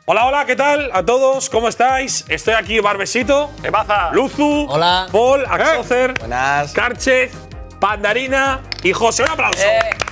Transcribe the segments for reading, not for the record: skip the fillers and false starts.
Hola, hola, ¿qué tal a todos? ¿Cómo estáis? Estoy aquí, Barbesito. ¿Qué pasa? Luzu. Hola. Paul, Axocer. Buenas. Karchez, Pandarina y José. ¡Un aplauso!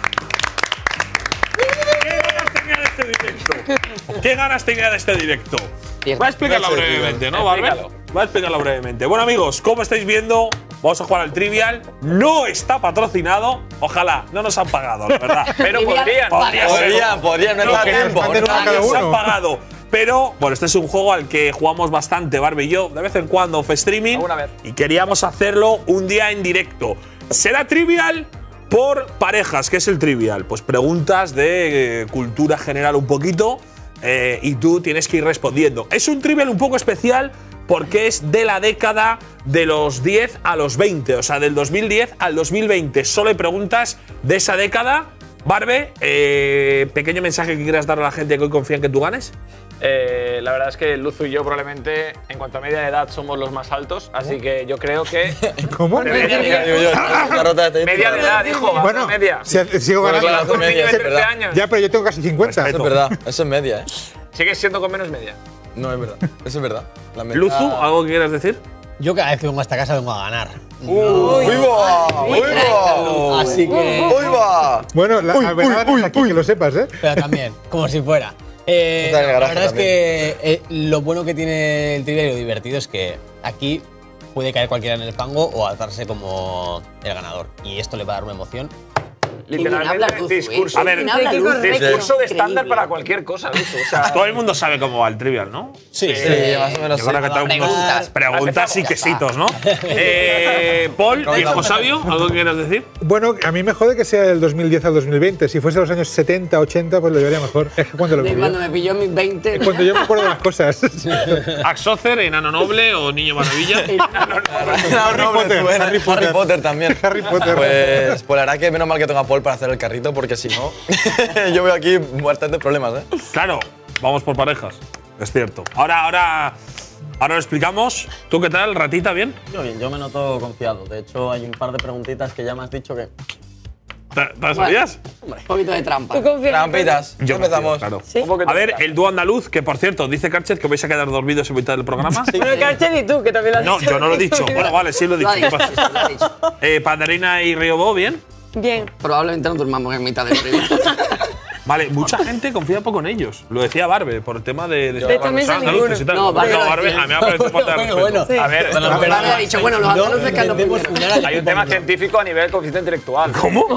¿Qué ganas tenía de este directo? ¿Qué ganas tenía de este directo? Voy a explicarlo brevemente, ¿no, Barbe? Voy a explicarlo brevemente. Bueno, amigos, como estáis viendo, vamos a jugar al Trivial. No está patrocinado. Ojalá, no nos han pagado, la verdad. Pero podrían. Podrían, no está a tiempo. No nos han pagado. Pero, bueno, este es un juego al que jugamos bastante, Barbe y yo, de vez en cuando, off streaming. Alguna vez. Y queríamos hacerlo un día en directo. Será Trivial por parejas. ¿Qué es el Trivial? Pues preguntas de cultura general un poquito y tú tienes que ir respondiendo. Es un Trivial un poco especial porque es de la década de los 10 a los 20, o sea, del 2010 al 2020. Solo hay preguntas de esa década. Barbe, pequeño mensaje que quieras dar a la gente que hoy confía en que tú ganes. La verdad es que Luzu y yo probablemente, en cuanto a media de edad, somos los más altos, así que yo creo que… ¿Cómo? Media de edad, hijo. Bueno, media. sigo ganando. Claro, Un niño de es 13 verdad. años. Ya, pero yo tengo casi 50. Eso es verdad. Eso es media, ¿eh? Sigues siendo con menos media. No, es verdad. Eso es verdad. La media. Luzu, ¿algo que quieras decir? Yo cada vez que vengo a esta casa vengo a ganar. ¡Uy, va! ¡Uy, va! Así que. ¡Uy, va! Bueno, la verdad es aquí, que lo sepas, ¿eh? Pero también, como si fuera. el La garaje verdad es que lo bueno que tiene el Trivial y lo divertido es que aquí puede caer cualquiera en el fango o alzarse como el ganador. Y esto le va a dar una emoción. Literalmente, discurso. A ver, discurso de estándar para cualquier cosa, Luzu. O sea, todo el mundo sabe cómo va el Trivial, ¿no? Sí, Sí, más o menos. Yo creo que todo el mundo. Preguntas y quesitos, ¿no? Paul y Josabio, ¿algo que quieras decir? Bueno, a mí me jode que sea del 2010 al 2020. Si fuese los años 70, 80, pues lo llevaría mejor. Es que cuando lo De viví. cuando me pilló mis 20. Es cuando yo me acuerdo de las cosas. Axocer, Enano Noble o Niño Maravilla. Harry Potter también. Harry Potter. Pues la verdad que menos mal que tengo a Paul para hacer el carrito, porque si no, yo veo aquí bastantes problemas, ¿eh? Claro, vamos por parejas. Es cierto. Ahora lo explicamos. ¿Tú qué tal, ratita? ¿Bien? Yo bien, yo me noto confiado. De hecho, hay un par de preguntitas que ya me has dicho que… ¿Te las sabías? Un poquito de trampa. Trampitas. Yo empezamos. Claro. ¿cómo que A ver, el dúo andaluz, que por cierto, dice Karchez que vais a quedar dormidos en mitad del programa. Bueno, Karchez y tú, que también lo has No, dicho. yo no lo he dicho. Bueno, vale, sí lo he Lo ha dicho. dicho, sí, lo ha dicho. Pandarina y Riobó, ¿bien? Bien. Probablemente no durmamos en mitad del río. Vale, mucha gente confía poco en ellos. Lo decía Barbe, por el tema de esta mesa andaluces y tal. ninguno. No, Barbe lo Barbe, decía. a mí me parece falta de respeto. Sí. A ver, Barbe ha dicho, bueno, los andaluces que han hay un tema científico a nivel coeficiente intelectual. ¿Cómo?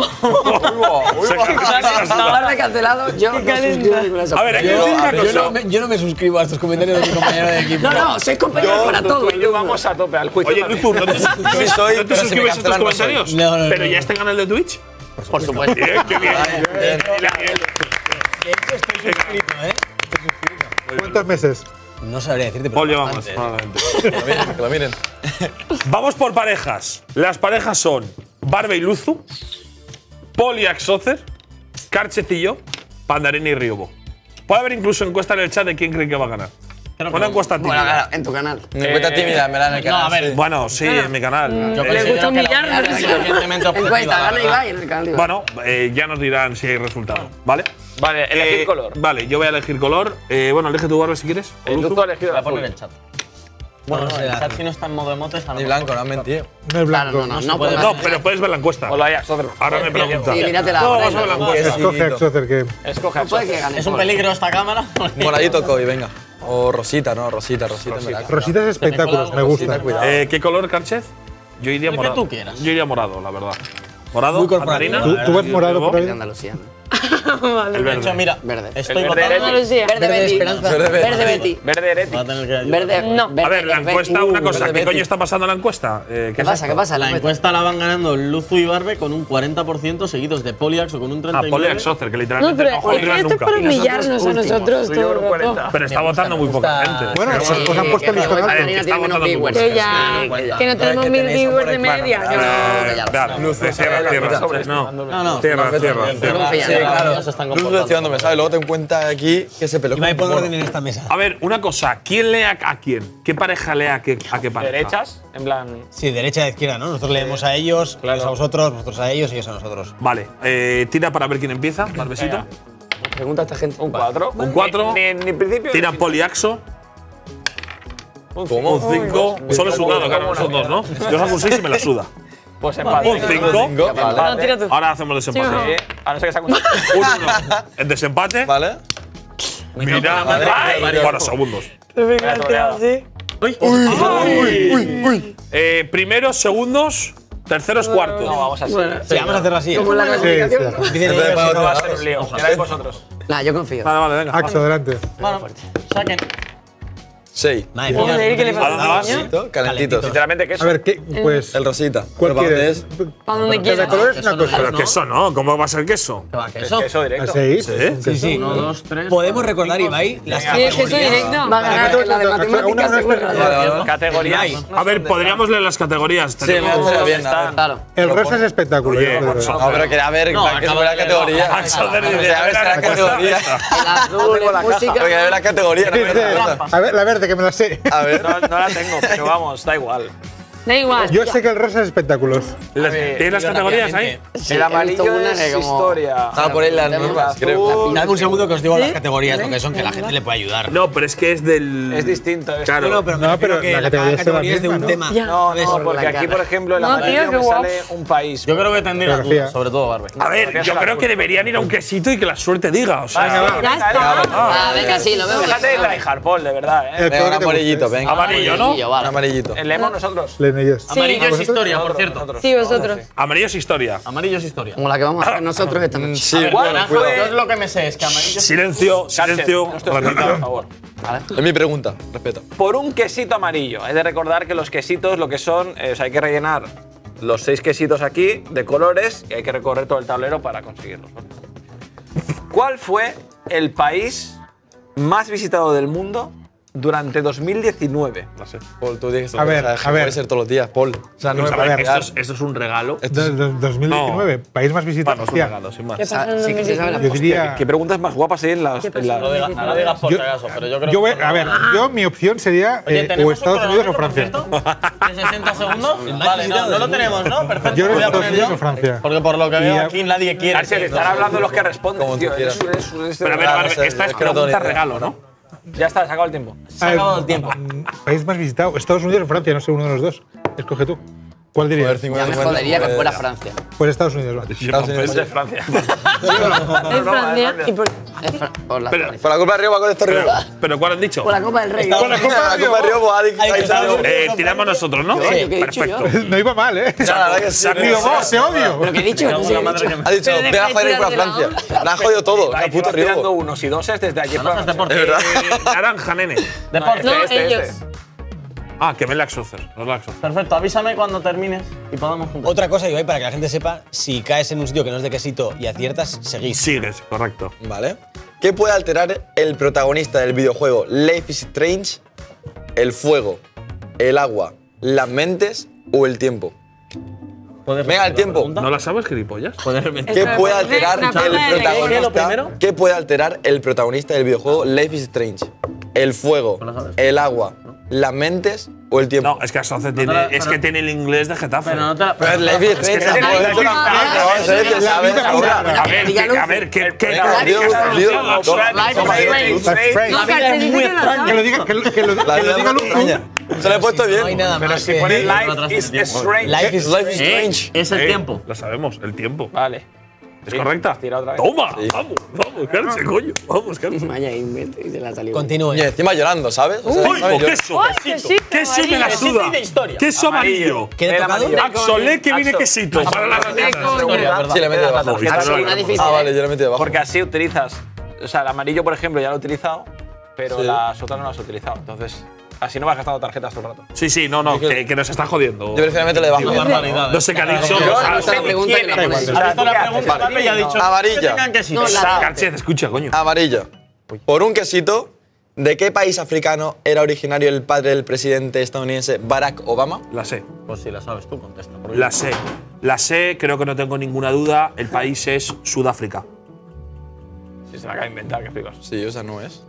Barbe cancelado, yo no suscribo ninguna de esas A ver, hay que decir una cosa. Yo no me suscribo a estos comentarios de mi compañero de equipo. No, sois compañeros para todo. Tú y yo vamos a tope al juicio. Oye, también. Luzu, ¿no te Sí soy, ¿no te pero si me suscribes a estos cancelan, no soy. comentarios? No, Pero no. ya está en canal de Twitch. Por supuesto. Bien, qué bien. Bien. De hecho, estoy suscrito, ¿eh? ¿Cuántos meses? No sabría decirte, pero Paul lleva más, bastante. probablemente. Que lo miren. Vamos por parejas. Las parejas son Barbe y Luzu, Paul y Axocer, Karchez y yo, Pandarina y Riobó. Puede haber incluso encuesta en el chat de quién cree que va a ganar. Una encuesta Bueno, tímida. claro, en tu canal. Me cuenta tímida, me la en el canal. No, a ver. sí. Bueno, sí, en mi canal. Yo Le considero gusta que la humillarnos. opinión es suficientemente objetiva, Encuesta, la gana verdad. Ibai en el canal de Ibai. Bueno, ya nos dirán si hay resultado, ¿vale? Vale, elegir color. Vale, yo voy a elegir color. Bueno, elige tu Barbe si quieres. O Luzu. Luzu ha elegido Voy el a poner azul. el chat. Bueno, no, el chat si no está en modo emotes, a lo Ni mejor blanco, no han mentido. No es Claro, blanco. no, puede por No, más. pero puedes ver la encuesta. O lo hayas, otro. Ahora me pregunta. Sí, míratela. No, ahora, vamos a ver la ¿no? encuesta. Escoge Axocer que. Escoge Puede que Axocer. gane. Es un peligro esta cámara. Moradito Koi, venga. O Rosita, no, Rosita en verdad. Rositas espectáculos, me gusta. Cuidado. ¿Qué color, Karchez? Yo iría El que morado. tú quieras. Yo iría morado, la verdad. Morado, Muy corporativo. Pandarina. ¿Tú ves morado por De ahí? Andalucía, ¿no? El De hecho, verde. mira, Verde. estoy El verde votando. Ereti. Andalucía. Verde Verde Betty. Esperanza. Verde Betty. Verde Ereti. Va a tener que ayudar. Verde. No. verde, A ver, la verde. encuesta, una cosa. verde ¿Qué coño Betty. está pasando en la encuesta? ¿Qué pasa? ¿Qué pasa? La encuesta la van ganando Luzu y Barbe con un 40%, seguidos de Poliax con un 39%. Poli Axocer, que No, literalmente pero no juega esto es nunca. para humillarnos a nosotros Tú y yo todo el con rato. 40. Pero está votando muy poca gente. Bueno, Sí, os han puesto el que listón alto. Pandarina tiene menos viewers. Que ya, que no tenemos que 1000 tenéis viewers de hombre, media. claro. Cierra, cierra. No, Cierra, cierra. Confía, Sí, ¿no? claro, se están Luz comportando. decía me sabe, luego te encuentras aquí que se peló. Ibai, con pon un orden mono. en esta mesa. A ver, una cosa. ¿Quién lee a quién? ¿Qué pareja lee a qué pareja? Derechas, en plan. Sí, derecha e izquierda, ¿no? Nosotros leemos a ellos, ellos a vosotros, vosotros a ellos y ellos a nosotros. Vale. Tira para ver quién empieza. Barbesito. Pregunta a esta gente. Un 4. Un 4. Ni principio. Tiran poliaxo. ¿Cómo? Un 5. Solo sudado, claro, son dos, ¿no? Yo saco un 6 y me la suda. Pues empate. Un 5. No, tira tú. Ahora hacemos desempate. A no ser que saque un Un 1. El desempate. ¿Vale? Mira, para segundos. Primeros, segundos, terceros, cuartos. No, vamos así. Sí, vamos a hacerlo así. Como en la Sí, clasificación. sí. Dicen ellos, No no va a ser un lío. Quedáis vosotros. Nah, yo confío. Vale, venga. Axo, adelante. Bueno, saquen. 6. Madre mía. Joder, ¿qué le ¿A pasa dónde a vas? la niña? Calentitos. Sinceramente, ¿qué es? A ver, ¿qué? Pues. El rosita. ¿Cuál ¿Pero para dónde quieres? es? Para donde ¿De quieras. color es una cosa? Pero queso no, ¿cómo va a ser queso? ¿Qué va, Es queso? queso ¿A directo. 6? Sí, sí. 1, 2, 3. Podemos recordar, Ibai, las Sí, es que soy categorías. directo. Va a ganar en la de matemáticas, seguro. Categorías. A ver, podríamos leer las categorías. Sí, me parece bien. a ver. Claro. El rosa es espectáculo. Oye, yo creo. No, pero quería ver No, que acabo fuera de la categoría. leerlo. Axo de Quería ver la categoría. El azul es música. Quería ver la categoría. no Dice, ver la cosa. a ver, la verde, que me la sé. A ver. No la tengo, pero vamos, da igual. Da igual. Yo sé que el rosa es espectáculos. ¿Tienes las categorías ahí? Sí, El he amarillo visto una es que como- historia. Estaba por ahí las mismas, creo. Dame un segundo que os digo las categorías, lo que son, que la gente le puede ayudar. No, pero es que es del. Es distinto. esto. Claro. No, pero No, pero creo que la cada categoría es la categoría es de un misma, tema. Ya. No, ¿Ves? no, porque aquí, por ejemplo, el No, amarillo tío, qué me guapo. sale un país. Yo creo que tendría Geografía. dudas, sobre todo Barbe. A ver, yo creo que deberían ir a un quesito y que la suerte diga. O sea, Ya está. Ah, venga, sí, lo veo. Déjate de tryhard, Paul, de verdad, ¿eh? El Venga, color un que te amarillito, guste. venga. amarillo, ¿no? Amarillo, Un vale. amarillito. ¿Leemos nosotros? Leneyes. Amarillo es ¿Vosotros? historia, por Nosotros, cierto. nosotros. Sí, vosotros. Amarillo es historia. Amarillo es historia. Como la que vamos a hacer nosotros esta noche. Sí, ¿Cuál bueno, fue? cuidado. Yo es lo que me sé, es que amarillo es Silencio, silencio. No estoy escuchando, por favor. Es mi pregunta, respeta. Por un quesito amarillo. Hay de recordar que los quesitos lo que son, o sea, hay que rellenar los 6 quesitos aquí de colores y hay que recorrer todo el tablero para conseguirlos. ¿Vale? ¿Cuál fue el país más visitado del mundo durante 2019? No sé. Paul, tú dices A ver, puede ser todos los días, Paul. O sea, no me A parece ver, real. esto es un regalo. 2019, país más visitado. Bueno, es un Hostia, regalo, sin más. ¿Qué pasa en Sí que se sabe la 2019? yo diría. ¿Qué preguntas más guapas hay en las. ¿Qué en la- pasa? No lo digas por si acaso, pero yo creo Yo voy, que. a ver, yo mi opción sería Oye, o ¿tenemos Estados un Unidos o cronómetro, Francia. por cierto? ¿De 60 segundos? más Vale, visitado no del lo mundo. tenemos, ¿no? Perfecto. Yo creo voy que a Estados poner Unidos yo. o Francia. Porque por lo que Y veo ya- aquí nadie quiere. Arce, que están hablando los que responden, Como tú tío. quieras. Pero Pero a ver, Claro, Barbe, esta es es que no tengo ni pregunta idea. regalo, ¿no? Ya está, se acabó el tiempo. Se ha acabado el tiempo. País más visitado, Estados Unidos o Francia, no sé, uno de los dos. Escoge tú. ¿Cuál Joder, dirías? 50, Ya me jodería que fuera Francia. Pues Estados Unidos, va. Estados Unidos. Pues es Francia. En Francia. ¿Y por Es por la Pero- Por la Copa de Río va con esto Río. ¿Pero cuál han dicho? por la Copa del Rey. Con la Copa La de Copa de Río, pues, Hay que saber. Tiramos nosotros, ¿no? Sí, ¿qué he dicho Perfecto. yo? No iba mal, ¿eh? La verdad que sí. Digo, vos, te odio. ¿Pero qué he dicho? No sé qué he dicho. Ha dicho, Pero ven deja a de joder tirar por de Francia. lado. La ha jodido todo. Ahí La puta tirando Río. unos y doses desde aquí. No, no es deporte. Es verdad. Naranja, nene. Deporte. No, ellos. Ah, que ven Laxocer. Los Laxocer. Perfecto, avísame cuando termines y podamos juntar. Otra cosa, Ibai, para que la gente sepa, si caes en un sitio que no es de quesito y aciertas, seguís. Sigues, correcto. Vale. ¿Qué puede alterar el protagonista del videojuego Life is Strange? ¿El fuego, el agua, las mentes o el tiempo? ¿Puedes Venga, el repetir la tiempo. pregunta? ¿No la sabes, gilipollas? ¿Puedes repetir? ¿Qué Espera, puede ¿por qué? alterar Una el forma de ¿Qué es lo protagonista? primero? ¿Qué puede alterar el protagonista del videojuego Life is Strange? ¿El fuego, ¿No lo sabes? el agua, las mentes o el tiempo? No, es que Laxocer te la- tiene, es pero- que tiene el inglés de Getafe. Pero no te la. Pero es Life is Strange. que- joder, es que- vamos a ver, que La sabes vida ahora. pura. A ver, a ver, ¿qué? Venga, Dios, Dios, toma, Life toma, is toma, Strange. Luz. Strange. No, Carce dice que lo Que sabe. lo diga, que lo La diga vida Luzu. extraña. Se lo he puesto No hay bien. nada Pero más si que. pone Atrás life is del tiempo. strange. Life is Life is Strange. Es el tiempo. La sabemos, el tiempo. Vale. ¿Es Sí, correcta? tira otra vez. Toma, Sí. vamos, Carce, coño. Vamos, Carce. Vaya invento y se la salió. Continúe. Y encima llorando, ¿sabes? O sea, ¡Uy, ¿sabes? Yo- queso! ¡Ay, quesito! ¡Queso me la amarillo! suda! Quesito y de historia. ¡Queso amarillo! ¿Qué le El toca amarillo. dónde? Axolé que viene Axo. quesito para la Historia, ¿verdad? Sí, le mete debajo. Axo, Una difícil. Ah, vale, yo le he metido debajo. Porque así utilizas. O sea, el amarillo, por ejemplo, ya lo he utilizado, pero Sí. las otras no las he utilizado. Entonces, así no vas gastando tarjetas todo el rato. Sí, no, que nos está jodiendo. Yo prefiero meterle debajo. Qué barbaridad. No sé qué ha dicho. Yo o sea, no sé la pregunta que la pones. Ha visto la pregunta, Barbe, y ha dicho. Amarilla. Que tengan quesito. No, la- Carchet, escucha, coño. Amarilla. Por un quesito, ¿de qué país africano era originario el padre del presidente estadounidense Barack Obama? La sé, Pues si la sabes tú, contesta. porque la sé. La sé, creo que no tengo ninguna duda. El país es Sudáfrica. Si se la acaba de inventar, qué flipos. Sí, o sea, no es.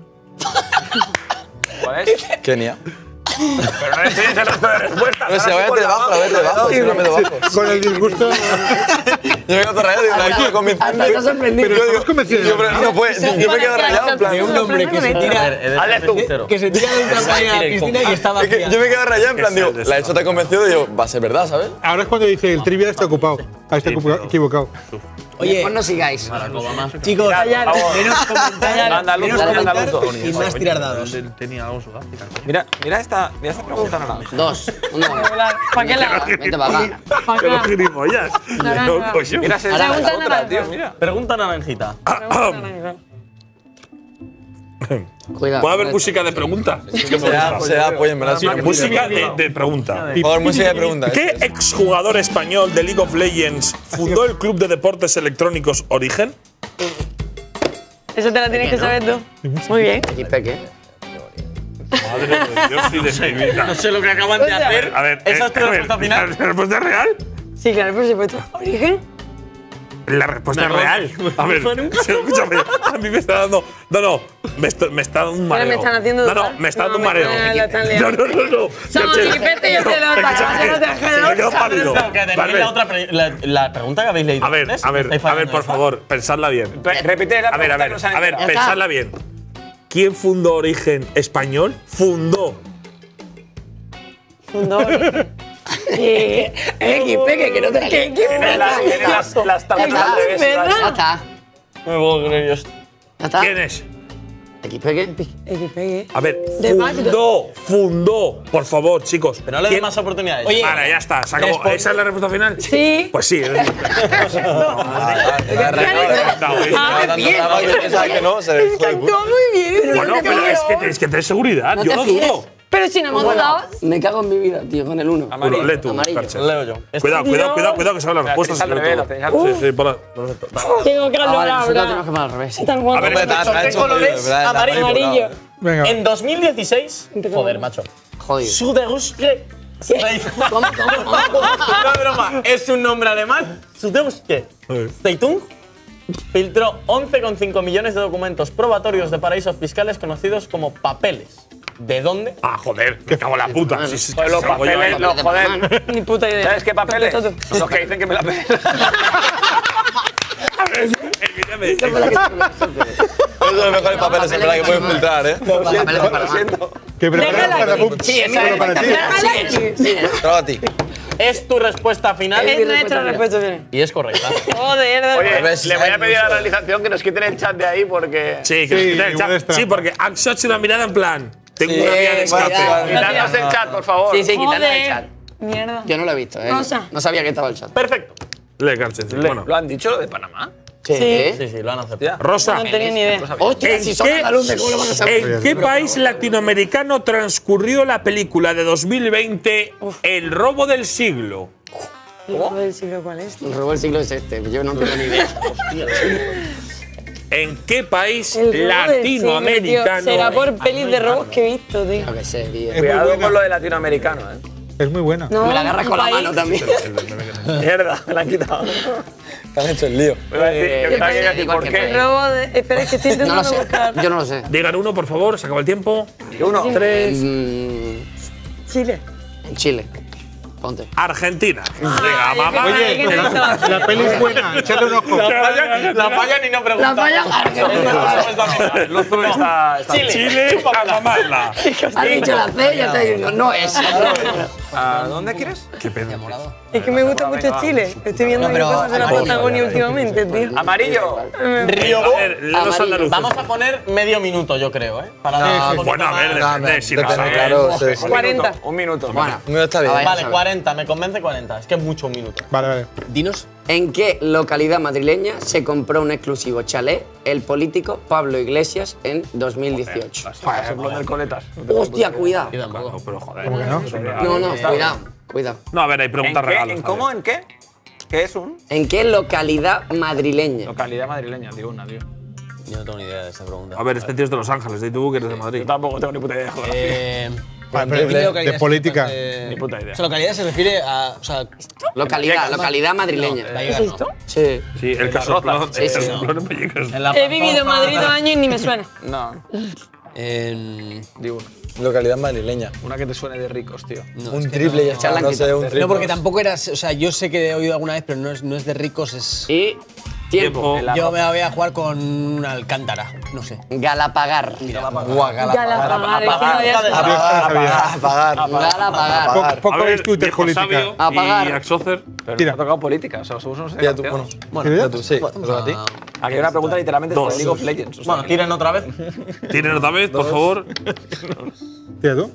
¿Cuál es? Kenia. Pero no enseñes el resto de respuestas. No, si la voy a meter debajo, la voy a meter debajo. Si no la meto debajo. Con el disgusto. Yo me quedo todo rayado. Digo, la hecho convencido. Hasta está sorprendido. Pero estás convencido. Yo, pero no puede. Yo me quedo rayado en plan. De un hombre que se tira, Hazle tú. que se tira de una playa a la piscina y está Es que vacía. yo me quedo rayado en plan, digo, la hecho te ha convencido y digo, va a ser verdad, ¿sabes? Ahora es cuando dice el trivia está ocupado. Ah, está equivocado. Oye, Pues no sigáis. chicos, Por favor. menos comentar, Andaluz, menos andaluz. comentar y más tirar dados. Mira esta pregunta naranja. 2, 1. ¿Para qué la? Vente para acá. ¿Para Pero acá? gilipollas. Naranja. Loco, yo. Mira, se Pregunta otra, naranja. tío, mira. Pregunta naranjita. Cuidado. ¿Puede haber música de pregunta? Se da apoyo, en verdad. Sí, música de pregunta. Por favor, música de preguntas. ¿Qué exjugador español de League of Legends fundó el club de deportes electrónicos Origen? Eso te la tienes que saber tú. Muy bien. Aquí peque. Madre de Dios y de mi vida. No sé lo que acaban de hacer. A ver, ¿Esa es tu respuesta final? ¿La respuesta es real? Sí, claro, por supuesto. ¿Origen? La respuesta es real. A ver, escúchame. A mí me está dando. No, me está dando un mareo. me están haciendo No, dudar. me está dando un No, mareo. la están liando. No. Somos equipete y yo te lo Escúchame, tacho, no te se me quedó pálido. Que tenéis Vale. la otra la pregunta que habéis leído. A ver, antes, a ver, estáis a ver, fallando por esta. favor, pensadla bien. Repite la A ver, pregunta que nos han enterado. pensadla bien. ¿Quién fundó Origen Español? Fundó. Aquí peque, que no te la Tiene las tablas está. al revés. ¿Verdad? Ya está. Me puedo creer yo. Ya está. ¿Quién es? Aquí peque. Equipe. A ver, De fundó. Por favor, chicos. Pero no le ¿Quién? des más oportunidades. Oye, Vale, ya está, se acabó. Responde. ¿Esa es la respuesta final? Sí. Pues sí. Que no, se hijo de puta. Todo muy bien. Bueno, pero es que tener seguridad, No yo te no fíes. dudo. Pero si no hemos dudado. Me cago en mi vida, tío, con el 1. Amarillo. Lee tú, Amarillo. Carche. Leo yo. Cuidado, que saben las respuestas. Al sobre revés, todo. lo tenéis al revés. Sí, ponla. Tengo que Ah, vale, nosotros hablar. tenemos que poner al revés. Están A jugando. ver, Hombre, te ha hecho colores jodido, ¿verdad? amarillo. Amarillo. Venga. En 2016. Joder, macho. Jodido. Sudeguske. ¿Cómo? No es broma, es un nombre alemán. Sudeguske. Zeitung filtró 11,5 millones de documentos probatorios de paraísos fiscales conocidos como papeles. ¿De dónde? Ah, joder, me cago en la puta. Sí, sí, Joder, los salgo yo ahí. papeles, joder. Ni puta idea. ¿Sabes qué papeles? Todo. Los que dicen que me la pelen. Escúchame. Es de los mejores papeles, en verdad, que pueden filtrar, ¿eh? Lo siento. Que preparas Déjala para aquí. Pup. Sí, esa Solo es para ti. Trago a ti. Es tu respuesta final Es nuestra respuesta bien. y es correcta. Joder, Oye, ves, le voy a hay pedir a la mucho. realización que nos quiten el chat de ahí porque. Sí, Sí, que igual es trampa. sí, porque han hecho una mirada en plan. Tengo Sí, una vía de vale, escape. vale. Quitarnos el chat, por favor. Sí, quitando el Joder. chat. Mierda. Yo no lo he visto, ¿eh? Rosa. No sabía que estaba el chat. Perfecto. Lee, Carche. Bueno, ¿Lo han dicho lo de Panamá? Sí. Sí, sí, lo han aceptado. Rosa. No tenía ni idea. Hostia, si son andaluces, ¿cómo lo van a saber? ¿En qué país latinoamericano transcurrió la película de 2020 El robo del siglo? Joder, siglo cuál es. El robo del siglo es este, yo no tengo ni idea. ¿En qué país El robo del latinoamericano? siglo, tío. Será por pelis de robos que he visto, tío. Yo qué sé, tío. Es muy Cuidado buena. con lo de latinoamericano, ¿eh? Es muy buena. No, Me la agarras con la país. mano también. Mierda, me la han quitado. Te han hecho el lío. Me iba a decir, Yo me iba a pensé decir igual por que qué. tú. Robo de. Espera, es que estoy No lo intentando sé. buscar. Yo no lo sé. Digan uno, por favor, se acaba el tiempo. Uno, tres. Chile. En Chile. Ponte. Argentina. Venga, mamá. Oye, ¿qué te hizo? La peli es buena, echadle un ojo. La fallan y no preguntan. La falla Argentina. Lo azul está. Chile a mamarla. Has dicho la C y ya te digo, no es. ¿A dónde quieres? Qué pena. Es que me gusta mucho Chile. Estoy viendo No, pero- cosas de la Patagonia últimamente, tío. Amarillo. Río. A ver, lee los Amarillo. andaluces. Vamos a poner medio minuto, yo creo, ¿eh? Para dar un poquito Bueno, a más. ver, depende. Si lo Depende, sabes. claro, sí, sí. 40. Un minuto. Bueno, No está bien. a ver, Vale, a ver. 40, me convence 40. Es que es mucho un minuto. Vale, vale. Dinos. ¿En qué localidad madrileña se compró un exclusivo chalet el político Pablo Iglesias en 2018? Se poner coletas. Hostia, cuidado. No, pero joder. ¿Cómo que no? No, cuidado, cuidado. No, a ver, hay preguntas ¿En qué? regalos. ¿En cómo? ¿En qué? ¿Qué es un? ¿En qué localidad madrileña? Localidad madrileña, digo una, tío. Yo no tengo ni idea de esta pregunta. A ver, este tío es de Los Ángeles, di tú que eres de Madrid. Yo tampoco tengo ni puta idea de geografía. Vale, pero ¿qué localidad de política. Ni puta idea. O sea, localidad se refiere a. O sea, Localidad madrileña. Vallecas ¿Es no. esto? Sí. Sí, el casoplón. Sí, sí. El casoplón en Vallecas. En la He vivido en Madrid 2 años y ni me suena. No. Di una. Localidad madrileña. Una que te suene de ricos, tío. No, Un es que triple, ya no. está. No sé, un triple. No, porque tampoco eras. O sea, yo sé que he oído alguna vez, pero no es de ricos, es. Y tiempo. Yo me voy a jugar con una Alcántara, no sé. Galapagar. Guacala. Galapagar, es que no había Apagar. Galapagar. Poco A ver, es Twitter viejo política. sabio Apagar. y Axocer. Pero Tira. no ha tocado política, o sea, somos unos Tira tú, desgraciados. bueno. Tú, sí. ¿Te toca a ti? Aquí hay una pregunta literalmente Dos. sobre League of Legends. O sea, Bueno, tiren otra vez. Tienen otra vez, por favor. Tira tú.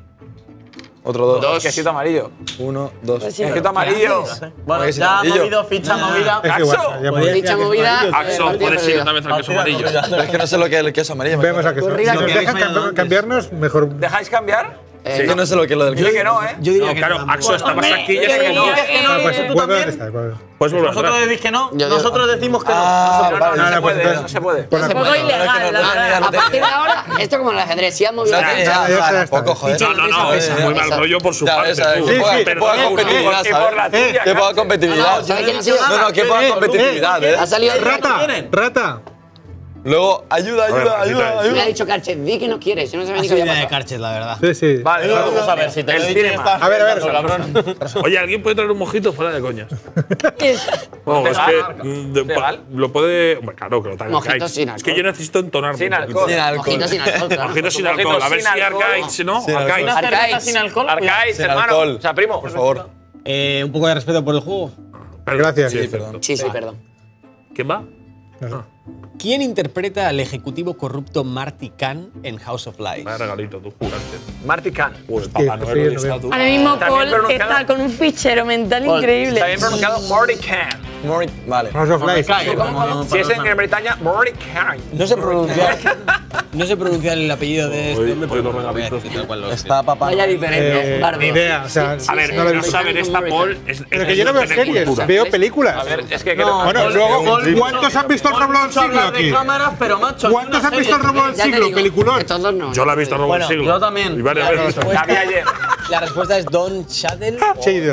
Otro 2. quesito amarillo. 1, 2. Quesito amarillo. Bueno, Pues ya ha amarillo. movido ficha movida. Es que igual, Axo. ya hemos- Dicha movida. Axo, partido puedes ir perdido. otra vez al queso amarillo. Pero es que no sé lo que es el queso amarillo. Vemos a que si Corrida nos que dejan cambiarnos, mejor. ¿Dejáis cambiar? Yo no sé lo que es lo del Dile queso. que no, ¿eh? Yo diría No, que claro, no. Axo está más aquí. Dile que no. Ah, pues ¿Tú vuelve también? donde está. vuelve. Pues vuelve Vosotros atrás. decís que no, Yo digo- nosotros decimos que no. Ah, No, vale. no se pues puede, entonces- no se puede. Pon la Un poco mano. ilegal, la verdad. A partir de ahora, esto como en el ajedrez, si han movido No la tiene ficha. ya está. tampoco, joder. No, no, no, es muy mal rollo por su Ya parte. ves, ¿sabes? tú. Que poca- Sí, que poca sí. competitividad, Y por la ¿sabes? tuya, Que poca Carlos. competitividad. No, ¿sabe quién ha sido? No, no, que poca competitividad, ¿eh? Ha salido Rata, rata. Luego, ayuda. Me ha dicho Carchet, di que no quieres. Yo no sabía Ha ni qué sido había idea de pasado. Carchet, la verdad. Sí, sí. Vale, Vamos a ver, si te lo he dicho, ya estás A ver, cabrón. Oye, ¿alguien puede traer un mojito fuera de coñas? Bueno, es Legal, que legal. lo puede. Hombre, claro que lo traiga. Mojito Arcade. sin Es que alcohol. yo necesito entonarme. Sin un poquito. alcohol. Sin alcohol. Mojito sin alcohol, claro. Mojito sin Mojito alcohol. A ver sin si alcohol. Arcades, ¿no? Sin alcohol. Arcades. Una cerveza Arcades. sin alcohol. Arcades, Sin hermano. alcohol. O sea, primo. Por favor. Un poco de respeto por el juego. Gracias. Sí, perdón. Sí, sí, perdón. ¿Quién va? No sé. ¿Quién interpreta al ejecutivo corrupto Marty Khan en House of Lies? Vaya regalito, tú juraste. Marty Khan. Pues que Papá sí, Noel no está veo. tú. Ahora mismo También Paul pronunciado. está con un fichero mental Está increíble. bien pronunciado Marty Khan. Vale. House of Lies. Si es en Gran Bretaña, Marty Khan. No sé pronunciar. No sé pronunciar el apellido de este Hoy- hombre, hoy pero los lo voy a regalitos, decir tal cual lo Está papá. Vaya diferencia, Bardo. Ni idea. O sea, A ver, no lo he no visto. saben esta Paul. Pero que yo no veo tener series, cultura. veo películas. A ver, es que Bueno, luego, ¿cuántos han visto el Robo del siglo hablar de aquí? cámaras, pero macho. ¿Cuántos han visto el Robo del Ya te siglo? digo, Peliculón. que todos no. Yo la he visto Robo del Bueno, siglo. yo también. Y varias La veces. La vi ayer. La respuesta es Don Cheadle. Shader.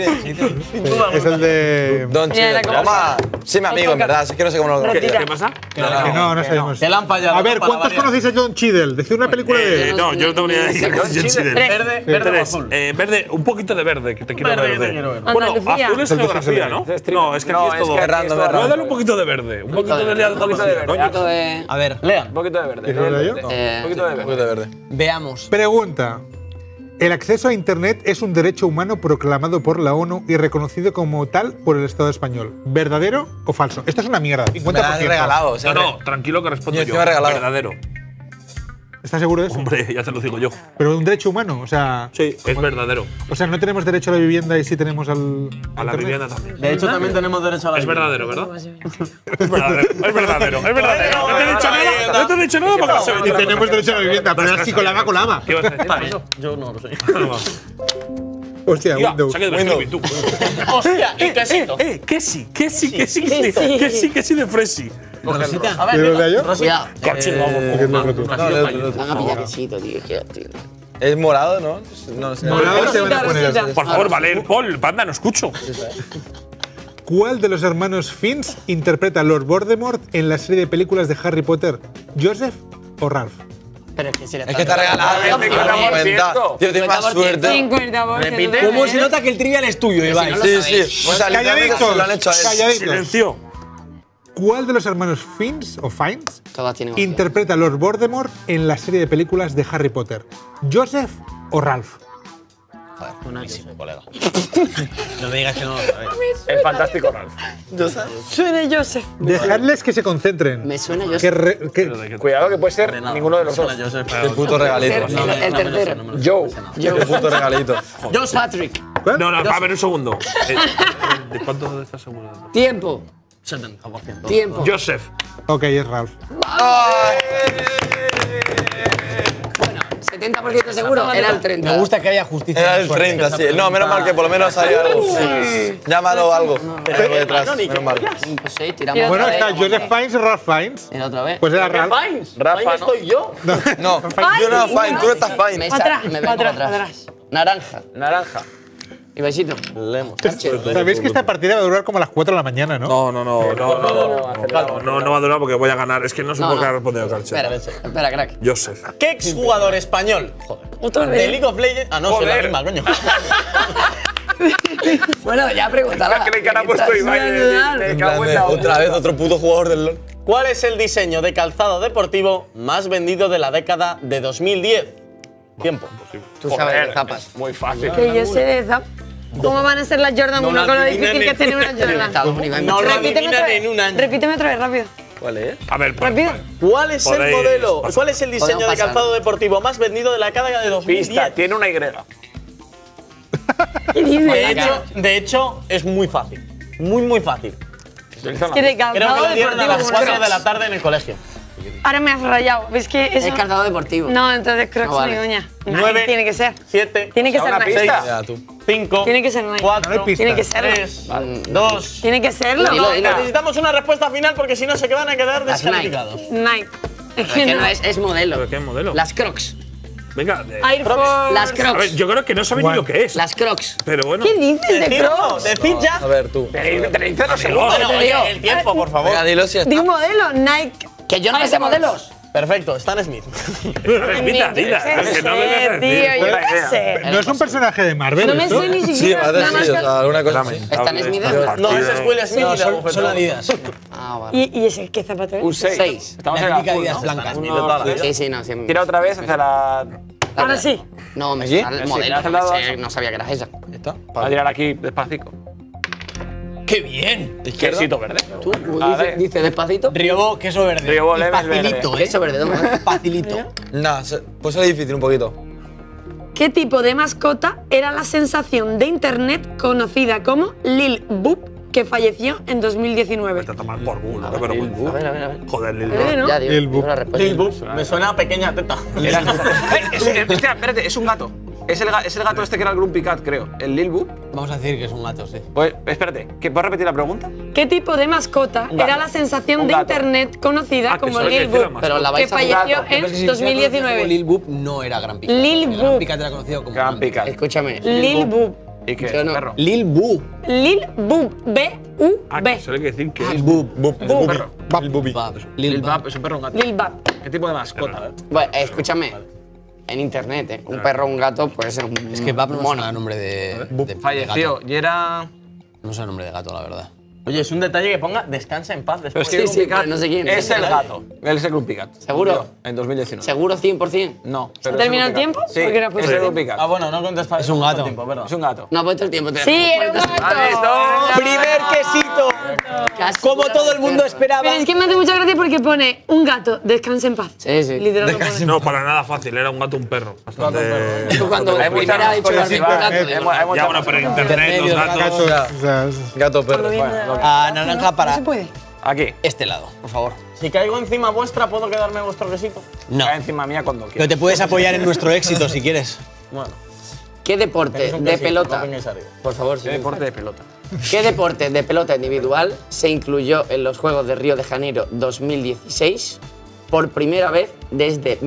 Es el de. Don Mira, la Chido. cosa. Toma. Sí, mi amigo, en verdad. Es que no sé cómo lo Retira. ¿Qué pasa? Que no, no sabemos. Que la han fallado. A ver, para ¿cuántos variar. conocéis a John Cheadle? Decid una película de él. No, yo no tengo ni idea de quién es John Cheadle. Verde, verde o Tres. azul. Verde, un poquito de verde, que te quiero Verde, verde. te quiero ver. Bueno, Andalucía. azul es geografía, ¿no? No, es que No, aquí es es todo. que Es random, Voy a es darle random. un poquito de verde. Un poquito de Un poquito de Andalucía, verde. coño. Poquito de- A ver, Lean. Un poquito de verde. ¿Quieres verlo yo? Un poquito de Un verde. poquito de verde. veamos. Pregunta. El acceso a Internet es un derecho humano proclamado por la ONU y reconocido como tal por el Estado español. ¿Verdadero o falso? Esto es una mierda. 50%. Me la han regalado. o sea, No, no, tranquilo que respondo Y yo. encima regalado. Verdadero. ¿Estás seguro de eso? Hombre, ya te lo digo yo. Pero un derecho humano, o sea. Sí, es verdadero. O sea, no tenemos derecho a la vivienda y sí tenemos al. A la Internet. vivienda también. De hecho, también tenemos derecho a la Es vivienda. verdadero, ¿verdad? Es verdadero, es verdadero, es verdadero. No te he dicho nada, no te he dicho nada porque no sé Y tenemos derecho a la vivienda, pero así colaba, colaba. ¿Qué vas a decir? Vale, yo no lo sé. Hostia, Mira, Windows. saque de streaming, tú. Hostia, y quesito. Que sí, que sí, que sí, que sí, que sí, que sí de Fresi. Rosita. A ver, ¿Quieres mira, de yo? Cuidado. Coche, vamos. ¿Qué es lo que tú? Van a pillar quesito, tío. Es morado, ¿no? No sé. Morado se van a poner. Rosita. Por favor, Valer, Paul, panda, no escucho. ¿Cuál de los hermanos Finns interpreta a Lord Voldemort en la serie de películas de Harry Potter? ¿Joseph o Ralph? Pero es que si le Es que está regalado. 50%. Tío, tienes más 50%. suerte. 50%. Repite. ¿Cómo se nota que el trivial es tuyo, Ibai? no lo Sí, sabéis. sí. O sea, literalmente se lo han hecho a él. Calladitos. Silencio. ¿Cuál de los hermanos Finns o Fiennes Todas tienen opción. interpreta a Lord Voldemort en la serie de películas de Harry Potter? ¿Joseph o Ralph? colega. No me digas que no lo sabes. El fantástico Ralph. Suena Joseph. Dejadles que se concentren. Me suena Que Joseph. Cuidado que puede ser ninguno de los dos. Qué puto regalito. El tercero. Joe. Qué puto regalito. Patrick. No, no, a ver un segundo. ¿De cuánto estás seguro? Tiempo. 70%. Tiempo. Joseph. Ok, es Ralph. Bueno, 70% seguro. Era el 30. Me gusta que haya justicia. Era el 30, sí. No, menos mal que por lo menos hay algo. Sí. Llámalo algo. Algo detrás. Menos mal. 5, 6, tiramos. Bueno, Bueno, otra está vez. Joseph Fiennes y Ralph Fiennes. Era otra vez. Pues era Ralph. Rafa, ¿no? estoy yo. No, yo no, fine, tú no estás Me fine. echa- Atrás, me vengo atrás, atrás. atrás. Naranja. Naranja. Y besito. Leemos. Sabéis que esta partida va a durar como a las 4 de la mañana, ¿no? No va a durar porque voy a ganar. Es que no supongo que ha respondido Karcher. Espera, crack. Joseph. ¿Qué exjugador español Otra de vez. League of Legends? Ah, no, soy la misma, coño. Bueno, ya pregúntala. Creo que ahora ha puesto Ibai. Me cago en la Otra vez otro puto jugador del LoL. ¿Cuál es el diseño de calzado deportivo más vendido de la década de 2010? Tiempo. Tú sabes de zapas. Muy fácil. Que yo sé de zap. ¿Cómo van a ser las Jordan 1 con lo difícil que es tener una Jordan? No lo Repíteme otra adivinan vez. en un año. Repíteme otra vez, rápido. ¿Cuál es? A ver, Rápido. ¿Cuál es el Podéis modelo? pasar. ¿Cuál es el diseño Podemos de pasar. calzado deportivo más vendido de la década de 2010? Pista, tiene una Y. ¿Qué dices? De hecho, es muy fácil. Muy fácil. Que de Creo que calzado lo dieron a deportivo las como 4 Crocs. de la tarde en el colegio. Ahora me has rayado. ¿Ves que eso? Es calzado deportivo. No, entonces Crocs No vale. ni doña. 9. Tiene que ser. 7. Tiene que ser una Nike. pista. Ya, tú. 5. Tiene que ser Nike. 4. No hay pista. Tiene que serlo. 3. 2. Tiene que serlo. Dilo, dilo. Necesitamos una respuesta final porque si no se van a quedar Las descalificados. Nike. Es Es que no es modelo. ¿Pero qué modelo? Las Crocs. Venga. Air Force. Las A ver, Crocs. yo creo que no sabe ni lo que es. Las Crocs. Pero bueno. ¿Qué dices de Decidlo, Crocs? decid ya. A ver, tú. Tenéis 0 segundos. Bueno, oye, el tiempo, por favor. Venga, dilo si Di está. un modelo, Nike. Que yo no me sé modelos. Perfecto, Stan Smith. Mira, dila. Es que no me dejas Tío, decir. yo qué sé. ¿No es un personaje de Marvel? No me esto? sé ni Sí, siquiera. parece nada más sí, o que- sea, alguna cosa así. Stan Smith. No, ese es Will Smith. y la Son Adidas. Ah, vale. ¿Y ese qué zapato es? Un 6. 6. Estamos La en la típica azul, Adidas ¿no? blancas. Sí, no, sí. Tira otra vez hacia la. Ahora sí. No, me ¿Aquí? suena el Sí, modelo. me has dado- No sabía que era esa. ¿Está? Va a tirar aquí despacito. ¡Qué bien! Quesito verde. ¿Tú? Vale. Dice despacito. Riobo, queso verde. Riobo, Y leves facilito, verde. ¿eh? Queso verde, toma. Facilito. Nah, pues es difícil un poquito. ¿Qué tipo de mascota era la sensación de internet conocida como Lil Boop, que falleció en 2019? Vete a tomar por culo, qué vergüenza. A ver. Joder, Lil ¿no? Ya, digo. Lil Boop. digo la respuesta. Lil Boop. Me suena a pequeña teta. Espérate, es un gato. Es el gato este que era el Grumpy Cat, creo. El Lil Boop. Vamos a decir que es un gato, sí. Pues, espérate, ¿puedes repetir la pregunta? ¿Qué tipo de mascota Un gato. era la sensación Un de gato. internet conocida Ah, que como solo hay que Lil decir la Boop, Pero la que vais a falleció gato. Pero es que en si se conocía como 2019? Lil Boop no era Gran Picat. Lil Gran Boop. Picat era conocido como Gran Picat. Escúchame. Lil Boop. ¿Y qué? Yo no. Perro. Lil Boo. Lil Boop. Ah, B-U-B. que solo hay que decir que Lil es. Boop. Un perro. El bubi. Lil Bab es un perro o un gato. Lil Bab. ¿Qué tipo de mascota? Bueno, escúchame. En internet, un perro o un gato puede ser un Es que Bab no me mono. suena nombre de Falleció gato. y era. No suena nombre de gato, la verdad. Oye, es un detalle que ponga descansa en paz Pero después. es que Sí, Grumpy Cat pero no sé quién. es el gato. Él es el Grumpy Cat. ¿Seguro? Murió En 2019. ¿Seguro 100%? No. ¿Se ha terminado el tiempo? Sí, ¿Por qué no has es puesto el tiempo? Grumpy Cat. Ah, bueno, no contestas. Es un gato. Tiempo, ¿verdad? Es un gato. No ha puesto el tiempo. Sí, era un gato. ¡Primer quesito! Casi Como fuera todo del el mundo perro. esperaba. Pero es que me hace mucha gracia porque pone un gato, descansa en paz. Sí, sí. Literal. lo pone. No, para nada fácil, era un gato, un perro. Bastante. Tú cuando Hay primera muchas ha dicho cosas el igual. gato. Hay digo, muchas Ya, bueno, pero en internet, los gatos. Gatos, o sea, Gato perro. A naranja No para se puede. Aquí. este lado, por favor. Si caigo encima vuestra, ¿puedo quedarme vuestro quesito? No. Cae encima mía cuando Pero quieras. te puedes apoyar en nuestro éxito si quieres. Bueno. ¿Qué deporte Tenéis un de quesito, pelota? no vengáis arriba. Por favor, sí. Deporte de pelota. ¿Qué deporte de pelota individual se incluyó en los Juegos de Río de Janeiro 2016 por primera vez desde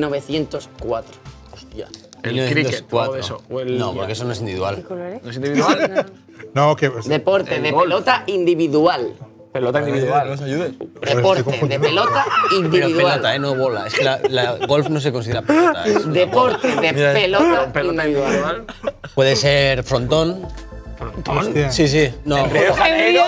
1904? Hostia. El 1904. cricket, todo eso. O el- No, porque eso no es individual. ¿No es individual? no, que. Deporte de golf. pelota individual. Pelota individual. ¿Nos ayudes? Deporte de pelota Pero individual. pelota, no bola. Es que la golf no se considera pelota. es una Deporte de pelota Pelota individual. individual. bola. Puede ser frontón. Hostia. Sí, sí. No. En Río de Janeiro.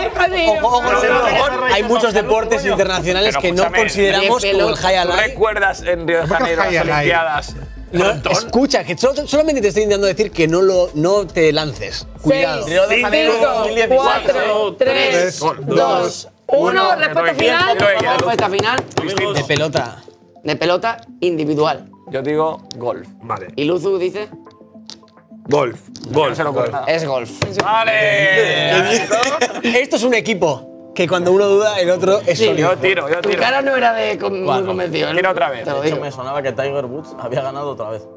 Hay muchos deportes internacionales Pero que no escúchame, consideramos de como el pelota. high ¿Tú alive. recuerdas en Río de ¿Cómo que Janeiro las high alive? Olimpiadas? No, Frontón? escucha, que solamente te estoy intentando decir que no te lances. Cuidado. Río de Janeiro 5, 2016. 4, 3, 2, 1. Respuesta final. Respuesta final. De pelota. De pelota individual. Yo digo golf. Vale. Y Luzu dice, Golf. No Golf. se le ocurre nada. es golf. ¡Vale! Esto es un equipo que cuando uno duda, el otro es sólido. Yo tiro. Tu cara no era de muy Cuatro. convencido. ¿no? Tira otra vez. Te lo De hecho, digo. me sonaba que Tiger Woods había ganado otra vez.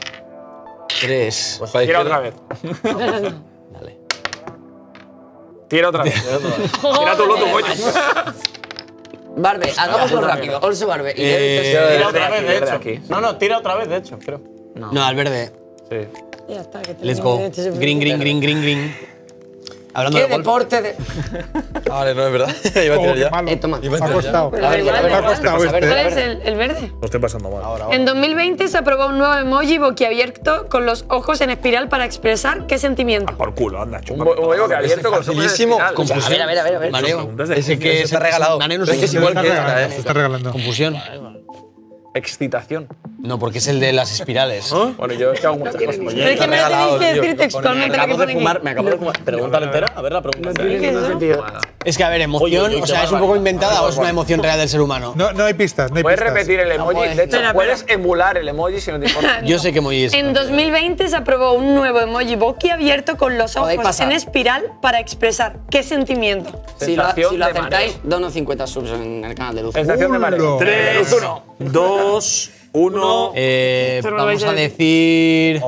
3. Tira otra vez. Dale. Tira otra vez. Tira tu loto, coño. Barbe, hagámoslo rápido. Also Barbe. Y Tira de otra aquí, vez, de de hecho. aquí. No, tira otra vez, de hecho, creo. No, al verde. Sí. Ya está, que Let's go. termine este Green, green, green, green, green. Hablando ¿Qué de golf. deporte de...? Vale, no es verdad. Iba a Oh, tirar qué ya. malo. Toma. Iba a Me ha tirar ya. costado. Pero da igual, Me ha costado Vamos a ver, este. ¿Cuál es el verde? Lo estoy pasando mal. En 2020 se aprobó un nuevo emoji boquiabierto con los ojos en espiral para expresar qué sentimiento. Por culo, anda, Un chupa. huevo que abierto con los ojos en Facilísimo. espiral. Confusión. A ver. Mareo. Preguntas de- Ese que está regalado. Mareo no Pero es que es igual Está que regalando, esta, se está regalando. Confusión. Excitación. No, porque es el de las espirales. Bueno, yo es que hago muchas cosas. Pero es que me regalado, tenéis que tío. decir textualmente lo que pone aquí. Me acabo de fumar. Pregunta entera. A ver la pregunta. Es que, a ver, emoción, Oye, o sea, es un poco inventada o es una emoción real del ser humano. No hay pistas, no hay Puedes pistas. repetir el emoji. puedes. De hecho, Espera, puedes emular el emoji si no te importa. Yo sé que emoji es. En 2020 se aprobó un nuevo emoji boquiabierto con los Podéis ojos pasar. en espiral para expresar qué sentimiento. Si lo Sensación de acertáis, mareo. donos 50 subs en el canal de Luz. Sensación de mareo. Uno. 3, 2, 1. no lo Vamos vais a a decir.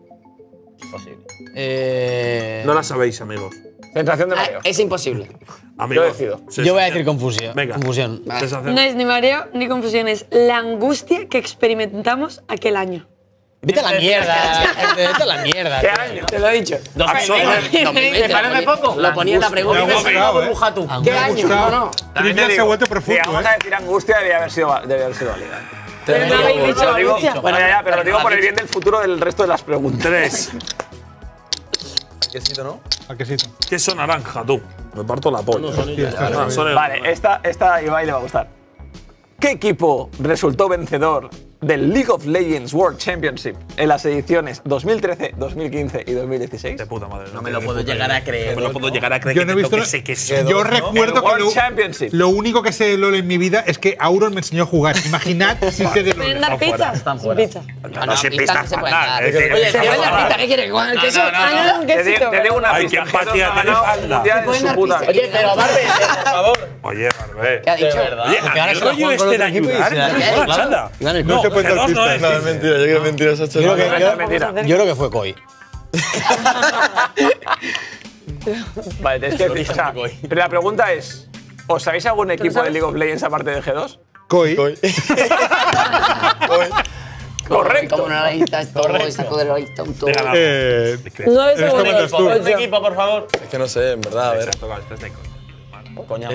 decir. No la sabéis, amigos. Sensación de Ah, mareo. es imposible. Amigos. Yo decido. Yo voy a decir confusión. Venga. Confusión. Sensación. No es ni mareo ni confusión, es la angustia que experimentamos aquel año. Vete a la mierda. Vete a la mierda. ¿Qué tío. año? Te lo he dicho. ¿Te parece poco? Lo ponía en la pregunta. Me ha gustado, burbuja tú. ¿Qué Me ha año? gustado. No, no. También te Trivial se ha digo, vuelto si profundo, vamos a decir angustia, debía haber sido válida. Pero no habéis dicho Lo digo, angustia. bueno, ya, pero lo digo por el bien del futuro del resto de las preguntas. 3. Quesito, ¿no? ¿A qué sitio? ¿Qué son naranja, tú? Me parto la polla. Ah, son el- Vale, esta a Ibai le va a gustar. ¿Qué equipo resultó vencedor del League of Legends World Championship en las ediciones 2013, 2015 y 2016? De puta madre. No me lo puedo llegar a creer. No me lo puedo llegar a creer. Yo no he que visto. que sé que son. Yo recuerdo El que World Championship. lo único que sé de LOL en mi vida es que Auron me enseñó a jugar. Imaginad si sé de ¿Pueden LOL. dar pizzas? Están Sin fuera. pizza. No se pistas pista no se pueden fatal. dar. Es decir, Oye, esa te doy la palabra. pista, ¿qué quieres? ¿Con el queso? Ah, no, un quesito. Te digo una Ay, pista. qué empatía G2 ha tenéis, ganado el anda. mundial en pueden su dar puta pistas. vida. Oye, pero Barbe, por favor. Oye, Barbé. ¿Qué ha dicho? verdad. Oye, Porque ahora el se la rollo juegan con este de otro equipo y ayudar. se la- No, Claro. chanda. Claro, No, se puede dar G2 no pistas. es. No, es mentira. Yo creo que es mentira. Eso ha hecho Yo creo nada. que- No es mentira. Yo creo que fue Koi. Vale, tenéis que decir. O sea, pero la pregunta es: ¿os sabéis algún equipo de League of Legends aparte de G2? Koi. Correcto. Como no la lista, esto saco de la lista un todo. Eh, 9 esto segundos. mandas tú. Un equipo, por favor. Es que no sé, en verdad. A ver. Coña.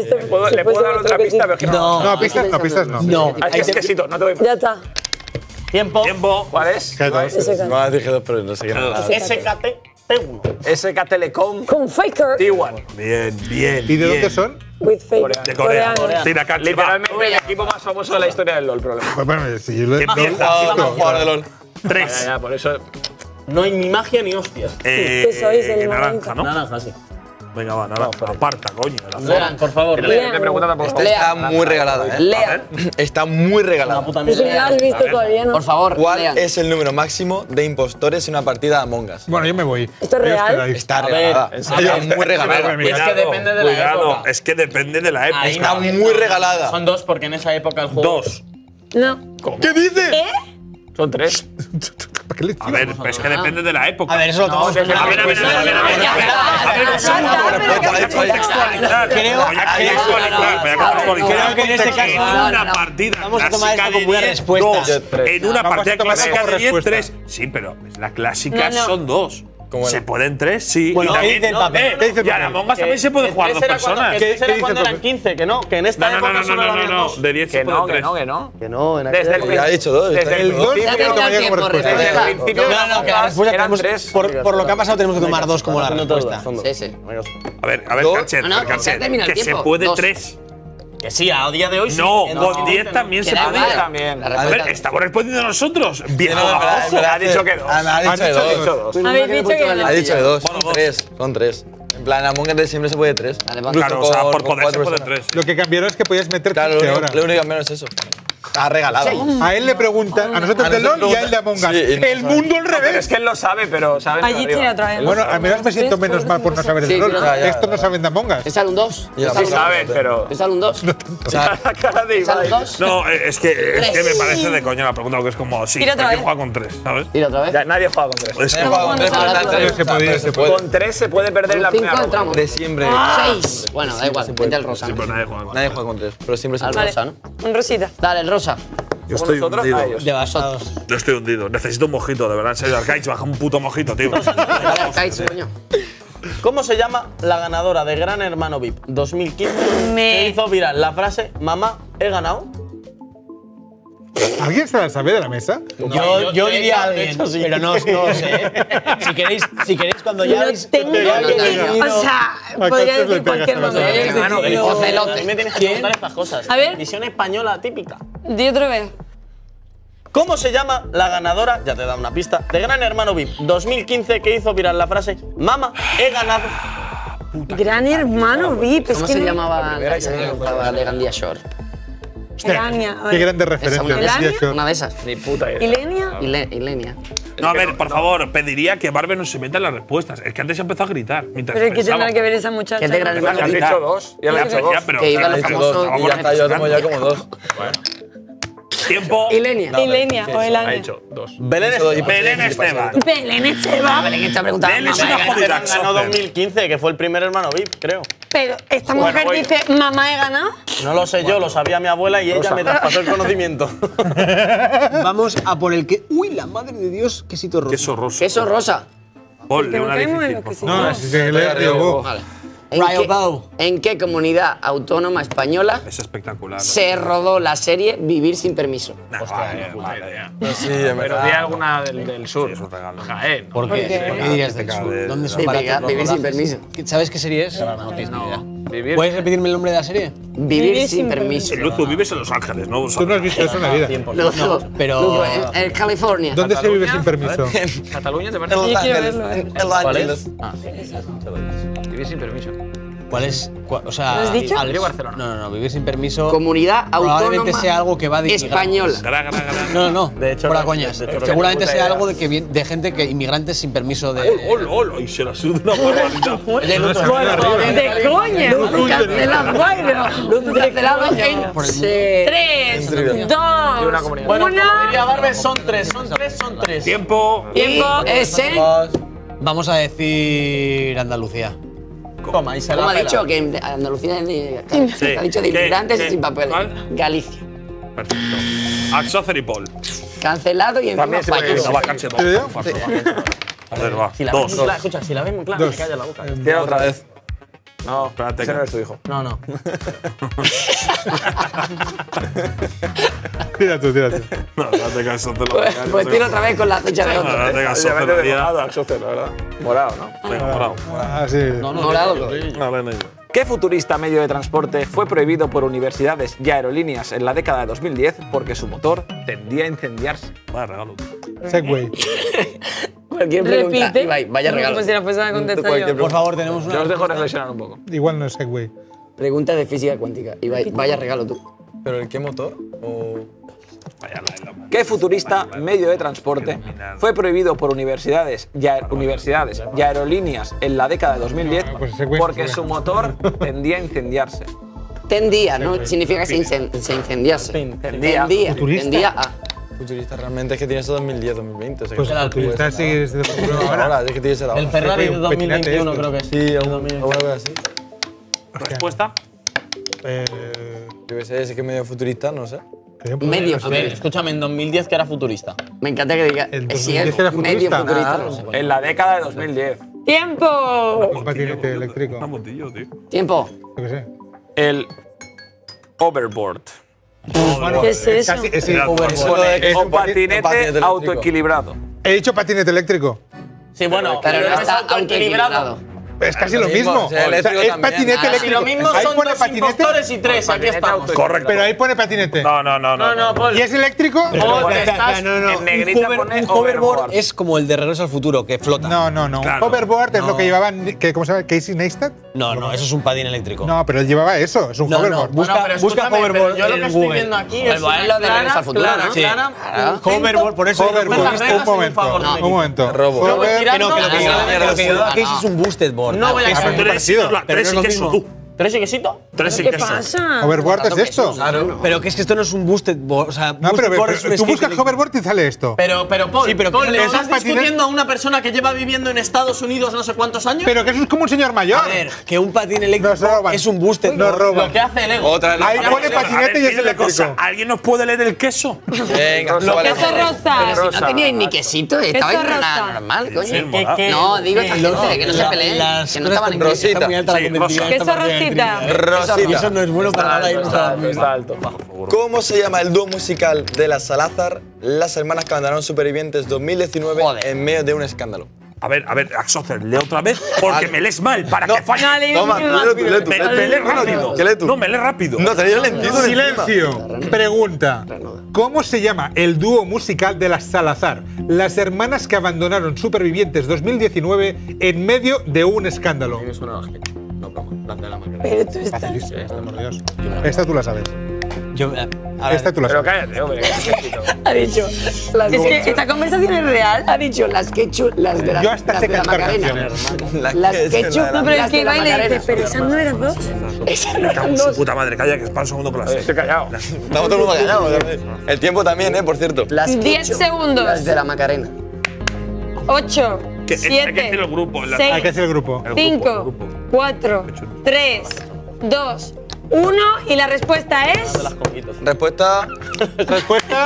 ¿Le puedo dar otra pista? Pero es que no. No, pistas no, pistas no. No. Ah, es que es quesito, no te doy. Ya está. Tiempo. Tiempo. ¿Cuál es? G2. Ese Me vas a decir G2, pero no sé qué nada. SKT T1. SK Telecom Con Faker. T1. Bien, bien. ¿Y de bien. dónde son? With Faker. De Corea. Coreano. Tira cancha. Literalmente el equipo más famoso de la historia del LoL, problema. Pues bueno, si yo lo he Jugador de LOL. 3. Ya, por eso. No hay ni magia ni hostias. ¿Qué sois, el naranja, ¿no? Naranja, sí. Venga, va, naranja. Aparta, coño. la Lean, por favor. Te pregunta tampoco. Está muy regalada, ¿eh? Lean. Está muy Una regalada. puta Si no mierda. lo has visto todavía, ¿no? Por favor, ¿Cuál lean. es el número máximo de impostores en una partida de Among Us? Bueno, yo me voy. ¿Esto es Ellos real? quedáis. Está ver, regalada. en Está serio. muy regalada. Mira, Es que depende de la Cuidado, época. es que depende de la época. Ahí Está no. muy regalada. Son dos porque en esa época el juego. 2. No. ¿Qué dices? Son 3. ¿Para qué le A ver, es que depende de la época. A ver, eso lo tomamos con A ver, a ver, a ver, a ver, a ver. A ver, un segundo. Voy a contextualizar. Creo- Voy a contextualizar. Voy a contextualizar. Creo que en este caso En una partida vamos a tomar clásica esto de como una 10, respuesta. 2. En una Vamos a partida tomarlo clásica como de 10, respuesta. 3. Sí, pero la clásica No, no. son 2. ¿Cómo Se era? pueden 3, sí. Bueno, Y también- ¿qué dice el papel? ¿Qué dice el Y a la papel? Among Us también se puede jugar 2 personas. Que ¿Qué ese era dice cuando el eran papel? 15, que no. Que en esta No, no, época no, no, solo no, eran no, no. dos. De 10 se Que no, pueden que 3. no, que no. Que no, en Desde el Ya ha dicho dos. Desde El el 2 principio, Ya te lo da tomaría como tiempo, respuesta. desde el respuesta. principio de No, la no, que la Among Us respuesta eran tenemos, 3. por lo que ha pasado tenemos que tomar 2 como la respuesta. Sí, sí. A ver, Dos. Carchet, No, no, Carchet, ya termina el que se tiempo. puede 2. 3. Que sí, a día de hoy sí. No, En con 2015 10 no. también se Que da puede. igual. También. La A ver, respuesta- estamos respondiendo nosotros. Bien, No, en verdad, en verdad, Ha dicho que dos. Ha dicho de dicho dos. que dos. Habéis dicho que no. Ha dicho de dos. Bueno, Son dos. 3. Son 3. En plan, Among Us siempre se puede 3. Vale, va. Claro, o sea, por poder se puede 3. Lo que cambiaron es que podías meter Claro, 15 lo horas. único que cambiaron es eso. Está regalado. A él le preguntan, a nosotros A de LOL nosotros y a él de Among Us. sí, y no El sabe. mundo al Pero es revés. que él lo sabe, pero sabe. Allí tiene otra vez. Bueno, al menos me siento menos mal por no saber Sí, de LOL. pero- Ya, Estos no saben de Among Us. ¿Te sale un 2? Y la ¿Te sale Sí un 2? saben, pero. ¿Te sale un 2? La cara de ¿Te sale Ibai. un 2? No, es que me parece de coña la pregunta, porque es como, sí, Tira otra ¿por qué vez. juega con 3? ¿Sabes? Tira otra vez. Ya, nadie juega con 3. Es He como, jugado con 3, pero está Pero 3. se podía, se puede. Con 3 se puede perder en la Con 5 primera ronda. entramos. De siempre. 6. Bueno, da igual. Vente al rosa. sí, pero nadie juega con Nadie juega con 3, pero siempre se Al puede. rosa, ¿no? Un rosita. Dale, el rosa. Yo estoy nosotros hundido. a ellos. Devastados. Yo estoy hundido. Necesito un mojito, de verdad. En serio, Arcaich, baja un puto mojito, tío. Arcaich, coño. ¿Cómo se llama la ganadora de Gran Hermano VIP 2015 que hizo viral la frase "Mamá, he ganado"? ¿Alguien se la sabe de la mesa? Yo diría a alguien, hecho, sí. pero no sé. Si queréis cuando ya No tengo idea. O sea, podría Arcaich le decir pega, cualquier se lo nombre. sabe. Hermano, El ocelote. a mí me tienes que preguntar estas cosas. A ver. Visión española típica. Di otra vez. ¿Cómo se llama la ganadora, ya te da una pista, de Gran Hermano VIP 2015 que hizo viral la frase "Mamá, he ganado"? Gran Hermano VIP. Es ¿Cómo que se no- llamaba la que jugaba de Gandía Shore? Elania. a Qué ver. grande Esa, referencia. una de ¿Elania? esas. Una de esas. Ni puta idea. ¿Ilenia? Ilenia. No, a ver, por favor, pediría que Barber no se meta en las respuestas. Es que antes empezó a gritar. Mientras Pero es que pensaba. tendrá que ver esa muchacha. Que es de Gran Empezó a Hermano Ya VIP. has dicho dos. Ya le has dicho dos. Ya, pero Que iba claro, los es que famosos estábamos Y ya está, yo tengo ya como dos. Tiempo. Ilenia o Ha Elania. dicho dos. Belén Belén Esteban. Belén Esteban. Belén está preguntando. Belén es "Mamá, una he ganado". jodida. ganó 2015, que fue el primer hermano VIP, creo. Pero esta Bueno, mujer oye. dice, mamá, he ganado. No lo sé yo, lo sabía mi abuela y ella me traspasó el conocimiento. Vamos a por el que. ¡Uy, la madre de Dios! Quesito rosa. Queso rosa. Queso rosa. Ponle Que no una caemos en difícil, lo por que sí. favor. No, si se lee Riobó. Vale. Rayo Bow. ¿En qué comunidad autónoma española Es espectacular. ¿no? se rodó la serie Vivir sin permiso? Nah, vale, vale. Sí, en Pero verdad. di alguna del sur. Es un regalo. Jaén. ¿Por qué? qué? ¿Por qué dirías del Pecado sur? de- ¿Dónde son Sí, baratos venga, los Vivir sin rodajes? permiso. ¿Sabes qué serie es? No tienes ni idea. Vivir. ¿Puedes repetirme el nombre de la serie? Vivir sin permiso. Luzu, vives en Los Ángeles, ¿no? Tú no has visto eso en la vida. Lujo, pero- lujo, en California. ¿Dónde se vive sin permiso? Cataluña te parece. Yo quiero verlo. ¿Cuál es? Vivir sin permiso. ¿Cuál es? O sea, ¿Lo has dicho? al- Madrid o Barcelona. No, vivir sin permiso. Comunidad Probablemente autónoma sea algo que va de española. Gra, gra, gra. No. De hecho, fuera no, coñas. de hecho, no Seguramente tengo sea puta algo idea. de que de gente que inmigrantes sin permiso de. ¡Hola! Y se la suda una barbaridad. De coña. Cancelado. Bueno, Cancelado en tres, dos, una comunidad. Bueno, como una. diría Barber, son tres. Tiempo. Tiempo. es en. Vamos a decir Andalucía. Toma, y se ¿Cómo la ha pela. dicho? Que en Andalucía es de. Sí. Ha dicho de ¿Qué? inmigrantes ¿Qué? y sin papeles. ¿Cuál? Galicia. Perfecto. Axocer y Paul. Cancelado y encima También se puede fallo. No va a caché ¿Te veo? A ver, va. Si la ves Dos. muy clara, escucha, si la ves muy clara, Dos. me calla la boca. Tira otra vez. No, espérate. Ese no es tu hijo. No. Tira tú. No, espérate que Axocer lo diga. Pues tira otra vez con la fecha de No, otro. espérate que Axocer Obviamente lo de diga. morado, Axocer, la verdad. Morado, ¿no? Venga, bravo. Ah, sí. Morado. Vale, no. ¿Qué futurista medio de transporte fue prohibido por universidades y aerolíneas en la década de 2010 porque su motor tendía a incendiarse? Vaya regalo. Segway. Cualquier pregunta. Repite. Ibai, vaya regalo. Como si la fuese a contestar yo. Por favor, tenemos una. Yo os dejo reflexionar un poco. Igual no es Segway. Pregunta de física cuántica. Ibai, vaya regalo tú. ¿Pero el qué motor? ¿O Vaya la ¿Qué futurista medio de transporte fue prohibido por universidades y aerolíneas en la década de 2010 Pues ese güey- porque su motor tendía a incendiarse? Tendía, ¿no? Significa que se incendiase. Tendía. Futurista. Tendía a. futurista realmente es que tiene eso 2010, 2020? O sea, Pues que futurista sí es de futuro ahora. ahora. Es que tiene que ser ahora. El Ferrari de Un petinete 2021 esto. creo que es. Sí, alguna vez así. respuesta. Yo qué sé, ese que es medio futurista, no sé. Medio A ver, futurista. escúchame, en 2010 que era futurista. Me encanta que diga. El Si es 2010 era medio futurista. futurista. No sé. En la década de 2010. ¡Tiempo! Un patinete eléctrico. Una motillo, tío. Tiempo. Yo qué sé. El overboard. Bueno, ¿Qué es eso? casi- sí, Mira, overboard. Eso lo de que es O un patinete patinete eléctrico. autoequilibrado. He dicho patinete eléctrico. Sí, bueno, Pero no es está autoequilibrado. autoequilibrado. Es casi lo mismo, mismo. o sea, eléctrico es también. patinete Ah, sí, eléctrico. Lo mismo Ahí son pone dos patinete. impostores y tres, aquí estamos. Correcto. Pero ahí pone patinete. No, No, Paul. ¿Y es eléctrico? Estás- En negrita pone Un hoverboard overboard. es como el de Regreso al Futuro, que flota. No. Claro. Hoverboard es lo que llevaban, ¿cómo se llama? Casey Neistat. No, eso es un patín eléctrico. No, pero él llevaba eso. Es un No, hoverboard. busca- Bueno, pero busca escúchame, hoverboard pero yo lo en que estoy Google. viendo aquí es Hoverboard es lo de Regreso al Futuro, ¿no? Sí. clara, Hoverboard, por eso. Hoverboard. las reglas, Un momento. por favor, Un momento. Robo. Hover- Tira- Que no, que lo que Ah, lleva no, Casey no. es un boosted board. No voy a Ah, caer. pero Tú eres parecido. la Pero tres no y es lo queso, mismo. tú. ¿Tres y quesito? 3 sin ¿Qué queso. pasa? Overboard es esto. Pero que es que esto no es un boosted board. O sea, No, boosted pero board es un tú skate buscas que- hoverboard y sale esto. Pero Paul, Sí, pero Paul, que ¿le esas estás discutiendo a una persona que lleva viviendo en Estados Unidos no sé cuántos años? Pero que eso es como un señor mayor. A ver, que un patín Nos eléctrico roban. es un boosted Nos board. roban. Lo que hace el ego. Otra vez. Ahí la- pone A patinete ver, y es pide una cosa, eléctrico. ¿alguien nos puede leer el queso? Venga, Rosa. vale. Queso rosa. Pero si no teníais ni quesito, estaba Queso en rosa. una normal, Sí, coño. mola. No, digo esta gente, que no se peleen, que no estaban en Rosita. Está muy alta la Sí, competitividad rosa. de esta Queso partida de rosita. trivia, ¿eh? Rosita. Y eso no es bueno para nada. y no está muy bien. Está alto. ¿Cómo se llama el dúo musical de las Salazar, las hermanas que abandonaron Supervivientes 2019 en medio de un escándalo? A ver, Axocer, lee otra vez porque me lees mal para que falle. No, leí Toma, muy lee tú, rápido. lee tú. Me lees rápido. ¿Qué lee tú? No, me lees rápido. No, te leí lentito. Silencio. Pregunta. ¿Cómo se llama el dúo musical de las Salazar, las hermanas que abandonaron Supervivientes 2019 en medio de un escándalo? Pero tú estás. Facilísimo, por Dios. Esta tú la sabes. Yo, a ver, Esta tú la Pero sabes. cállate, hombre. Ha dicho. Es que esta conversación es real. Ha dicho las ketchup, las de la, Yo hasta las sé de la cantar Macarena. canciones. Las ketchup, No, pero es las que de la Ibai le dice, Macarena. pero esas no eran dos. Esas no Me cago eran en su dos. puta madre, calla, que es para el segundo clase. Estoy callado. Estamos todo el mundo callado. El tiempo también, por cierto. Las 10 ketchup, segundos. Las de la Macarena. 8, Que- hay que decir 7, el grupo. Hay que 6, hacer el grupo. 5, 4, 3, 2, 1 y la respuesta es… Respuesta. Respuesta.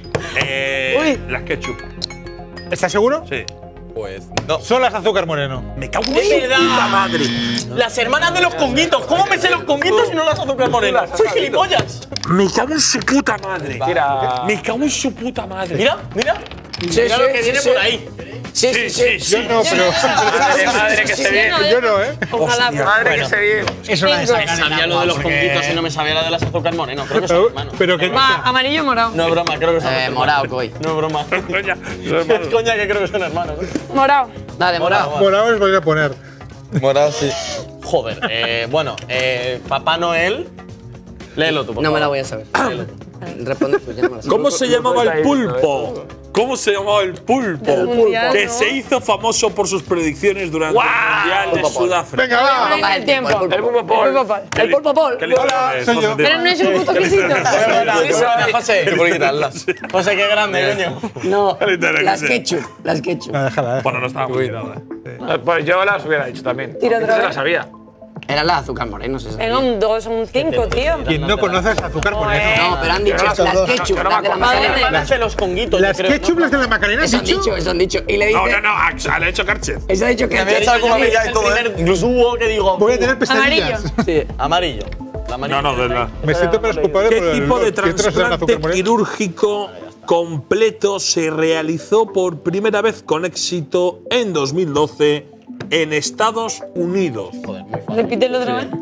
Uy. Las ketchup. ¿Estás seguro? Sí. Pues no. Son las azúcar moreno. Me cago en ¡Es su verdad! puta madre. Las hermanas de los conguitos. ¿Cómo me sé los conguitos y no las azúcar morenas? ¡Soy gilipollas! Me cago en su puta madre. Tira. Me cago en su puta madre. Mira, mira. Mira lo que viene por ahí. Sí, Sí, sí, sí. Yo no, pero. Madre que se viene. Yo no, ¿eh? Ojalá. Madre que se viene. es una de esas Sabía lo de los conguitos y no me sabía la de las azúcar morenas. Creo que son hermanos. Pero que. Va, amarillo o morado. No es broma, creo que son hermanos. morado, coi. No es broma. Coña, Es coña que creo que son hermanos. Morado. Dale, morado. Morado os voy a poner. Morado, sí. Joder, bueno, Papá Noel. Léelo tú, por No me favor. la voy a saber. Responde tú, ya no me la sé. ¿Cómo se llamaba el pulpo? ¿Cómo se llamaba el pulpo? Del mundial, Que ¿no? se hizo famoso por sus predicciones durante el Mundial de Sudáfrica. Venga, va. Venga, el tiempo. El pulpo El pulpo Paul. El pulpo Paul. ¿Qué le Hola, dices, soy José, yo. tío? Pero no es un puto quesito. José. ¿Qué por quitarlas? José, qué grande, coño. No, Literal, las que sí. ketchup. Las ketchup. Ah, déjala, Bueno, no estaba muy tirada. Pues yo las hubiera dicho también. Tira otra Se vez. las sabía. Eran las azúcar morenos esas. Venga, un 2 o un 5, tío. Quien no conoce es azúcar moreno. No, pero han dicho las ketchup, las de la Madre Macarena. mía. Las de los conguitos. Las yo creo, ketchup, las de la Macarena, ¿has Eso han dicho? dicho, eso han dicho. Y le No, dice. no, no, le ha hecho Karchev. Eso ha dicho que. Me había echado como amiga y todo, El ¿eh? primer incluso hubo que digo. Voy a tener pesadillas. Amarillo. Sí, amarillo. La amarilla. No, no, de la. Me siento menos culpable por ¿Qué el tipo de que otros sean azúcar trasplante moreno. quirúrgico completo se realizó por primera vez con éxito en 2012 en Estados Unidos? Repítelo otra vez.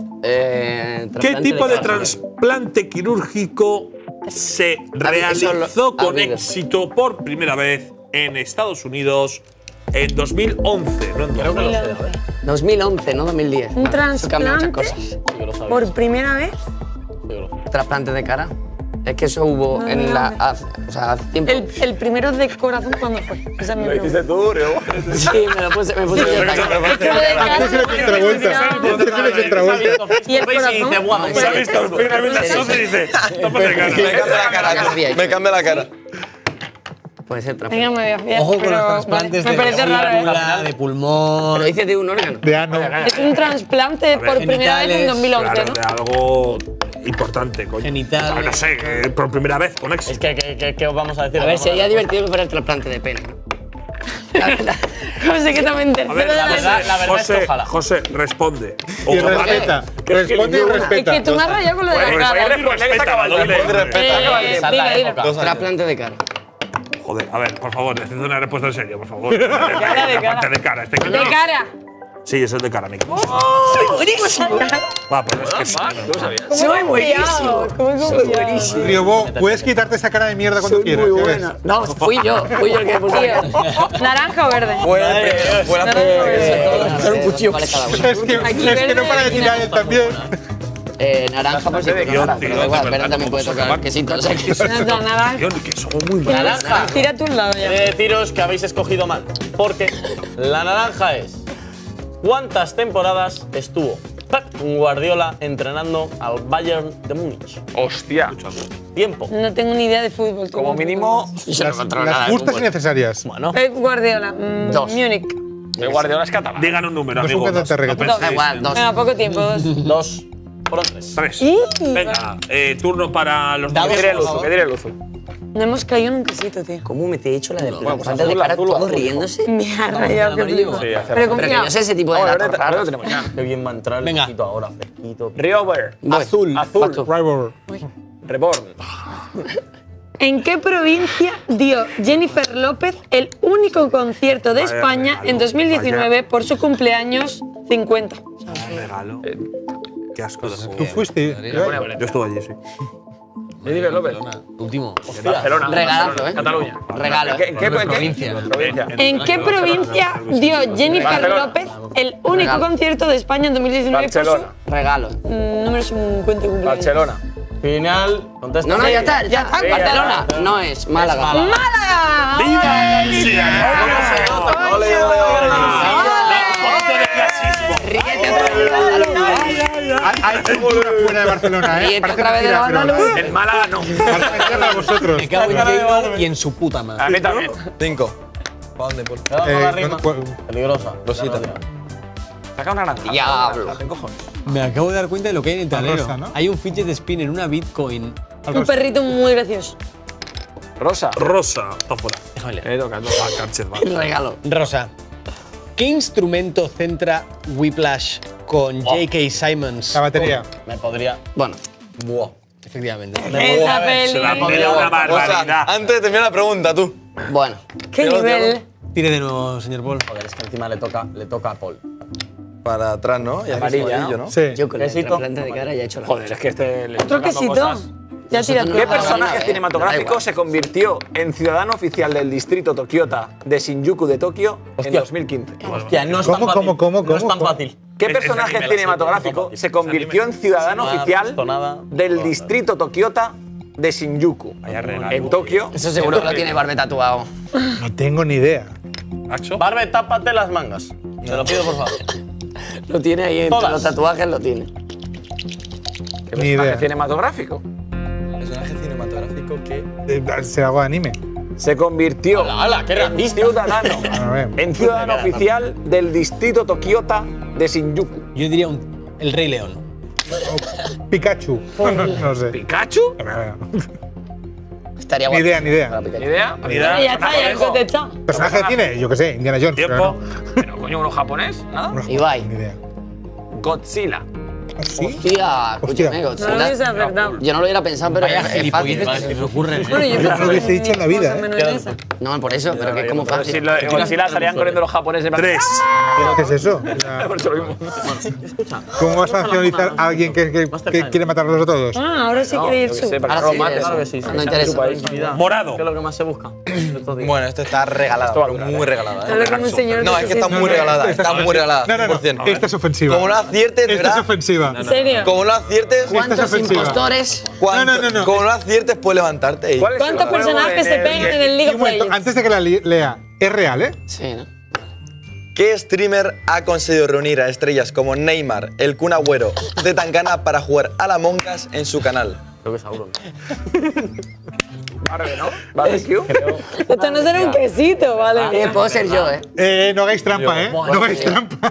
¿Qué tipo de trasplante quirúrgico se realizó con habido. éxito por primera vez en Estados Unidos en 2011? No en 2012. 2011, no 2010. Un Eso cambia muchas trasplante cosas. por primera vez. Trasplante de cara. Es que eso hubo No, en no, la. no. Hace tiempo. El primero de corazón, ¿cuándo fue? Esa es mi pregunta. Sí, me puse Es que lo de cara Antes era contravuelta. Antes era contravuelta. Y el corazón. dice, guau, Pues, Se ha visto el fin de la socia y dice, toma de cara. Me cambia la cara. tío. Me cambia la cara. Puede ser trasplante. Venga, me voy a fiar. Ojo con pero, los trasplantes vale, me parece de raro, ¿eh? médula, de pulmón. Lo dice de un órgano. De ano. Es un trasplante por primera vez en genitales, 2011, Claro, ¿no? de algo importante, coño. Genitales. Ah, no sé, por primera vez con Es éxito. que, ¿qué os vamos a decir? A ver, sería divertido que fuera el trasplante de pene, ¿no? La verdad. José, que también te A ver, la verdad es que José, ojalá. José, responde. Y Ojalá. respeta. Responde y Es que respeta. tú me has rayado con lo de Bueno, la pues ahí cara. respeta, doble. Dile. Trasplante de cara. Joder, a ver, por favor, necesito una respuesta en serio, por favor. de cara. Parte de cara. Este De cara. Sí, es el de cara, Nico. Va, pues es que sí. Soy buenísimo. Soy buenísimo. Riobo, puedes quitarte esa cara de mierda cuando quieras. ¿ya ves? No, fui yo el que puse la cara. ¿Naranja o verde? Fue la Naranja o verde. Hacer un cuchillo. Vale, cada uno. Es que no para decir a él también. Naranja por si te guión, tocara, tío, pero da igual, de verde verdad, también puede ¿cómo tocar sacar? quesito, o sea que La naranja. Tío, que somos muy malos. Naranja. Tira a tu lado He ya. de deciros que habéis escogido mal. Porque la naranja es. ¿Cuántas temporadas estuvo Pep Guardiola entrenando al Bayern de Múnich? Hostia. Tiempo. No tengo ni idea de fútbol. Como mínimo, Las justas y necesarias. Bueno, Pep Guardiola, Dos. Múnich. el Guardiola es catalán. Digan un número, No es un amigos. cantante de reggaetón. Da igual, dos. Venga, poco tiempo. 2. Fueron 3. 3. Y Venga, turno para los Dados, Que tire el por uso, favor. que tire el uso. no hemos caído en un quesito, tío. ¿Cómo me te he hecho la de Bueno, pues antes de azul, cara azul, todos azul. riéndose? Me ha rayado que amarillo. flipa. Sí, hace Pero Pero que confía. yo sé ese tipo de datos Ahora lo raros. tenemos ya. Qué bien va a entrar el Venga. fresquito ahora, fresquito. Riover. Voy. Azul. Azul. Rival. Reborn. ¿En qué provincia dio Jennifer López el único concierto de España en 2019 por su cumpleaños 50? Regalo. Qué asco. Tú fuiste. Yo estuve allí, sí. Jennifer López. Último. Barcelona. Regalazo, Barcelona, ¿eh? Cataluña. Regalo. ¿En qué Provincia. provincia? ¿En qué provincia dio Jennifer Barcelona. López el único Regalo. concierto de España en 2019 Barcelona. por Regalo. su número 50 cumpleaños? Barcelona. Final. Contesta. No, no, ya está. Ya está. Sí, Barcelona. No es Málaga. ¡Málaga! ¡Viva Valencia! Ole, ole, ole. ¡Foto de clasismo! Ríete otra vez de Andaluz. Hay cultura fuera de Barcelona, ¿eh? Ríete Parece otra vez de mentira, pero Andaluz. En Málaga no. Para meterla a vosotros. Me cago en Diego y en su puta madre. A mí también. 5. ¿Para dónde, Paul? Le damos la rima. ¿cuál? Peligrosa. Rosita. Saca una naranja. Diablo. ¿Qué cojones? Me acabo de dar cuenta de lo que hay en el tablero. rosa, ¿no? Hay un fidget spinner, una Bitcoin. Un perrito muy gracioso. Rosa. Rosa. Está fuera. Déjame leer. Toca. Ah, Carchet, va. Regalo. Rosa. ¿Qué instrumento centra Whiplash con J.K. Simmons? La batería. Me podría. Bueno. Buah. Efectivamente. Esa Se la peli. podría una O sea, barbaridad. antes de terminar la pregunta, tú. Bueno. ¿Qué nivel? Tire de nuevo, señor Paul. Joder, es que encima le toca a Paul. Para atrás, ¿no? Y Amarilla, amarillo, ¿no? Sí. Yo con el Quesito. trasplante de cara ya he hecho la Joder, es que este le Otro estoy tocando quesito. cosas. Ya tira tú. Nosotros ¿Qué no- personaje Da cinematográfico igual. se convirtió en ciudadano oficial del distrito Tokiota de Shinjuku de Tokio en Hostia. 2015? Hostia, no es tan ¿Cómo, fácil. cómo, No es tan cómo? fácil. ¿Qué Ese personaje anime, cinematográfico ese se convirtió en ciudadano Nada, oficial esto nada. del distrito Tokiota de Shinjuku en Tokio? Eso seguro que lo tiene Barbe tatuado. No tengo ni idea. ¿Nacho? Barbe, tápate las mangas. Te lo pido, por favor. Lo tiene ahí entre Todas. los tatuajes, lo tiene. ¿Qué Ni idea. personaje cinematográfico? Personaje cinematográfico que. Se hago anime. Se convirtió ¡Hala, qué en racista! ciudadano, A ver. en ciudadano oficial del distrito Tokiota de Shinjuku. Yo diría el Rey León. Pikachu. No sé. ¿Pikachu? Estaría Ni guapo. idea, ni idea. Para Pikachu. ¿Ni idea? Ni idea. Ya está, ya se te echa. ¿Personaje de cine? Yo qué sé, Indiana Jones. Tiempo. Pero coño, uno japonés, ¿nada? Pero no, Ibai. Ni idea. Godzilla. ¿Sí? Hostia, escúchame, No lo Godzilla. hubiese acertado. Yo no lo hubiera pensado, pero Vaya es fácil. gilipolleces que se ocurren. Bueno, yo No lo hubiese dicho en la vida, menos en esa. No, por eso, pero que es como Pero si fácil. Godzilla salían corriendo los japoneses. 3. ¿Qué es eso? O sea, Por eso lo mismo. ¿Cómo vas a nacionalizar a alguien que quiere matarlos a todos? Ah, ahora sí quiere ir su. Sí, pero Ahora no sí, lo mates. claro que sí, sí. No interesa. Morado. ¿Qué es lo que más se busca? Estos días. Bueno, esto está regalada, Esto va a pero durar, muy regalada. Habla como un señor. No, de es que está 60. muy regalada, está muy regalada. No, no, no. 100%. Esta es ofensiva. Como no aciertes, de Esta es verdad. ofensiva. ¿En serio? Como no aciertes, Esta es ¿Cuántos ofensiva. impostores? No. Como no aciertes, puedes levantarte y. ¿Cuál es el ¿Cuántos juego personajes se pegan en el Y League un of momento, Legends? antes de que la lea, es real, ¿eh? Sí, ¿no? ¿Qué streamer ha conseguido reunir a estrellas como Neymar, el Kun Agüero, de Tangana para jugar a la Among Us en su canal? Creo que es Auron. Barbe, ¿no? Barbecue. Esto no será un quesito, ¿vale? Puedo ser yo, ¿eh? No hagáis trampa, ¿eh? No hagáis trampa.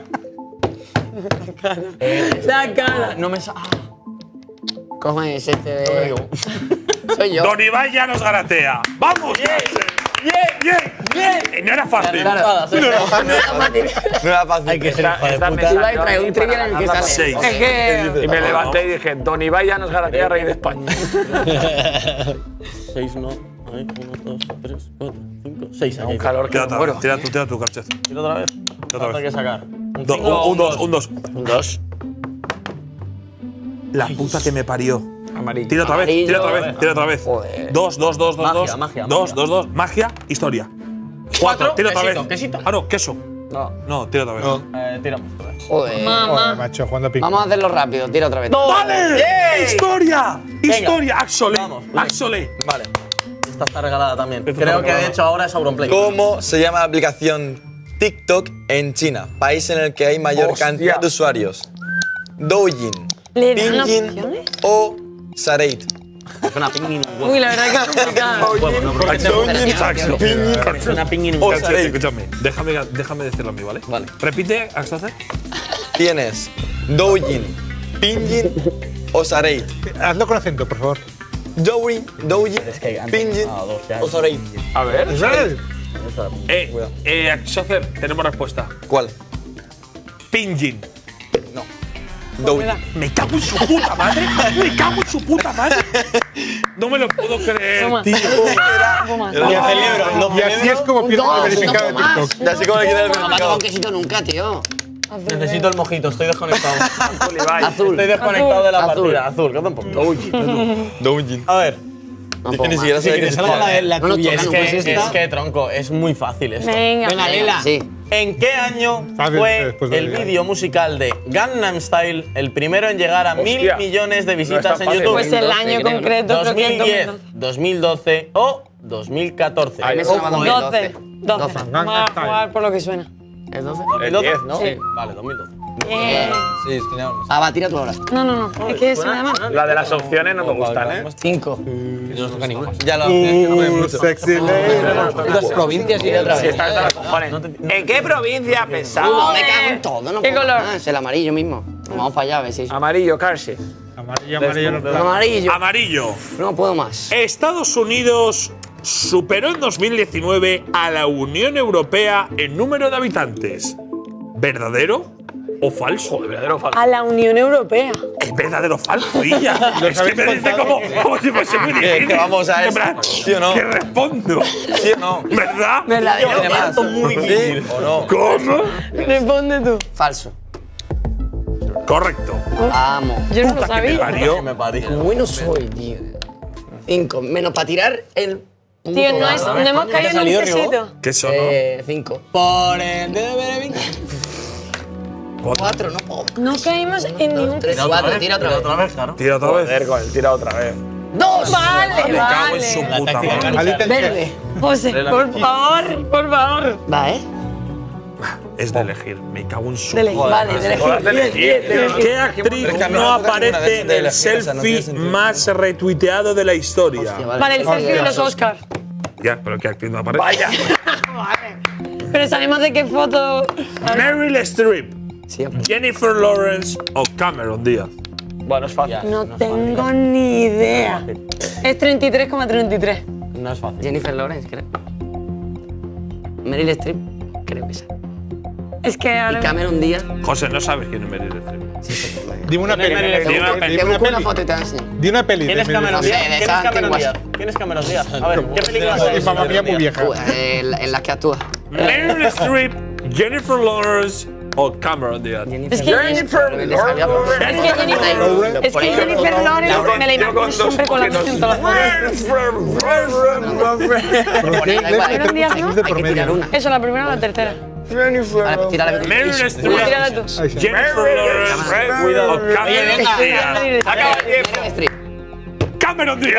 La cara. No me ¿Cómo es este de...? Soy yo. Don Ibai ya nos garatea. ¡Vamos! ¡Bien! No era fácil. Claro. No era fácil. Hay que ser hijo de Esta puta. mesa Ibai yo trae aquí un trivial para en el que ganarla. sale. 6. Es que. Y me levanté y dije, Don Ibai ya nos garatea rey de España. 6, no. 1, 2, 3, 4, 5, 6. Un calor que me muero. Tira tu Carchet. Tira otra vez. Otra vez. Hay que sacar. Un Un 2. Un 2. La puta que me parió. Amarillo. Tira otra vez, tira otra vez, tira otra vez. Joder. 2. Magia. 2. Magia, historia. 4. Tira otra vez. Quesito. Ah, no, queso. No. No, tira otra vez. Tiramos otra vez. Joder. Joder, Mamá. macho, jugando a pico. Vamos a hacerlo rápido, tira otra vez. ¡Vale! ¡Historia! ¡Historia! ¡Axole! Vamos. ¡Axole! Vale. Esta está regalada también. Creo que de hecho ahora es Auronplay. ¿Cómo se llama la aplicación TikTok en China? País en el que hay mayor Hostia. cantidad de usuarios. Doujin, ¿Le dan Pinyin opciones? o Sareit. Es una pingüin. Uy, la verdad que es complicado. Es una pingüin. O Axel, Sareit. escúchame, déjame decirlo a mí, ¿vale? Vale. Repite, Axel. Tienes Doujin, Pinyin o Sareit. Hazlo con acento, por favor. Doujin, Pinyin o Sareit. A ver. ¿Sabes? Axel, tenemos respuesta. ¿Cuál? Pinyin. Doujin. Me cago en su puta madre. Me cago en su puta madre. No me lo puedo creer, Toma. tío. Toma. Y así es como pierde el verificado de TikTok. Ya sé cómo le quitas el No me ha verificado. con quesito nunca, tío. Necesito el mojito, estoy desconectado. Azul. Estoy desconectado de la Azul. partida. Azul, que tampoco. Doujin. A ver. Tampoco Ni más. siquiera sabía que salga existía. la No lo tuya. tocan, Es que, tronco, es muy fácil esto. Venga. Venga, Lela. Sí. ¿En qué año Fácil, fue después de el Lela. vídeo musical de Gangnam Style el primero en llegar a 1.000 millones de visitas tan en fácil. YouTube? Pues el año creo, ¿no? concreto, creo que el 2010, 2012. 2012 o 2014. A mí me sonaba 12. 2012. 12. Vamos a jugar por lo que suena. ¿Es 12? 2012, 10, ¿no? Sí. Vale, 2012. Bien. Sí, tenía unos. Ah, va, tira tú ahora. No. Es que suena mal. La de las opciones no me gustan, ¿eh? 5. Ya lo hacía, no me mucho. Sexy lady. Dos provincias y otra Sí, vez. está de los cojones. ¿En qué provincia No, pensaba? me cago en todo. No ¿Qué puedo color? más, el amarillo mismo. Vamos para allá, a ver si. Amarillo, Carse. Amarillo, amarillo. no- El amarillo. Amarillo. No puedo más. Estados Unidos superó en 2019 a la Unión Europea en número de habitantes. ¿Verdadero o falso? ¿Verdadero o falso? A la Unión Europea. Es verdadero o falso, Illa. Es que me dice como si fuese muy difícil. que vamos a En eso. plan, ¿Sí o no? ¿Qué respondo? ¿Sí o no? ¿Verdad? ¿Verdadero? ¿Tiene más? ¿Sí o no? ¿Cómo? Responde tú. Falso. Correcto. Vamos. Yo no lo Puta que me sabía. parió. Me parió. Bueno soy, tío. 5. Menos para tirar el. Tío, no hemos caído en un salido, Rigo? quesito. ¿Qué son? 5. Por el dedo de Benavente. 4, no puedo. No caímos en ningún 3, quesito. 4, tira otra vez. Otra vez, claro. Tira otra vez. Joder, con el tira otra vez. 2. Vale, Me cago en su vale. puta madre. Alita, Verde. José, por favor, por favor. Va, ¿eh? Es de elegir. Me cago en su Dele, puta vale, madre. dele. Joder, de elegir. ¿Qué actriz Es que a mí no me toca ninguna aparece de en el elegir, o sea, no tiene selfie sentido. más retuiteado de la historia? Vale, el selfie de los Oscars. Ya, pero ¿qué actriz no aparece? Vaya. Vale. Pero sabemos de qué foto. Meryl Streep, Siempre. Jennifer Lawrence o Cameron Díaz. Bueno, es fácil. No tengo ni idea. Es 33,33. No es fácil. Jennifer Lawrence, creo. Meryl Streep, creo que esa. Es que Y ahora. Cameron Díaz. José, no sabes quién es Meryl Streep. Dime una peli. Dime una peli. Te busco una foto y te la enseño. Di una peli. ¿Quién es de Cameron sé, Díaz? de ¿Quién es esas Cameron antiguas. Díaz? ¿Quién es Cameron Díaz? A ver, ¿qué películas Es hay? mamá mía muy vieja. En las que actúa. Meryl Streep, Jennifer Lawrence o Cameron Díaz. Es que Jennifer. Es que Jennifer. Es que Jennifer Lawrence me la imagino siempre con la mente en todas las fotos. Pero Por ahí, ¿qué? da igual. Debe tener Díaz, muchos ¿no? años de Hay que tirar promedio. una. Eso, la primera o la tercera. Vale, tira la que Meryl Streep, Tírala tú. Ahí está. Jennifer Lawrence Cuidado. o Cameron Díaz. Acaba el tiempo. Meryl Streep. Cameron Díaz.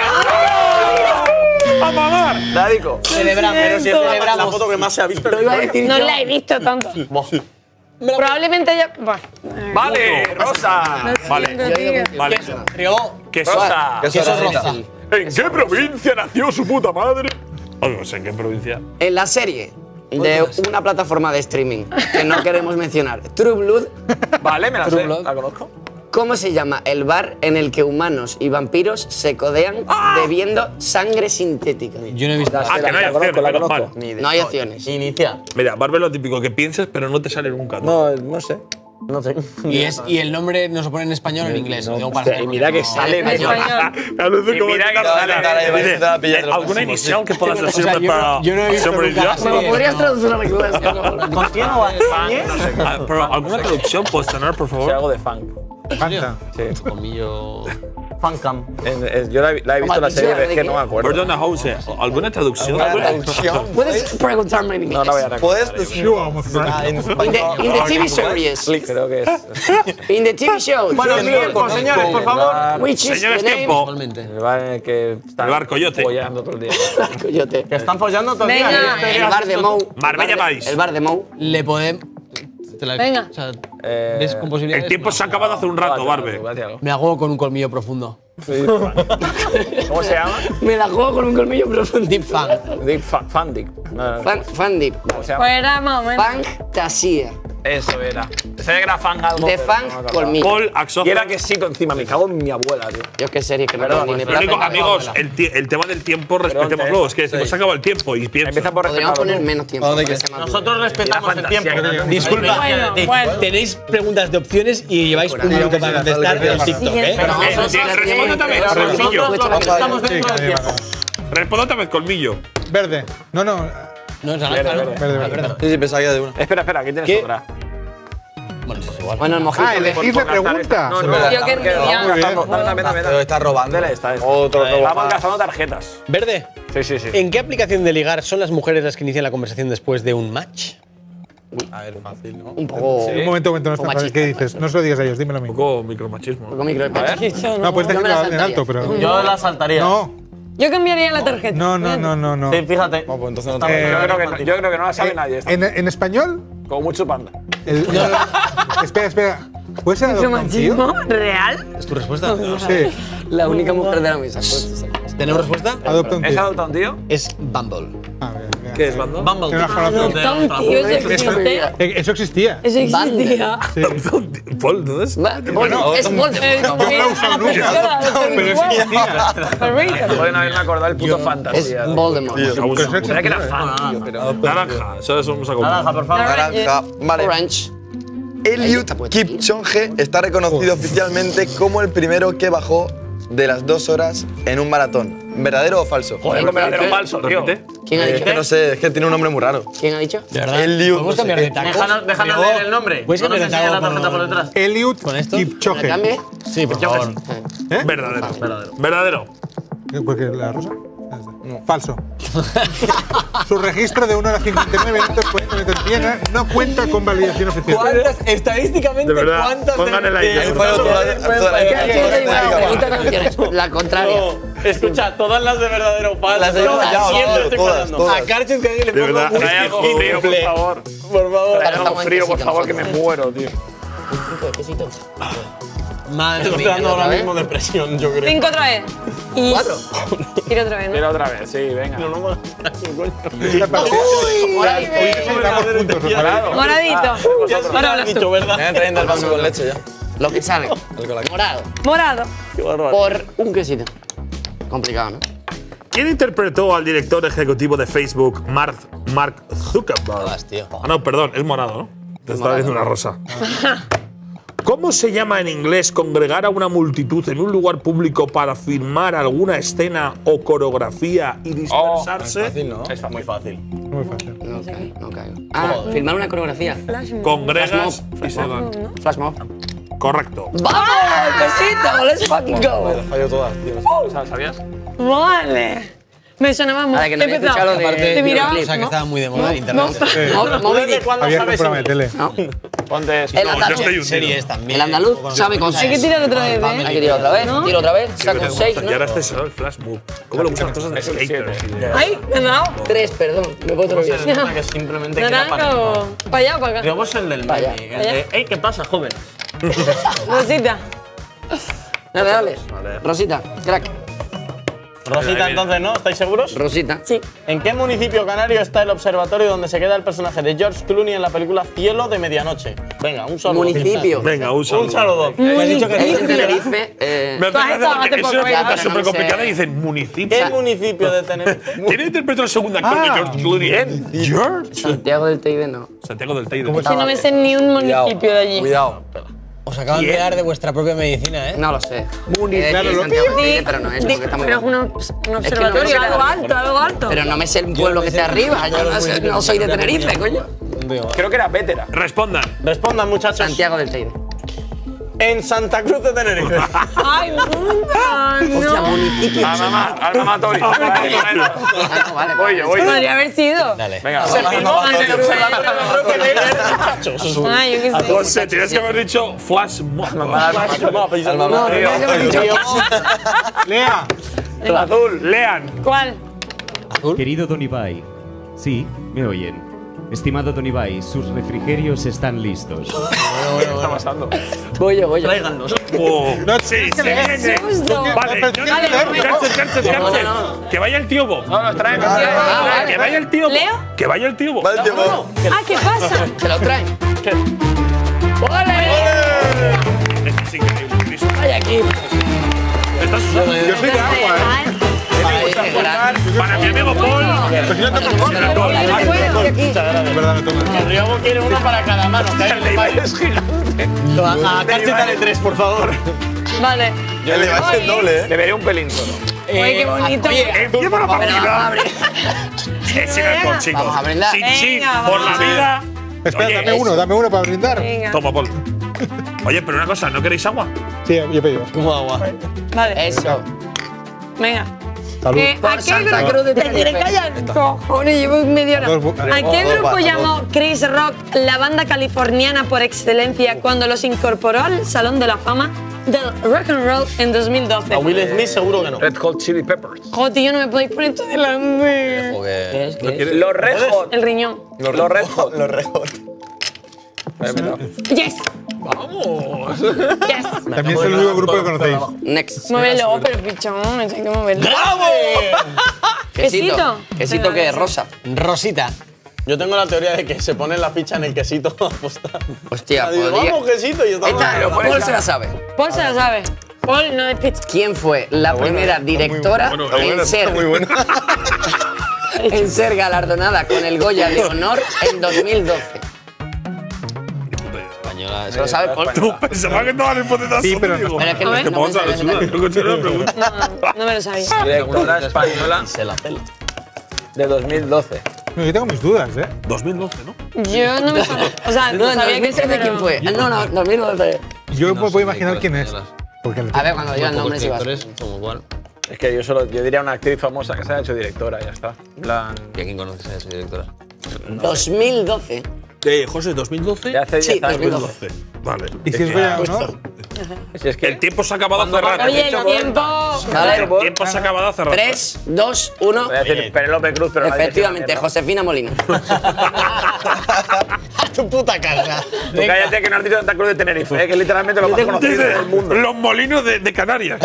¡A mamar! Dádico. Celebramos, pero si es la foto que más se ha visto. Lo iba a decir No yo. la he visto tanto. Probablemente haya. Bueno. Vale, Rosa. Vale. Vale. Riego. ¿Qué Rosa. Que eso Queso era rosa. ¿En qué provincia nació su puta madre? No sé en qué provincia. En la serie de una plataforma de streaming que no queremos mencionar, True Blood, Vale, me la sé. La conozco. ¿cómo se llama el bar en el que humanos y vampiros se codean bebiendo sangre sintética? Yo no he visto. Ah, que no hay opciones, menos mal. No hay opciones. Inicia. Mira, Barber lo típico que pienses, pero no te sale nunca. ¿no? No sé. No sé. Y el nombre nos lo pone en español o en inglés. Lo digo para Hostia, y mira que sale. En español. Y mira que sale. ¿Alguna inicial que pueda ser O sea, siempre para yo no he visto siempre nunca la ya? serie. ¿Me podrías traducir la película? ¿Con quién o Ah, pero ¿alguna traducción puedes tener, por Si favor? algo de funk. Fanta. Comillo. Fancam. Yo la he visto la serie, pero es que no me acuerdo. Perdona, Jose, ¿alguna traducción? ¿Puedes preguntarme en inglés? No la voy a recordar. ¿Puedes decir Sure, I'm afraid. en In español? the TV series, Creo que es. in the TV show, Bueno, tiempo, señores, por favor. which is Señores, the name? tiempo. Igualmente. El bar en el que están El bar Coyote. follando todo el día. Coyote. Que están follando todo el día. Venga. El bar de Mou. Marbella País. El bar de Mou. Le podemos. Venga. O sea, ¿ves con posibilidades? El tiempo se ha acabado hace un rato, Barbe. Me la juego con un colmillo profundo. ¿Cómo se llama? Me la juego con un colmillo profundo. Deep Fang. Deep Fan Deep. No, Fan Deep. ¿Cómo se llama? Pues era más o menos. Fantasía. Eso era. Sabía que era fan algo. De pero Fang no me acordaba. colmillo. Paul Axoza. Y era quesito encima. Me cago en mi abuela, tío. Yo qué serie que no Perdón, tengo ni pues, de Lo único, plata. amigos, el tema del tiempo respetémoslo. Es que se nos ha acabado el tiempo y piensa. Empieza por Podríamos respetarlo. poner menos tiempo. ¿A dónde para quieres? que sea más Nosotros respetamos el fantasía tiempo. que no- Disculpa, Bueno. tenéis preguntas de opciones y lleváis un minuto para contestar de TikTok, ¿eh? Pero Responde otra vez, Pero colmillo. nosotros estamos dentro del tiempo. Responde otra vez, colmillo. Verde. No, no. No, es naranja, ¿no? Verde. Sí, sí, pensaba que era de una. Espera, aquí tienes ¿Qué? otra. Bueno, es igual. Bueno, el mojito. Ah, elegir la pregunta. No, Ah, no, Yo querría. Muy bien. Pero está robando. Esta. Otro robo. Estamos más. gastando tarjetas. Verde. Sí. ¿En qué aplicación de ligar son las mujeres las que inician la conversación después de un match? A ver, fácil, ¿no? Un poco. Un momento, no Un está machista. ¿Qué dices? No se lo digas a ellos, dímelo a mí. Un poco micromachismo. Un poco micro. No, puedes Yo me la decirlo en alto, saltaría. pero. Yo la saltaría. No, Yo cambiaría la tarjeta. no. Sí, fíjate. Bueno, pues entonces no Está te- bien. Yo creo que no la sabe nadie. esta. ¿En español? Como mucho panda. Espera. ¿Puede ser ¿Qué adopta un tío? machismo? ¿Real? ¿Es tu respuesta? Sí. La única mujer de la mesa. ¿Tenemos respuesta? Adopta un ¿Es tío. adopta un tío? Es Bumble. A ver, mira. ¿Qué es bando? Bumble. Que no has conocido. Adopta un tío, eso existe. Eso existía. Eso existía. Sí. Paul, ¿no es? Es Voldemort. No lo he usado nunca. Pero existía. Joder, no me acordado el puto Es fantasía. Voldemort. Pero eso Sabía que era existía. fan, tío, pero. Naranja. Eso es un saco. Naranja, por favor. Naranja. Vale. Orange. Eliud Kipchoge está reconocido oficialmente como el primero que bajó de las 2 horas en un maratón. ¿Verdadero o falso? Joder, con verdadero falso, tío. ¿Quién ha Es dicho? que no sé, es que tiene un nombre muy raro. ¿Quién ha dicho? ¿De verdad? Eliud, ¿Podemos no sé cambiar qué. de taco? Déjanos leer el nombre. ¿Puedes No nos cambiar de enseñes la taco tarjeta por con- detrás. Eliud ¿Con esto? ¿La Kipchoge. cambie? Sí, por favor. Verdadero. Verdadero. ¿Porque la rosa? No. Falso. Su registro de 1 hora 59 minutos 40 minutos Viena no cuenta con validación oficial. Estadísticamente, De verdad, ¿cuántas pónganle la idea. He fallado todas las- La contraria. Escucha, todas las de verdadero o falso. Las he fallado, Siempre estoy todas, fallando. todas. A Karchen que le De verdad, pongo trae algo frío, por favor. Por favor. Trae algo frío, por favor, que me muero, tío. Madre Estoy mía. dando ahora mismo depresión, yo creo. 5 otra vez. Y 4. tira otra vez, ¿no? Tira otra vez, sí, venga. No me hagas caso, coño. Esta partida. Hoy vamos juntos, ¿os parece? Moradito. Ya Ahora se lo hablas has dicho, tú. ¿verdad? Me voy a trayendo el vaso con leche ya. Lo que sale. Morado. Morado. Qué bárbaro. Por un quesito. Complicado, ¿no? ¿Quién interpretó al director ejecutivo de Facebook, Mark Zuckerberg? Vas, tío. Ah, no, perdón, es morado, ¿no? Te estaba viendo una rosa. ¿Cómo se llama en inglés congregar a una multitud en un lugar público para filmar alguna escena o coreografía y dispersarse? Fácil, ¿no? Es muy fácil. Muy fácil. No caigo. Ah, filmar una coreografía. Congregas y se van. Flash mob. Correcto. ¡Vamos! ¡Quesito! ¡Let's fucking go! Las fallo todas, tío. ¿Sabías? Vale. Me sonaba mucho. Vale, que no había escuchado lo de- Aparte, Te miraba. o sea, que estaba muy de moda en internet. Moby Dick. ¿Cuándo Había un sabes programa de tele. ¿No? Ponte eso. El andaluz. Series también. El andaluz sabe con Hay que tirar otra vez, Hay que ¿eh? tirar otra vez. ¿No? Tiro otra vez. Saco un 6, Y ¿no? ahora este será el flash move. ¿Cómo le gustan las cosas de Es el skaters? siete. ¡Ay! Me he dado. 3, perdón. Me puedo Se nervioso. nota que simplemente queda ¿Naranja o para allá o para acá? Luego es el del Vaya, meme. el de, "Ey, ¿qué pasa, joven?" Rosita. Dale, dale. Rosita, crack. Rosita, entonces, ¿no? ¿Estáis seguros? Rosita. Sí. ¿En qué municipio canario está el observatorio donde se queda el personaje de George Clooney en la película Cielo de Medianoche? Venga, un saludo. Municipio. Venga, un saludo. Un saludo. Me has dicho que en Tenerife. Me Tú has estado hace es poco, una ¿eh? pregunta pero no súper lo sé. complicada y dicen municipio. ¿Qué municipio de Tenerife? ¿Quién interpretó el segundo actor de George Clooney? George. Santiago del Teide, no. Santiago del Teide. Que no me sé ni un municipio de allí. Cuidado. Os acaban de dar de vuestra propia medicina, ¿eh? No lo sé. Claro, lo- Santiago del Teide, pero no es porque está muy Pero es bajo. un observatorio, algo alto, algo alto. Pero no me sé el pueblo que está arriba. Yo no soy de Tenerife, coño. Creo que era Vétera. Respondan. Respondan, muchachos. Santiago del Teide. En Santa Cruz de Tenerife. ¡Ay, puta! Hostia, No. municipio. Alma Tori. Ah, no, vale. Oye, oye. Podría haber sido. Dale. Venga, Se filmó en el observatorio de Roque de muchachos. Ay, yo qué sé. José, tienes que haber dicho flash mob. Lea. El azul. Lean. ¿Cuál? Querido Tony Pai, sí, me oyen. Estimado Tony Bay, sus refrigerios están listos. ¿Qué está pasando? Voy yo. Tráiganlos. No, Sí, se viene. Susto. Vale, Pero tiene que leerlo. Cárcel. Que vaya el tío Bob. No, los traen. vale. Que vaya el tío Bob. ¿Leo? Que vaya el tío Bob. Vale, tiempo. Ah, ¿qué pasa? Se lo traen. Es increíble, Chris. Vaya aquí. Estás usando. Yo soy de agua, ¿eh? Para mi amigo Paul. Pues si no te pongo No puedo. Es verdad, no toma. El Riobo quiere uno para cada mano. Que alguien le pague. Es gigante. A Carche dale 3, por favor. Vale. El de base es doble, ¿eh? Debería un pelín solo. Oye, qué bonito. Empieza la partida. Es el alcohol, chicos. Vamos a brindar. Chin, Venga, por la vamos. vida. Espera, Oye, dame uno para brindar. Venga. Toma, Paul. Oye, pero una cosa, ¿no queréis agua? Sí, yo pedí. Como agua. Vale. Eso. Venga. Salud. ¿A qué Santa grupo? Cruz de Te Tenerife. callan. Cojones, llevo media hora. ¿A qué grupo llamó Chris Rock la banda californiana por excelencia cuando los incorporó al Salón de la Fama del Rock and Roll en 2012? A Will Smith seguro que no. Red Hot Chili Peppers. Joder, tío, no me podéis poner esto delante. ¿Qué es? ¿Qué es? Los Red Hot. El riñón. Los Red Hot. Los rejos. Yes. Vamos. Yes. También es el único grupo que conocéis. Next. Muévelo, pero pichón, me tengo que moverlo. Quesito. Quesito Venga, que es rosa. Rosita. Yo tengo la teoría de que se pone la ficha en el quesito a apostar. Hostia, Digo, podría. vamos, quesito. Y estamos Esta, Paul se la sabe. Paul se la sabe. Paul no despista. ¿Quién fue la primera directora en ser en ser galardonada con el Goya de Honor en 2012? Española. ¿Se lo sabe, Paul? Tú pensaba que todas las respuestas Sí, son, pero digo. Pero es que A ver. ¿Qué pasa? no me Suda, sale. yo continúo la pregunta. No me lo sabía. Directora española Se la pela. de 2012. No, yo tengo mis dudas, ¿eh? 2012, ¿no? Yo no me sabía. O sea, No, en sabía que 2013 ¿quién fue? No, 2012. Yo me puedo imaginar quién es. Porque A ver, cuando diga el nombre si vas. Como cuál. Es que yo diría una actriz famosa que se haya hecho directora, ya está. En plan. ¿Y a quién conoces a esa directora? 2012. José, 2012. Ya hace 10 Sí, años. 2012. Vale. ¿Y si es Goya o no? Si es que El tiempo se ha acabado de cerrar. Oye, el tiempo. Vale. El tiempo se ha acabado de cerrar. 3, 2, 1. voy a decir Penélope Cruz, pero nadie Efectivamente, dice Josefina Molina. A tu puta casa. Tú cállate que no has dicho Santa Cruz de Tenerife, que es literalmente lo más conocido del mundo. Los molinos de Canarias.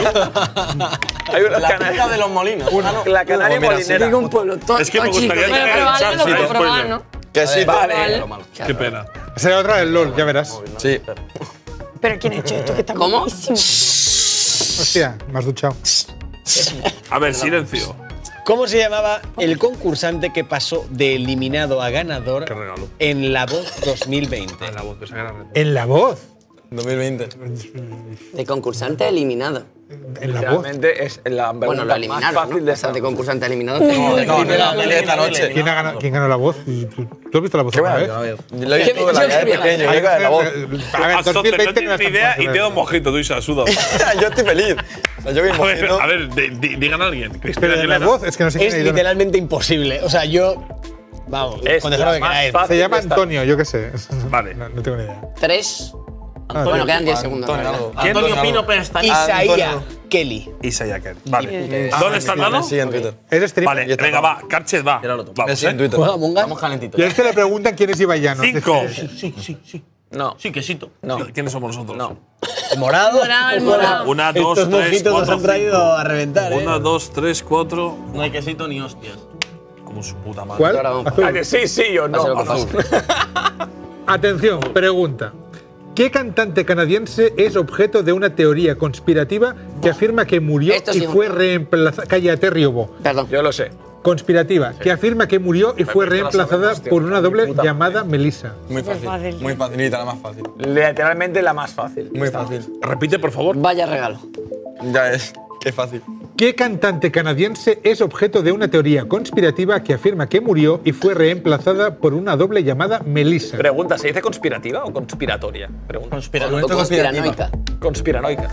Hay una La canaria. pizza de los molinos. La canaria molinera. Digo un pueblo todo Es que me chico. gustaría Bueno, pero vale, lo puedo probar, ¿no? Quesito. Vale. Qué pena. Será otra del LOL, ya verás. Sí. Pero ¿quién ha hecho esto? Que está ¿Cómo? buenísimo. Hostia, me has duchado. A ver, silencio. ¿Cómo se llamaba el concursante que pasó de eliminado a ganador Qué regalo. en La Voz 2020? La voz, que se agarra. En la voz. 2020. De concursante eliminado. En la voz. Realmente es la Bueno, lo pregunta más eliminaron. fácil de esta esta. de concursante eliminado. No, la peli de esta noche. ¿Quién ganó la voz? ¿Tú has visto la voz alguna vez? Lo he visto de la de pequeño, yo de la voz. A ver, 2020 no tienes es ni tan idea fácil, y te ¿eh? da un mojito, tú y se ha sudado. Yo estoy feliz. O sea, yo vi mojito. A ver, digan a alguien. Cristina Pero de la Aguilera. voz es que no sé quién Es ha ido. literalmente imposible. O sea, yo. Vamos, Es con dejarlo la de más caer. fácil Se llama de esta. Antonio, yo qué sé. Vale. No tengo ni idea. 3. Antonio. Bueno, quedan 10 segundos. Antonio, ¿verdad? algo. Antonio Pino Pestaña. Isaía Antonio. Kelly. Isaiah Kelly. Vale. ¿Dónde está el dado? Sí, en Twitter. Es stream. Vale, venga, va. Carchet va. Vamos, Sí, en Twitter. ¿Juega Among Us? Vamos calentitos. Y es que le preguntan quién es Ibayano. 5. No. Sí, quesito. No. ¿Quiénes somos nosotros? No. ¿El morado? Morado, el morado. 1, 2, Estos 3, mojitos nos 4, han traído a reventar, 1, 2, 3, 4. No hay quesito ni hostias. Como su puta madre. ¿Cuál? Ahora vamos. Azul. Ah, que sí o no. Pase lo que Azul. Atención, pregunta. ¿Qué cantante canadiense es objeto de una teoría conspirativa que afirma que murió Esto y sí, fue reemplazada? Cállate, Riobo. Perdón. Yo lo sé. Conspirativa, que afirma que murió y fue reemplazada por una doble llamada Melissa. Muy fácil. Muy facilita, la más fácil. Literalmente la más fácil. Muy fácil. Repite, por favor. Vaya regalo. Ya es. Qué fácil. ¿Qué cantante canadiense es objeto de una teoría conspirativa que afirma que murió y fue reemplazada por una doble llamada Melissa? Pregunta, ¿se dice conspirativa o conspiratoria? Pregunta. O conspiranoica. Conspiranoica.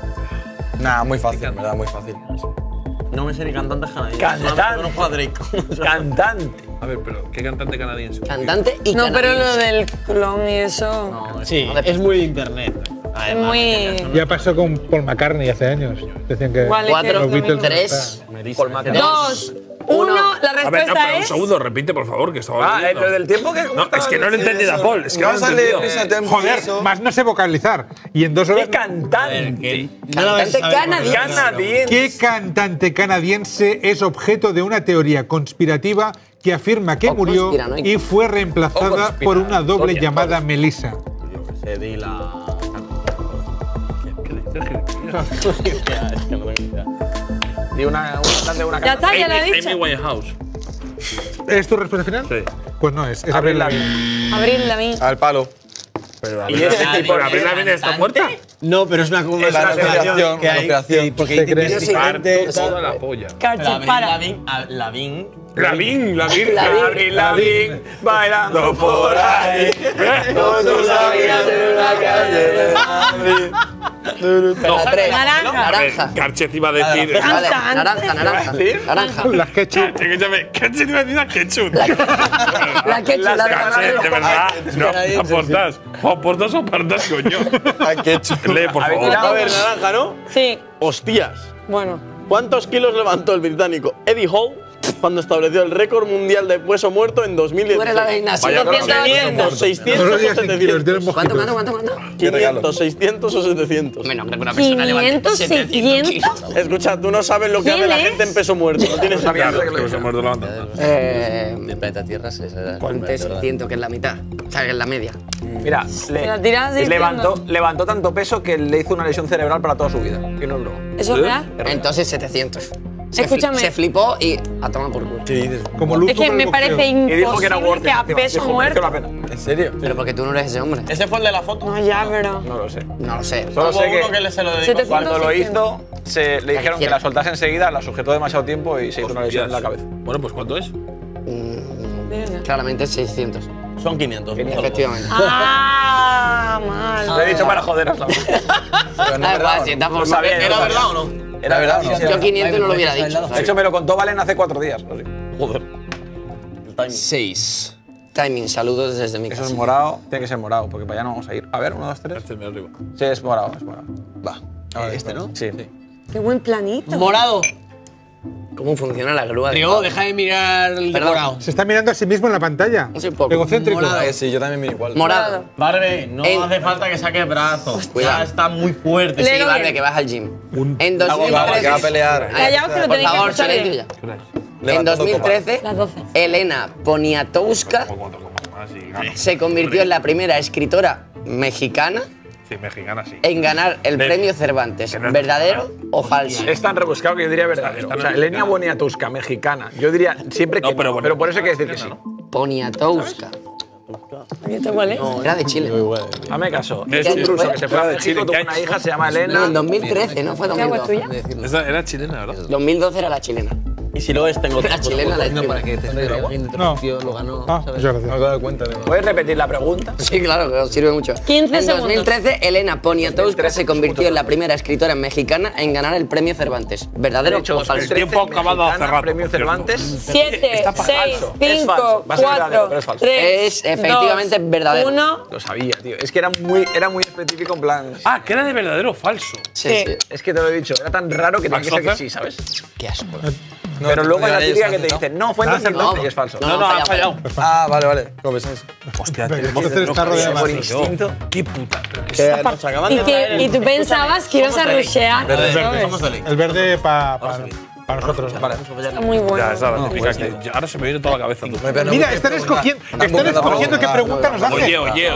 Nah, muy fácil, en verdad, muy fácil. No me sé ni cantantes canadienses. Cantante. No juega Drake. Cantante. A ver, pero ¿qué cantante canadiense? Cantante y No, pero lo canadiense. del clon y eso. Sí, es muy de internet. Es muy. Ya pasó con Paul McCartney hace años. Decían que Igual es que Cuatro, los Beatles no 3, Paul McCartney. 2, 1, la A ver, no, respuesta pero un es. segundo, repite, por favor, que estaba leyendo. lo del tiempo que. No, es que no lo he entendido a Paul. Es que no lo he Vamos a leer entendido. esa tempo. Joder, más no sé vocalizar. Y en 2 horas. ¡Qué cantante! Cantante canadiense. ¿Qué cantante canadiense es objeto de una teoría conspirativa que afirma que O murió conspiranoica. y fue reemplazada por una doble llamada Melissa? Se di la. Es que no tengo ni idea. Y una cantante de una Ya está, ya lo he Amy dicho. Winehouse. ¿Es tu respuesta final? Sí. Pues no es. Es Avril Avril Lavigne. Lavigne. Abril Lavigne. Al palo. Pero Y ese tipo de Avril Lavigne está muerta. No, pero es una Es conspiración una conspiración, que hay. conspiración. Porque ¿Te dicen que crees? es diferente. Toda la polla. Carchi, para. Lavín. Avril Lavigne, bailando por ahí. Con sus amigas en una calle de Madrid. La 3. Naranja. Naranja. Karchez iba a decir. Vale, Anta. naranja. Naranja. Las ketchup. Escúchame, Karchez iba a decir a ketchup. La ketchup, la Karchez, de verdad. No, canadienses, aportas. O aportas o apartas, coño. A ketchup. Lee, por favor. A ver, naranja, ¿no? Sí, Hostias. bueno. ¿Cuántos kilos levantó el británico Eddie Hall cuando estableció el récord mundial de peso muerto en Tú 2016? eres la de Ignacio. Vaya, 500, 600 No lo o digas en kilos, 700. dile mojitos. ¿Cuánto? 500, 600 o 700. Menos creo que una persona levante 500, 700 kilos. 600. Escucha, tú no sabes lo que hace la ¿Quién gente es? en peso muerto. No tienes Claro, idea. que se muerde la banda. Del planeta Tierra se da. Ponte 600, que es la mitad. O sea, que es la media. Mira, la tiras de levantó tanto peso que le hizo una lesión cerebral para toda su vida. Que no es broma. ¿Eso es real? Entonces 700. Escúchame. Se flipó y a tomar por culo. Como luz Es que por el me boxeo. parece Y dijo que era imposible worth que a it. peso Dijo, mereció muerto. la pena. ¿En serio? Pero porque tú no eres ese hombre. ¿Ese fue el de la foto? No, ya, pero. No lo sé. No lo sé. Solo Hubo sé uno que que se lo dedicó. 700. cuando lo 600. hizo, le dijeron que la soltase enseguida, la sujetó demasiado tiempo y se hizo una lesión en la cabeza. Bueno, pues ¿cuánto es? Claramente 600. Son 500. Efectivamente. Ah, mal. Lo he dicho para joderos la Da igual, si está por sabía, ¿Era verdad o no? Era verdad, sí, sí, Yo era. 500 no lo hubiera dicho. De hecho, me lo contó Valen hace 4 días. Así. Joder. 6. Timing, saludos desde mi Eso casa. es morado, tiene que ser morado, porque para allá no vamos a ir. A ver, 1, 2, 3. Este es mi arriba. Sí, es morado, es morado. Va. Este, ¿no? Sí. Qué buen planito. Morado. ¿Cómo funciona la grúa? Rigo, deja de mirar el Perdón. morado. Se está mirando a sí mismo en la pantalla. Un poco. Egocéntrico. Morado. Sí, yo también miro igual. Morado. Barbie, no En- hace falta que saque brazos. Cuidado. Ya está muy fuerte. Sí, Léelo Barbie, bien. que vas al gym. Un- En Que va a 2013. pelear. Callaos que lo Por tenéis que favor, escuchar silencio bien. ya. En 2013, Las 12. Elena Poniatowska se convirtió en la primera escritora mexicana Sí, mexicana, sí. en ganar el premio Cervantes. que no es ¿Verdadero o falso? Es tan rebuscado que yo diría verdadero. O sea, Elena Boniatowska, mexicana. Yo diría siempre que No, pero no, bueno, pero por eso hay que decir que sí. Poniatowska. ¿Y esto cuál es? Era de Chile. Hazme caso. ¿Qué Es un año ruso fue? que se fue a México, tuvo una hija, se llama No, Elena. en 2013, no fue ¿Qué agua es 2012. tuya? Esa era chilena, ¿verdad? 2012 era la chilena. Y si lo es, tengo La chilena, la No, para chilena. que te entere alguien de No. tío lo ganó. Ah, ¿sabes? muchas gracias. Me acabo de dar cuenta. de- ¿Puedes repetir la pregunta? Sí, claro, que os sirve mucho. 15 en segundos. 2013, Elena Poniatowska se convirtió en la primera escritora mexicana en ganar el premio Cervantes. ¿Verdadero De hecho, o falso? el tiempo ha acabado hace mexicana, rato, Premio por cierto. Cervantes. 7, Está 6, falso. Es 5, falso. Va a ser verdadero, 4, pero es falso. 3, Es efectivamente verdadero. 1. Lo sabía, tío. Es que era muy específico en plan. Ah, que era de verdadero o falso. Sí, Sí. sí. Es que te lo he dicho, era tan raro que tenía que ser que sí, ¿sabes? Qué asco. No, Pero luego hay la ellos típica han que te acertado. dice, no, fue en 2013 y es falso. No, no, ha fallado. Ah, vale. ¿Cómo ves eso? Hostia, Venga, tenemos entonces está rodeado de por mazos. instinto. Qué puta. pero que Que nos acaban de traer Y tú pensabas que ibas a rushear. El ¿sabes? verde. El verde para nosotros. Vale. Está muy bueno. Ya, esa es la típica que ahora se me viene toda la cabeza. Tú. Mira, están escogiendo qué pregunta nos hacen. Oye.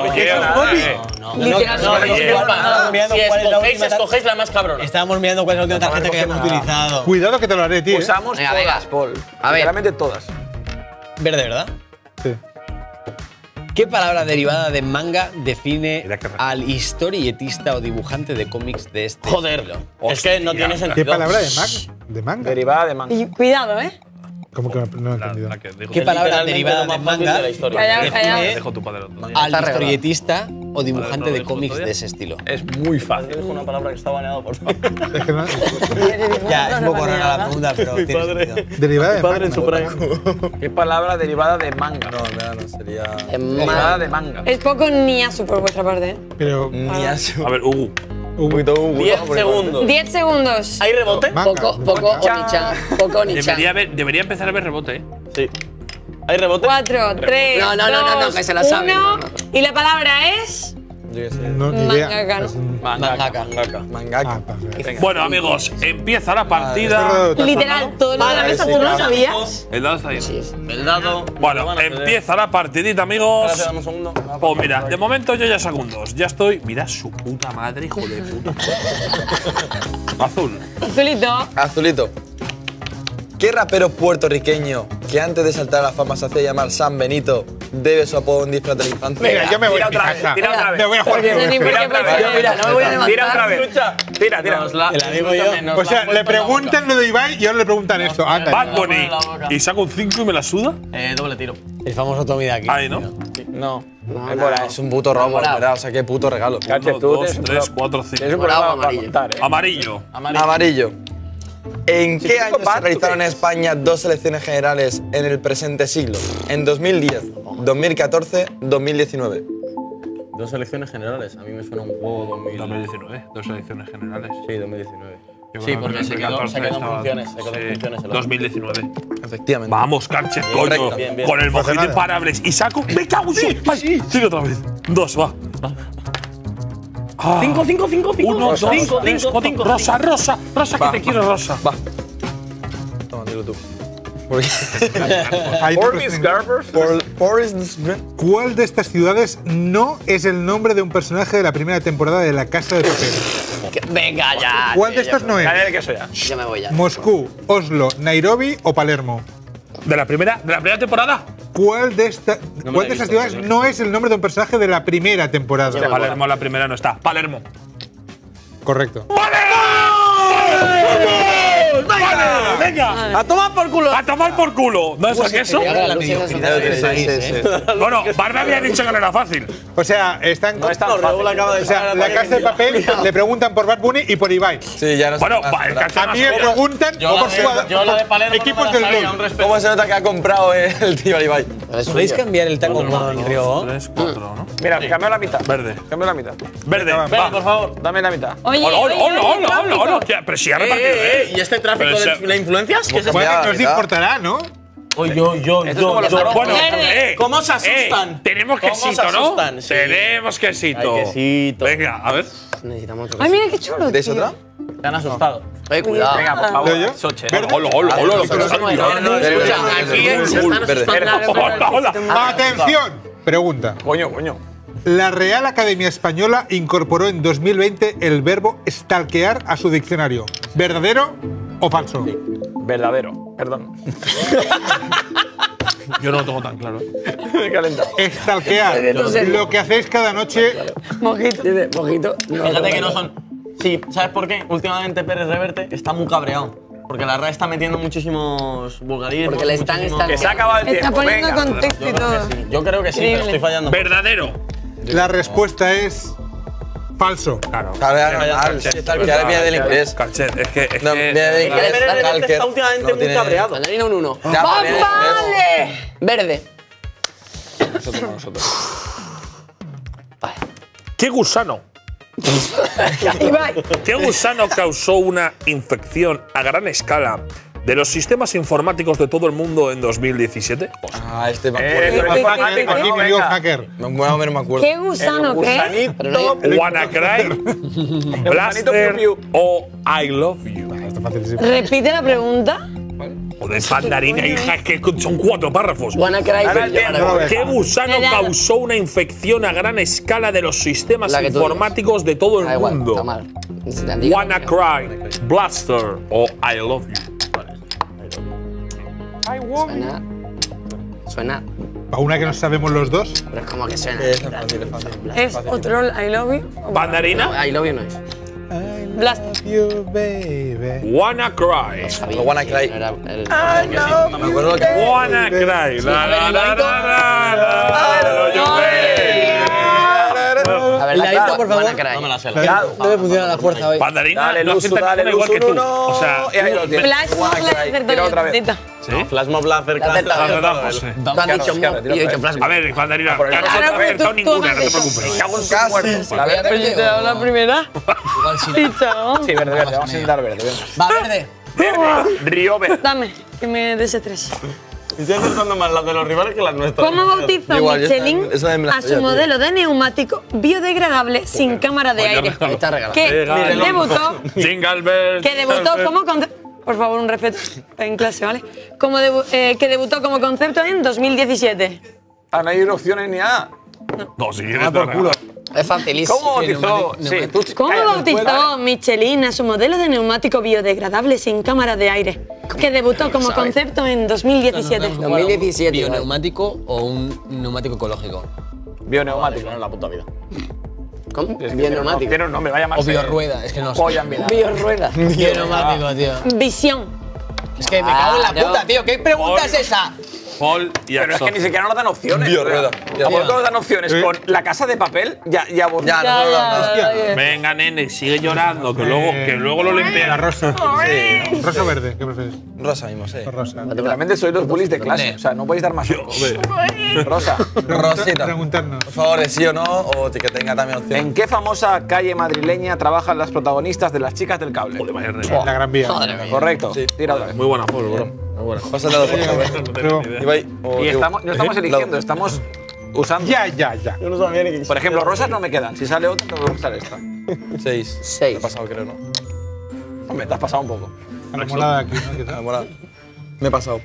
Literal. Si escogéis la más cabrona. Estábamos mirando cuál es la última tarjeta que habíamos utilizado. Cuidado que te lo haré, tío. Usamos Venga, venga. todas, Paul. A ver. Literalmente todas. Verde, ¿verdad? Sí. ¿Qué palabra derivada de manga define Mira qué al historietista o dibujante de cómics de este Joder. estilo? Es que no tiene sentido. ¿Qué palabra de manga? Derivada de manga. Y cuidado, ¿eh? ¿Cómo que no he entendido? La que dijo. ¿Qué palabra Literalmente derivada lo de más fácil manga de la historia. Callao, callao. define Dejo tu padre otro día. al Está regalado. historietista o dibujante Vale, ¿no de lo cómics dijo de todavía? ese estilo? Es muy fácil. Dijo una palabra que está baneado, por favor. Es que no- Ya, es un poco rara la pregunta, pero tiene sentido. derivada de Padre en su manga. prime. ¿Qué palabra derivada de manga? No, mira, no, sería. En Derivada ma- de manga. Es poco niasu por vuestra parte, ¿eh? Pero Ni así. A ver, Hugo. Un poquito 10 segundos. 10 segundos. ¿Hay rebote? Maca. Poco Oni-chan. Poco Oni-chan. Debería empezar a haber rebote, ¿eh? Sí. ¿Hay rebote? 4, 3, No, 2, que se la saben. 1. Y la palabra es… No, ni idea. Mangaka, ¿no? Es un- Mangaka. Mangaka. Bueno, amigos, empieza la partida. Literal, todo lo de la mesa, ¿tú no lo sabías? El dado está ahí. El dado. Bueno, empieza la partidita, amigos. Espérate, dame un segundo. Pues mira, de momento yo ya saco un 2. Ya estoy. Mira su puta madre, hijo de puta. Azul. Azulito. Azulito. ¿Qué rapero puertorriqueño que antes de saltar a la fama se hacía llamar San Benito debe su apodo a un disfraz de la infancia? Mira, yo me voy a mi Tira otra vez, casa. tira otra vez. Me voy a jugar. No, ni por qué puede Mira, no me voy a levantar. Tira otra vez. Tira. Te la digo yo. O sea, le preguntan lo de Ibai y ahora le preguntan esto. Anda. Bad Bunny. Y saco un 5 y me la suda. Doble tiro. El famoso Tommy de aquí. Ahí, ¿no? No. Es un puto robo, Morado. ¿verdad? O sea, qué puto regalo. 1, 2, 3, 4, 5. Es un Morado, programa para amarillo. contar, ¿eh? Amarillo. Amarillo. ¿En qué año se back to realizaron en base. España 2 elecciones generales en el presente siglo? En 2010, 2014, 2019. 2 elecciones generales. A mí me suena un huevo 2019. 2 elecciones generales. Sí, 2019. Yo Sí, creo que porque se quedó 2014 en estaba- funciones. Se quedó en sí, funciones. el otro. 2019. Efectivamente. Vamos, Carche, coño. correcto. Bien, bien. Con el mojito nada. imparables. Y saco. ¡Me cago en su! ¡Ay! Sigue otra vez. 2, va. 5, 5, 5, 5. 1, 2, 3, 4. Rosa, Rosa. Rosa, que te quiero, Rosa. Va. Toma, dilo tú. Ahí te Orbis presentan. Garbers. ¿Cuál de estas ciudades no es el nombre de un personaje de la primera temporada de La Casa de Papel? Venga ya. ¿Cuál de tío, estas no es? Dale que sea. Yo me voy ya. ¿Moscú, Oslo, Nairobi o Palermo? ¿De la primera temporada? ¿Cuál de, la ¿cuál he de estas visto, ciudades no es el nombre de un personaje de la primera temporada? Palermo, la primera no está. Palermo. Correcto. ¡Venga! ¡A tomar por culo! ¡A tomar por culo! ¿No es eso? Bueno, Barba había dicho que no era fácil. O sea, están. No es tan No, Raúl fácil. acaba de o sea, La Casa de Papel le preguntan por Bad Bunny y por Ibai. Sí, ya no sé Bueno, más, el ¿verdad? Carche A mí me más- preguntan Yo por la de Palermo equipos no me del la sabía, LoL. un respeto. ¿Cómo se nota que ha comprado el tío Ibai? ¿Podéis cambiar el taco con Río? 3, 4, ¿no? Mira, cambio la mitad. Verde. Cambio la mitad. Verde. Venga, Va. por favor. Dame la mitad. Oye, Hola, hola, oye, hola, oye, hola, tráfico. hola. Pero si ha repartido, ¿eh? ¿Y este tráfico Pero de se- la influencias? ¿Qué es esto? Bueno, Ya, nos ya. importará, ¿no? Yo. Esto es como los aromas. Bueno, Verde. ¿Cómo se asustan? tenemos ¿Cómo se quesito, ¿no? asustan? Sí. Tenemos quesito. Hay quesito. Venga, a ver. Necesitamos otro. Ay, mira qué chulo, ¿Tenéis tío. otra? Te han asustado. Cuidado. Venga, por ¿Leo favor. yo? Soche. Hola, hola, hola, hola. no, pero no, se ha no, olvidado. no, Verde, escucha, verde, aquí verde, se están verde. asustando. Hola, hola. ¡Atención! Pregunta. Coño. La Real Academia Española incorporó en 2020 el verbo stalkear a su diccionario. ¿Verdadero o falso? Verdadero. Perdón. Yo no lo tengo tan claro. Me calenta. Stalkear. Lo que hacéis cada noche. Mojito. Dice, mojito. Fíjate que no son. Sí, ¿sabes por qué? Últimamente Pérez Reverte está muy cabreado. Porque la RAE está metiendo muchísimos vulgarismos. Porque le están muchísimos- Que se ha acabado el Está tiempo. poniendo Venga. contexto y todo. Yo creo que sí, pero Increíble. estoy fallando. Verdadero. La respuesta es falso. Claro. Claro, ya normal. Si está que viene del inglés. Carchet, es que. No, viene del Que inglés. Pérez Reverte Stalker. está últimamente No muy tiene- cabreado. Mandarina un 1. Ya, pero viene del inglés. Verde. ¿Qué gusano? Ibai. ¿Qué gusano causó una infección a gran escala de los sistemas informáticos de todo el mundo en 2017? Ah, este me Tú acuerdo. eres informático, Aquí ¿no? me dio Venga. hacker. Bueno, me acuerdo. ¿Qué gusano qué? WannaCry, Blaster Piu, o I Love You. Está facilísimo. Repite la pregunta. Joder, Pandarina, hija, es que son 4 párrafos. Wanna-Cry. Ahora el tiempo. No lo ves. ¿Qué gusano Ya. causó una infección a gran escala de los sistemas La que tú informáticos de todo el Da igual, mundo? está mal. Si te digo- WannaCry, Blaster o I Love You. Suena. Suena. Para una que no sabemos los dos. Pero es como que suena. Es fácil, es fácil. ¿Es otro I love you? o Pandarina, No, I love you no es. Blaster. You, baby. WannaCry. Sabía Wanna Cry. que no era el- Me acuerdo lo que. WannaCry. La, la, la, la, la, la, A ver, Ay. la Ladito, por favor, Hermana Cray. No me la sé. No me funciona la fuerza hoy. Pandarina Dale, no Luzu, acepta dale, ninguna igual que Luzu, tú. no. O sea, Y ahí lo tienes. Flash mob la he acertado Tira yo, otra vez. tantito. ¿sí? Flash Mob la acerca. José. Tú has dicho Oscar, mob tira y he otra dicho vez. flash A mob. ver, Pandarina, por el no caso, has pero acertado tú ninguna, no te haces eso. preocupes. Cago en su muerto. La verde. Pero yo te he dado la primera. Igual sí. Sí, chao. Sí, verde, verde. Vamos a intentar verde. Venga. Va, verde. Río verde. Dame, que me desestrese. Estoy acertando más las de los rivales que las nuestras. ¿Cómo bautizó Igual, yo Michelin esa me la a sabía, su tío. modelo de neumático biodegradable sin cámara de aire? Ahí está regalado. Que debutó, Jingle bells. que debutó como concepto. Por favor, un respeto en clase, ¿vale? Que debutó como concepto en 2017. Ah, no hay opciones ni nada. No, si quieres, por culo. Es facilísimo. ¿Cómo bautizó? Sí, tú. ¿Cómo cállate, bautizó fuera. Michelin a su modelo de neumático biodegradable sin cámara de aire? Que debutó como concepto en 2017. 2017. ¿Bioneumático o un neumático ecológico? Bioneumático. en la puta vida. ¿Cómo? Bioneumático. Tiene un nombre, vaya más. O biorrueda, es que no sé. Polla en vinagre. Biorrueda. Bioneumático, tío. Visión. Es que me cago en la Claro. puta, tío. ¿Qué pregunta es esa? Paul y Pero es que Axel. ni siquiera nos dan opciones. Biorrueda. ¿A poco nos dan opciones? Con la casa de papel, ya vos. Ya, no. Venga, nene, sigue llorando, que luego lo La limpian. rosa. Sí. ¿Rosa o verde? ¿Qué prefieres? Rosa mismo, sí. Rosa. Realmente sois los bullies de clase. O sea, no podéis dar más. Rosa. Rosita. Preguntarnos. Por favor, de sí o no, o que tenga también opción. ¿En qué famosa calle madrileña trabajan las protagonistas de Las Chicas del Cable? Joder, vaya La Gran Vía. Correcto. Sí. Tira otra vez. Muy buena, Paul, bro. Muy buena. Pásale a dos, por favor. Pero- Ibai, o Y Diego. estamos, no estamos eligiendo, estamos usando. Ya. Yo no sabía ni que Por ejemplo, rosas no me quedan. Si sale otra, tengo que usar esta. 6. Seis. Me he pasado, creo, ¿no? Hombre, te has pasado un poco. A la morada aquí, ¿no? ¿Qué tal? Enamorado. Me he pasado.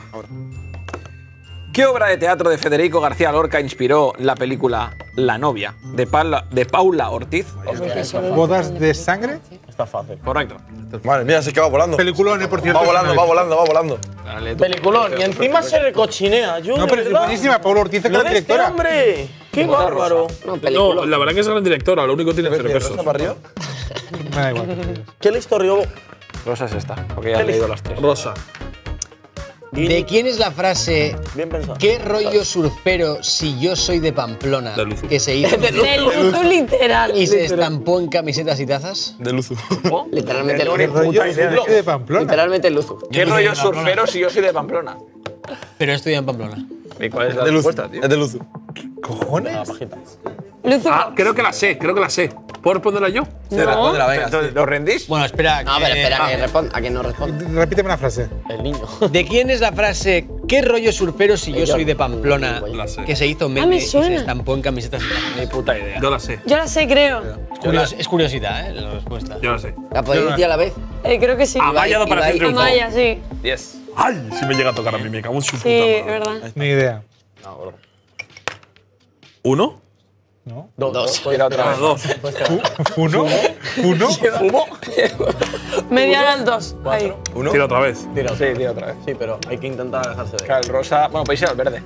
¿Qué obra de teatro de Federico García Lorca inspiró la película La novia de Paula Ortiz? ¿Bodas de sangre? Está fácil. Correcto. Madre mía, sí que va volando. Peliculón, por cierto. Va volando, va volando, va volando. Peliculón. Y encima se recochinea. Yo, No, de pero es verdad. buenísima. Paula Ortiz es Lo la de este directora. hombre. ¡Qué bárbaro! No, No, película. la verdad que es gran directora, lo único que tiene es 0 pesos. ¿Rosa para arriba? Me da igual. ¿Qué le historió? Rosa es esta, porque ya has leído las tres. Rosa. ¿De quién es la frase Bien pensado. ¿qué rollo surfero si yo soy de Pamplona? De Luzu. Que se hizo Del Luzu literal. y se estampó en camisetas y tazas. De Luzu. Literalmente ¿Qué el rollo? Es de Pamplona. Literalmente el Luzu. ¿Qué rollo surfero si yo soy de Pamplona? Pero estudia en Pamplona. ¿Y cuál es la De Luzu. respuesta, tío? Es de Luzu. ¿Cojones? Luzu. Ah, creo que la sé. ¿Puedo responderla yo? Sí, respóndela, venga. Entonces, ¿lo rendís? Bueno, espera. No, pero espera, que responda. A que no responda. Repíteme una frase. El niño. ¿De quién es la frase ¿qué rollo surfero si yo soy de Pamplona? La sé. Que se hizo me meme y se suena. estampó en camisetas y tazas. Ni puta idea. Yo la sé. Yo la sé, creo. Es curiosidad, la respuesta. Yo la sé. ¿La podéis decir a la vez? Creo que sí. Amaya de Operación Ibai. Triunfo. Amaya, sí. Yes. ¡Ay! Si me llega a tocar a mí, me cago en su puta Sí, madre. es verdad. Ni idea. ¿Uno? ¿No? Dos. Tira otra Ah, vez. dos. ¿Uno? ¿Uno? Media hora al 2. Ahí. ¿Uno? Tira otra vez. Tira, Sí, tira otra vez. Sí, pero hay que intentar dejarse de. Claro, el rosa. Bueno, podéis ir al verde.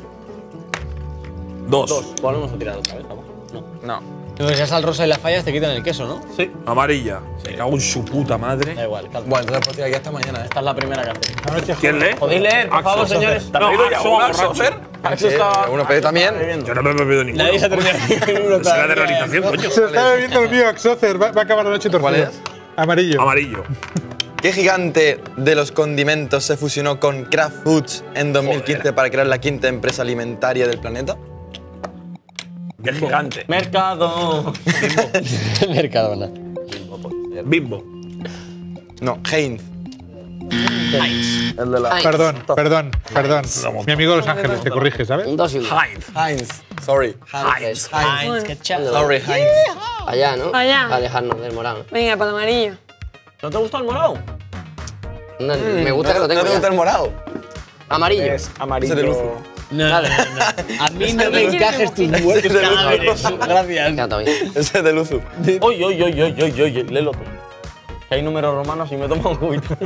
Dos. Volvemos a tirar otra vez, vamos. No. No. Pero si vas al rosa y las fallas te quitan el queso, ¿no? Sí. Amarilla. Me cago en su puta madre. Da igual, calma. Bueno, entonces puedo tirar aquí hasta mañana, ¿eh? Esta es la primera que hace. ¿Quién lee? ¿Podéis leer, por favor, Axel. señores? ¿Te has No, leído ya Axel, una, borracho. Sofer? Axel está. Uno, pero también. Yo no me he bebido ninguno. Nadie se atreve a decir uno. Es la de realización, coño. Se está bebiendo el mío, Axocer. Va a acabar la noche torcido. ¿Cuál es? Amarillo. Amarillo. ¿Qué gigante de los condimentos se fusionó con Kraft Foods en 2015 para crear la quinta empresa alimentaria del planeta? Qué gigante. Mercado. Mercadona. Bimbo. No, Heinz. El de la. Perdón. Mi amigo de Los Ángeles te corrige, ¿sabes? Un 2 y un 2. Heinz. Heinz. Sorry. Heinz. Sorry, Heinz. Allá, ¿no? Allá. Para alejarnos del morado. Venga, para el amarillo. ¿No te gusta el morado? No, me gusta que lo tengo ¿No te gusta ya. el morado? Amarillo. Es amarillo. Ese de Luzu. No. A mí no me encajes tus muertos cadáveres. Gracias. Ya, todavía. Ese es de Luzu. Oye, léelo tú. Que hay números romanos y me tomo un cubito.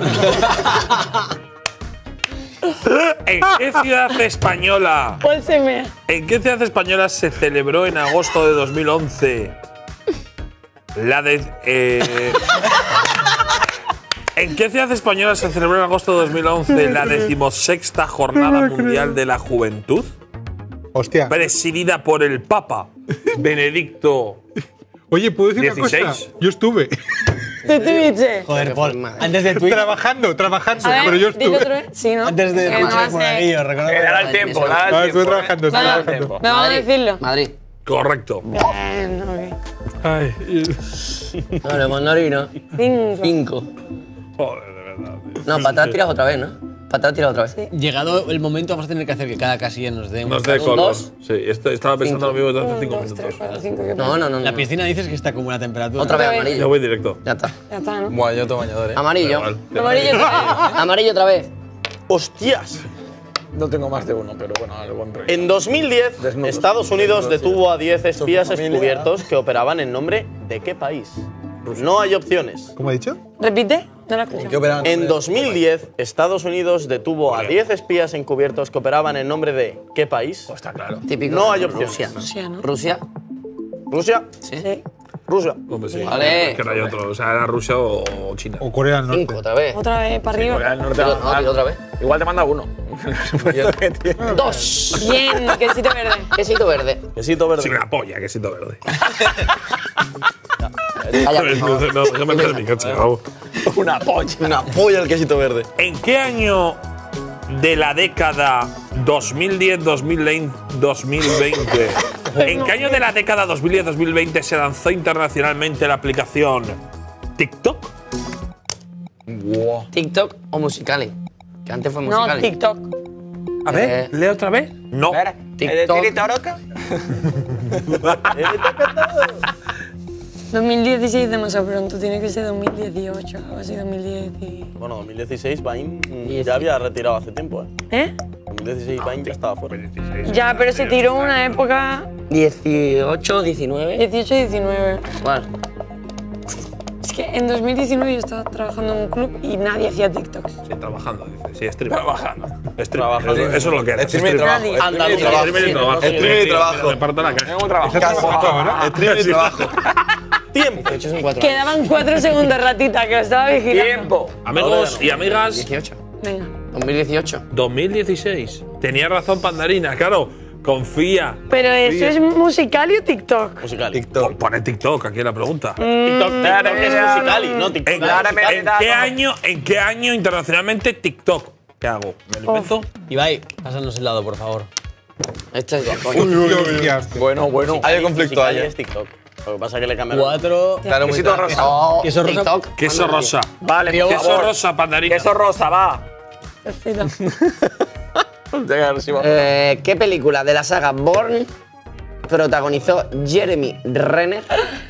¿En qué ciudad española? Paul se mea. ¿En qué ciudad española se celebró en agosto de 2011 la de ¿En qué ciudad española se celebró en agosto de 2011 la 16ª Jornada Mundial de la Juventud? Hostia. Presidida por el Papa Benedicto Oye, ¿puedo decir 16. una cosa? Yo estuve ¿Tú estuviste? Joder, Paul. Antes de Twitch. trabajando, A ver, pero yo dilo estuve. otra vez. Sí, ¿no? Antes de Que Twitch no de hace- Monaguillo, recuerdo. Dale el tiempo, dale el Ah, tiempo. estuve trabajando, estuve Vamos, trabajando. vamos a decirlo. Madrid. Correcto. Bien, ok. Ay, Vale, mandarina. 5. Joder, de verdad, tío. No, patatas tiras otra vez, ¿no? Patatas tiras otra vez. Llegado el momento, vamos a tener que hacer que cada casilla nos dé un Nos dé resultado. color. dos. Sí, estaba pensando lo mismo desde hace 5 1, 2, 3, minutos. 4, 5. No. La piscina dices que está como una temperatura. Otra vez Otra vez. Ya amarillo. voy directo. Ya está. Ya está, ¿no? Buah, yo tengo bañador, Amarillo. Igual. Amarillo otra vez. Amarillo otra vez. ¡Hostias! No tengo más de uno, pero bueno, al buen rollo. En 2010, Estados Unidos detuvo a 10 espías encubiertos que operaban en nombre de qué país. No hay opciones. ¿cómo ha dicho? ¿Repite? No lo escucho. ¿Qué operaban? En 2010, Estados Unidos detuvo a 10 espías encubiertos que operaban en nombre de qué país. Está claro. Típico. No hay opciones. Rusia. Rusia, ¿no? Rusia. Rusia. Sí. Rusia. Hombre, sí. Vale. Que no hay otro. O sea, era Rusia o China. O Corea del Norte. 5 otra vez. Otra vez para Corea arriba. del Norte Tiro, va a no, mandar. tiro otra vez. Igual te manda uno. 2. Bien, quesito verde. Quesito verde. Quesito verde. Sí, una polla, quesito verde. Calla, por favor. No, déjame terminar, chaval. Una polla. Una polla el quesito verde. ¿En qué año de la década 2010-2020? ¿En qué año de la década 2010-2020 se lanzó internacionalmente la aplicación TikTok? TikTok o Musicali. Que antes fue No, Musicali. TikTok. A ver, lee otra vez. No. TikTok. 2016 demasiado pronto, tiene que ser 2018, algo así, 2010. Bueno, 2016, Bain ya había retirado hace tiempo. ¿Eh? 2016, Bain ya estaba fuera. Ya, pero se tiró una época 18, 19. 18-19. ¿Cuál? Es que en 2019 yo estaba trabajando en un club y nadie hacía TikToks. Sí, trabajando, dice. Sí, streamer. Trabajando. Eso es lo que era. Streamer y trabajo. Nadie. Streamer y trabajo. Streamer y trabajo. Streamer y trabajo. Reparto la caja. Tengo un trabajo. Streamer y trabajo. ¡Tiempo! 18 son 4. Quedaban 4 segundos, ratita, que lo estaba vigilando. Tiempo. Amigos y amigas, 18. Venga. 2018. 2016. Tenía razón Pandarina, claro. Confía. Pero eso es musical o TikTok. Musical. TikTok. Pone TikTok aquí en la pregunta. TikTok es Musicali, no TikTok. ¿En qué año internacionalmente TikTok? ¿Qué hago? ¿Me lo invento? Ibai, pásanos el lado, por favor. Este es ya, coño. Bueno. Hay conflicto Musicali ahí. es TikTok. Lo que pasa es que le cambiaron. 4. Claro, muy Quesito tarde. rosa. Oh, Queso rosa. TikTok. Queso rosa. Vale, por Queso favor. rosa, Pandarina. Queso rosa, va. Perfecto. ¿Qué película de la saga Bourne protagonizó Jeremy Renner?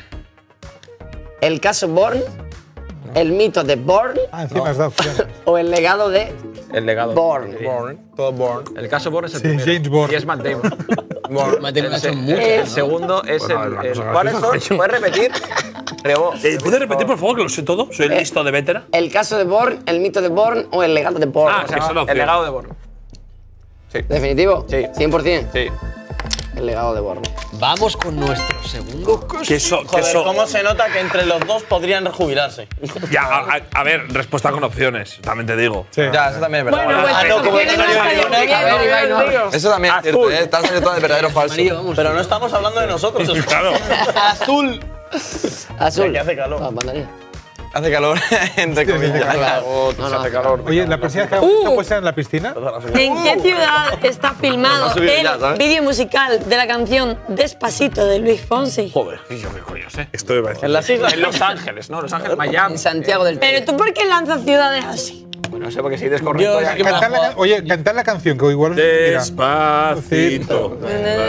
¿El caso Bourne? ¿El mito de Bourne? Ah, encima has dado opciones. ¿O el legado de El legado. Bourne? Todo born. El caso Bourne es el Sí, primero. James Bond. Y es Matt Damon. Matemáticas son El muchas. segundo es Bueno, el. la cosa ¿Cuáles graciosa. son? ¿Puedes repetir? Rebo. ¿Puedes repetir, por favor, que lo sé todo? Soy el listo de veteran. ¿El caso de Bourne? ¿El mito de Bourne? ¿O el legado de Bourne? Ah, que son El opciones. legado de Bourne. ¿Definitivo? Sí. 100%. Sí. El legado de Bourne. Vamos con nuestro segundo. Queso, Joder, queso. ¿cómo se nota que entre los dos podrían rejubilarse? Ya, a ver, respuesta con opciones, también te digo. Sí. Ya, eso también es verdad. Bueno, pues Ah, no, como opciones que no no hay salió opciones. bien, A ver, Ibai, no. digo. Eso también es cierto, ¿eh? Están saliendo todas de verdadero o falso. Amarillo, vamos. Pero no estamos hablando de nosotros. Claro. Azul. Azul. Que hace calor. Ah, mandaría. Hace calor, entre comillas. Hace calor. Oye, la próxima vez que hagamos esto puede ser en la piscina. ¿En qué ciudad está filmado Vamos a subir ya, el ¿sabes? vídeo musical de la canción Despacito de Luis Fonsi? Joder. Yo qué coño sé. Esto me parece. En las islas. En Los Ángeles, ¿no? Los Ángeles, Miami. En Santiago del Pero tú, ¿por qué lanzas ciudades así? Bueno, no sé, porque si dices correcto Yo ya. sí que me la Cantar juego. oye, cantar la canción, que igual. Mira. Despacito.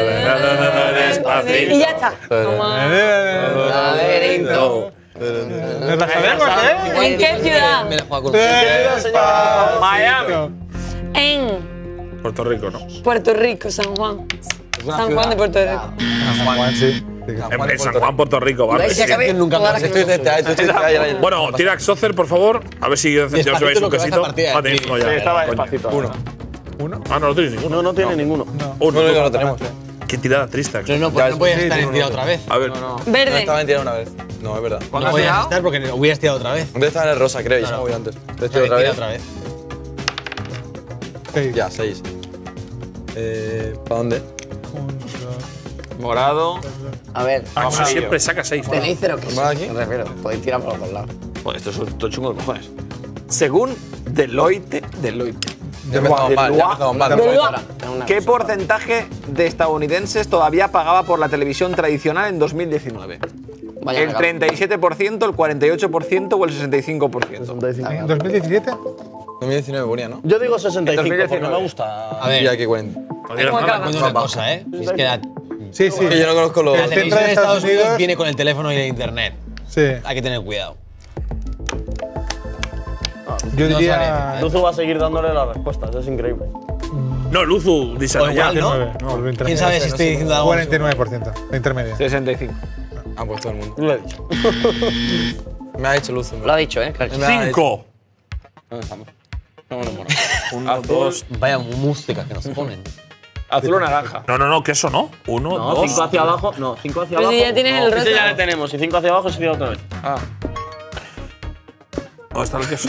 Y ya está. laberinto. Nos la sabemos, ¿eh? ¿En qué ciudad? Me la juego con. Miami. En Puerto Rico, ¿no? Puerto Rico, San Juan. San Juan de Puerto Rico. Juan, sí. En San Juan, Puerto Rico, Ibai vale. se acabe todas las que no Bueno, tira Xocer, por favor. A ver si os Despacito, veis un lo que vas a quesito. partir Ah, tenéis uno ya. Sí, estaba Coño. despacito. ¿Uno? Ah, no, no tenéis ninguno. No, no tiene ninguno. Uno. No lo tenemos. Qué tirada triste. Pero no, pues no puedes estar en tira otra vez. A ver. Verde. Estaba en tirar una vez. No, es verdad. No podías estar porque no hubieras tirado otra vez. Antes estaba en el rosa, creo, y se me movió antes. De hecho, otra Tira vez. otra vez. Seis. Ya, 6. ¿Para dónde? Morado. A ver, Eso siempre saca 6. tenéis 0 quesos. ¿Más aquí? Me refiero, podéis tirar por los dos lados. Joder, esto es chungo de cojones. Según Deloitte. Ya empezamos mal, ya empezamos mal. ¿Qué porcentaje de estadounidenses todavía pagaba por la televisión tradicional en 2019? Vaya ¿El 37%, el 48% o el 65%? ¿En 2017? 2019 ponía, ¿no? Yo digo 65, porque 2019. me gusta. A ver, Y aquí 40. cuento una cosa, ¿eh? Si es que la, Sí, sí. Que yo no conozco los. la centro televisión de de Estados Estados Unidos Unidos viene con el teléfono y el internet. Sí. Hay que tener cuidado. Yo No diría. Luzu va a seguir dándole las respuestas, es increíble. No, Luzu, dice O igual, ¿no? 49, no, lo intermedio. ¿Quién sabe si estoy diciendo algo? 49%, la intermedia. 65. Ah, pues todo el mundo. Lo he dicho. Me ha dicho Luz. Lo ha dicho, claro. 5. ¿Dónde estamos? Uno, dos. Vaya música que nos ponen. Azul o naranja. No, que eso no. 1, No, 2. 5 hacia abajo. No, 5 hacia Pero abajo. si ya tienes no, el ese resto. ya le tenemos. Y 5 hacia abajo sería otra vez. Ah. ¿Dónde está el queso?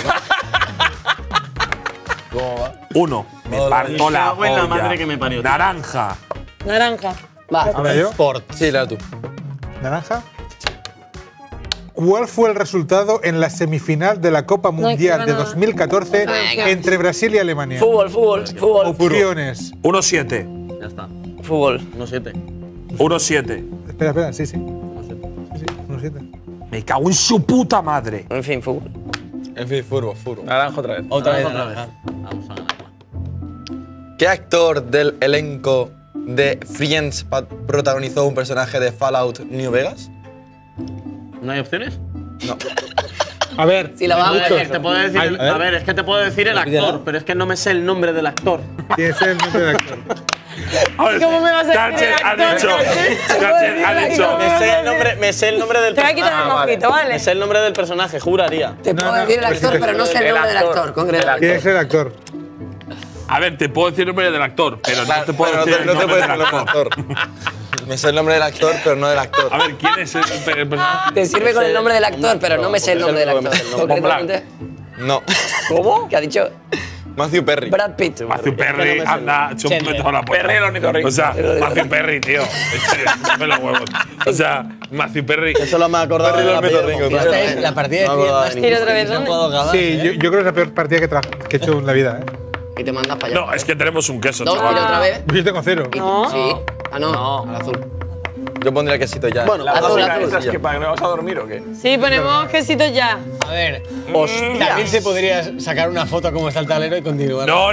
¿Cómo va? 1. Me parto Me la cago en la olla. madre que me parió, tío. Naranja. Naranja. Va. ¿Ahora yo? Sport. Sí, la tú. ¿Naranja? ¿Cuál fue el resultado en la semifinal de la Copa Mundial de 2014 Venga. entre Brasil y Alemania? Fútbol. Opciones. 1-7. Ya está. Fútbol. 1-7. 1-7. Espera, sí. Sí, 1-7. Me cago en su puta madre. En fin, fútbol. En fin, furbo. Naranja otra vez. Otra vez. Otra vez. naranja. Vamos a ganarla. ¿Qué actor del elenco de Friends protagonizó un personaje de Fallout New Vegas? ¿No hay opciones? No. A ver, Si la va a A ver. ver, te puedo decir, a ver, es que te puedo decir el actor, pero es que no me sé el nombre del actor. ¿quién es el nombre del actor? A ver, ¿Cómo me vas a decir Sánchez el ha actor? dicho. Sánchez ha dicho. Me sé el nombre del Te voy a quitar el mojito, ¿vale? Me sé el nombre del personaje, juraría. Te puedo decir el actor, pero no sé el nombre del actor, concretamente. ¿Quién es el actor? A ver, te puedo decir el nombre del actor, pero no te puedo Pero decir el no te nombre puedes del decir el actor. actor. Me sé el nombre del actor, pero no del actor. A ver, ¿quién es el personaje? Te sirve con el nombre del actor, pero no me sé el nombre del actor. Concretamente. No. ¿Cómo? ¿Qué ha dicho? Matthew Perry. Brad Pitt. Matthew Perry, anda, chupete a la puerta. Perry, el ornitorrinco. O sea, Matthew Perry, tío. En serio, dame los huevos. O sea, Matthew Perry. Solo me he acordado de la Esta es la partida de No, Triel no, más no, Tira otra vez, que se ha ¿dónde? jugado jamás, Sí, yo creo que es la peor partida que he hecho en la vida. Y te mandas para allá. No, es que tenemos un queso, Dos, chaval. tira otra vez. Yo tengo 0. No. Sí. Ah, no. Al azul. Yo pondría quesito ya. Bueno, Azul, ¿Es azul. que para que no vas a dormir o qué? Sí, ponemos quesitos ya. A ver, también se podría sacar una foto como está el tablero y continuar. No.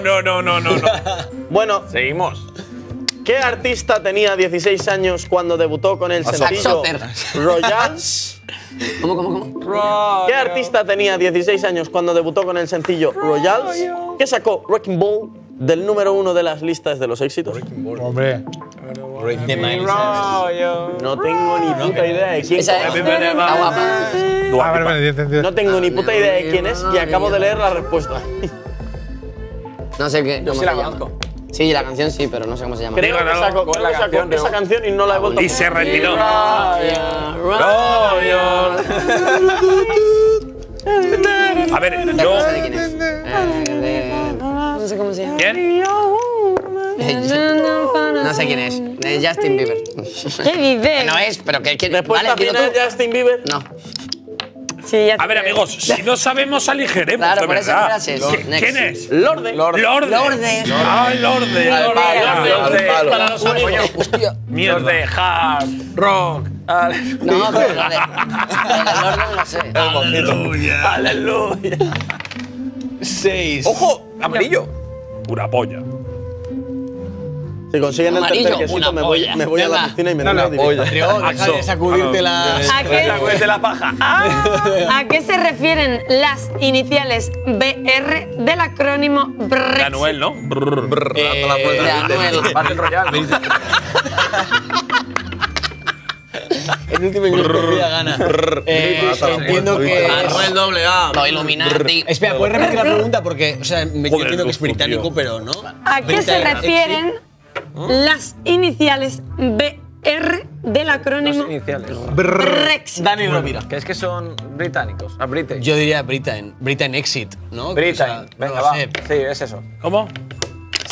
Bueno, Seguimos. ¿qué artista tenía 16 años cuando debutó con el sencillo Saxofer. Royals? ¿Cómo? ¿Qué artista tenía 16 años cuando debutó con el sencillo Royals? ¿Qué sacó Wrecking Ball del número 1 de las listas de los éxitos? Hombre. De Miley Cyrus. No tengo ni puta idea de quién. Esa es. Está guapa. Ah, vale, ya he entendido. No tengo ni puta idea de quién es y acabo de leer la respuesta. No sé qué. Yo cómo sí la se llama. conozco. Sí, la canción sí, pero no sé cómo se llama. Creo que Díganlo, sacó, ¿cuál es la sacó canción, esa no? canción y no la he vuelto a Y se retiró. A ver, No yo. sé de quién es. No sé cómo se llama. ¿Quién? No sé quién es. De Justin Bieber. ¿Qué dices? No es, pero que. Respuesta Vale, dilo final, tú. Justin Bieber. No. Sí, ya A ver, amigos, si no sabemos, aligeremos, Claro, de por eso verdad. frases. Next. ¿Quién es? Lorde. Lorde. Lorde. Ah, Lorde. Al palo. Los de, Para los amigos. Hostia. los Mierda. de hard, rock. No, pero lo de Lorde no lo sé. Aleluya. Aleluya. 6. ¡Ojo! Amarillo. Pura polla. Si consiguen el Amarillo, tercer quesito, una me voy polla. a la Venga. piscina y me Dale, doy una directa. Trio, deja de sacudirte las. De la paja. ¿A qué se refieren las iniciales BR del acrónimo De Brexit? Anuel, ¿no? De Anuel. Battle Royale. El último inglés que pida gana. Entiendo que. Anuel doble A. Lo Illuminati. Espera, ¿puedes repetir la pregunta? Porque, o sea, yo Joder, entiendo que es Luzco, británico, tío. pero no. ¿A qué se Britain refieren las iniciales BR del acrónimo Iniciales. Brexit? Dani Rovira. Que es que son británicos. A British. Yo diría Britain. Britain Exit, ¿no? Britain. O sea, Venga, no lo va. sé. Sí, es eso. ¿Cómo? ¡Sí!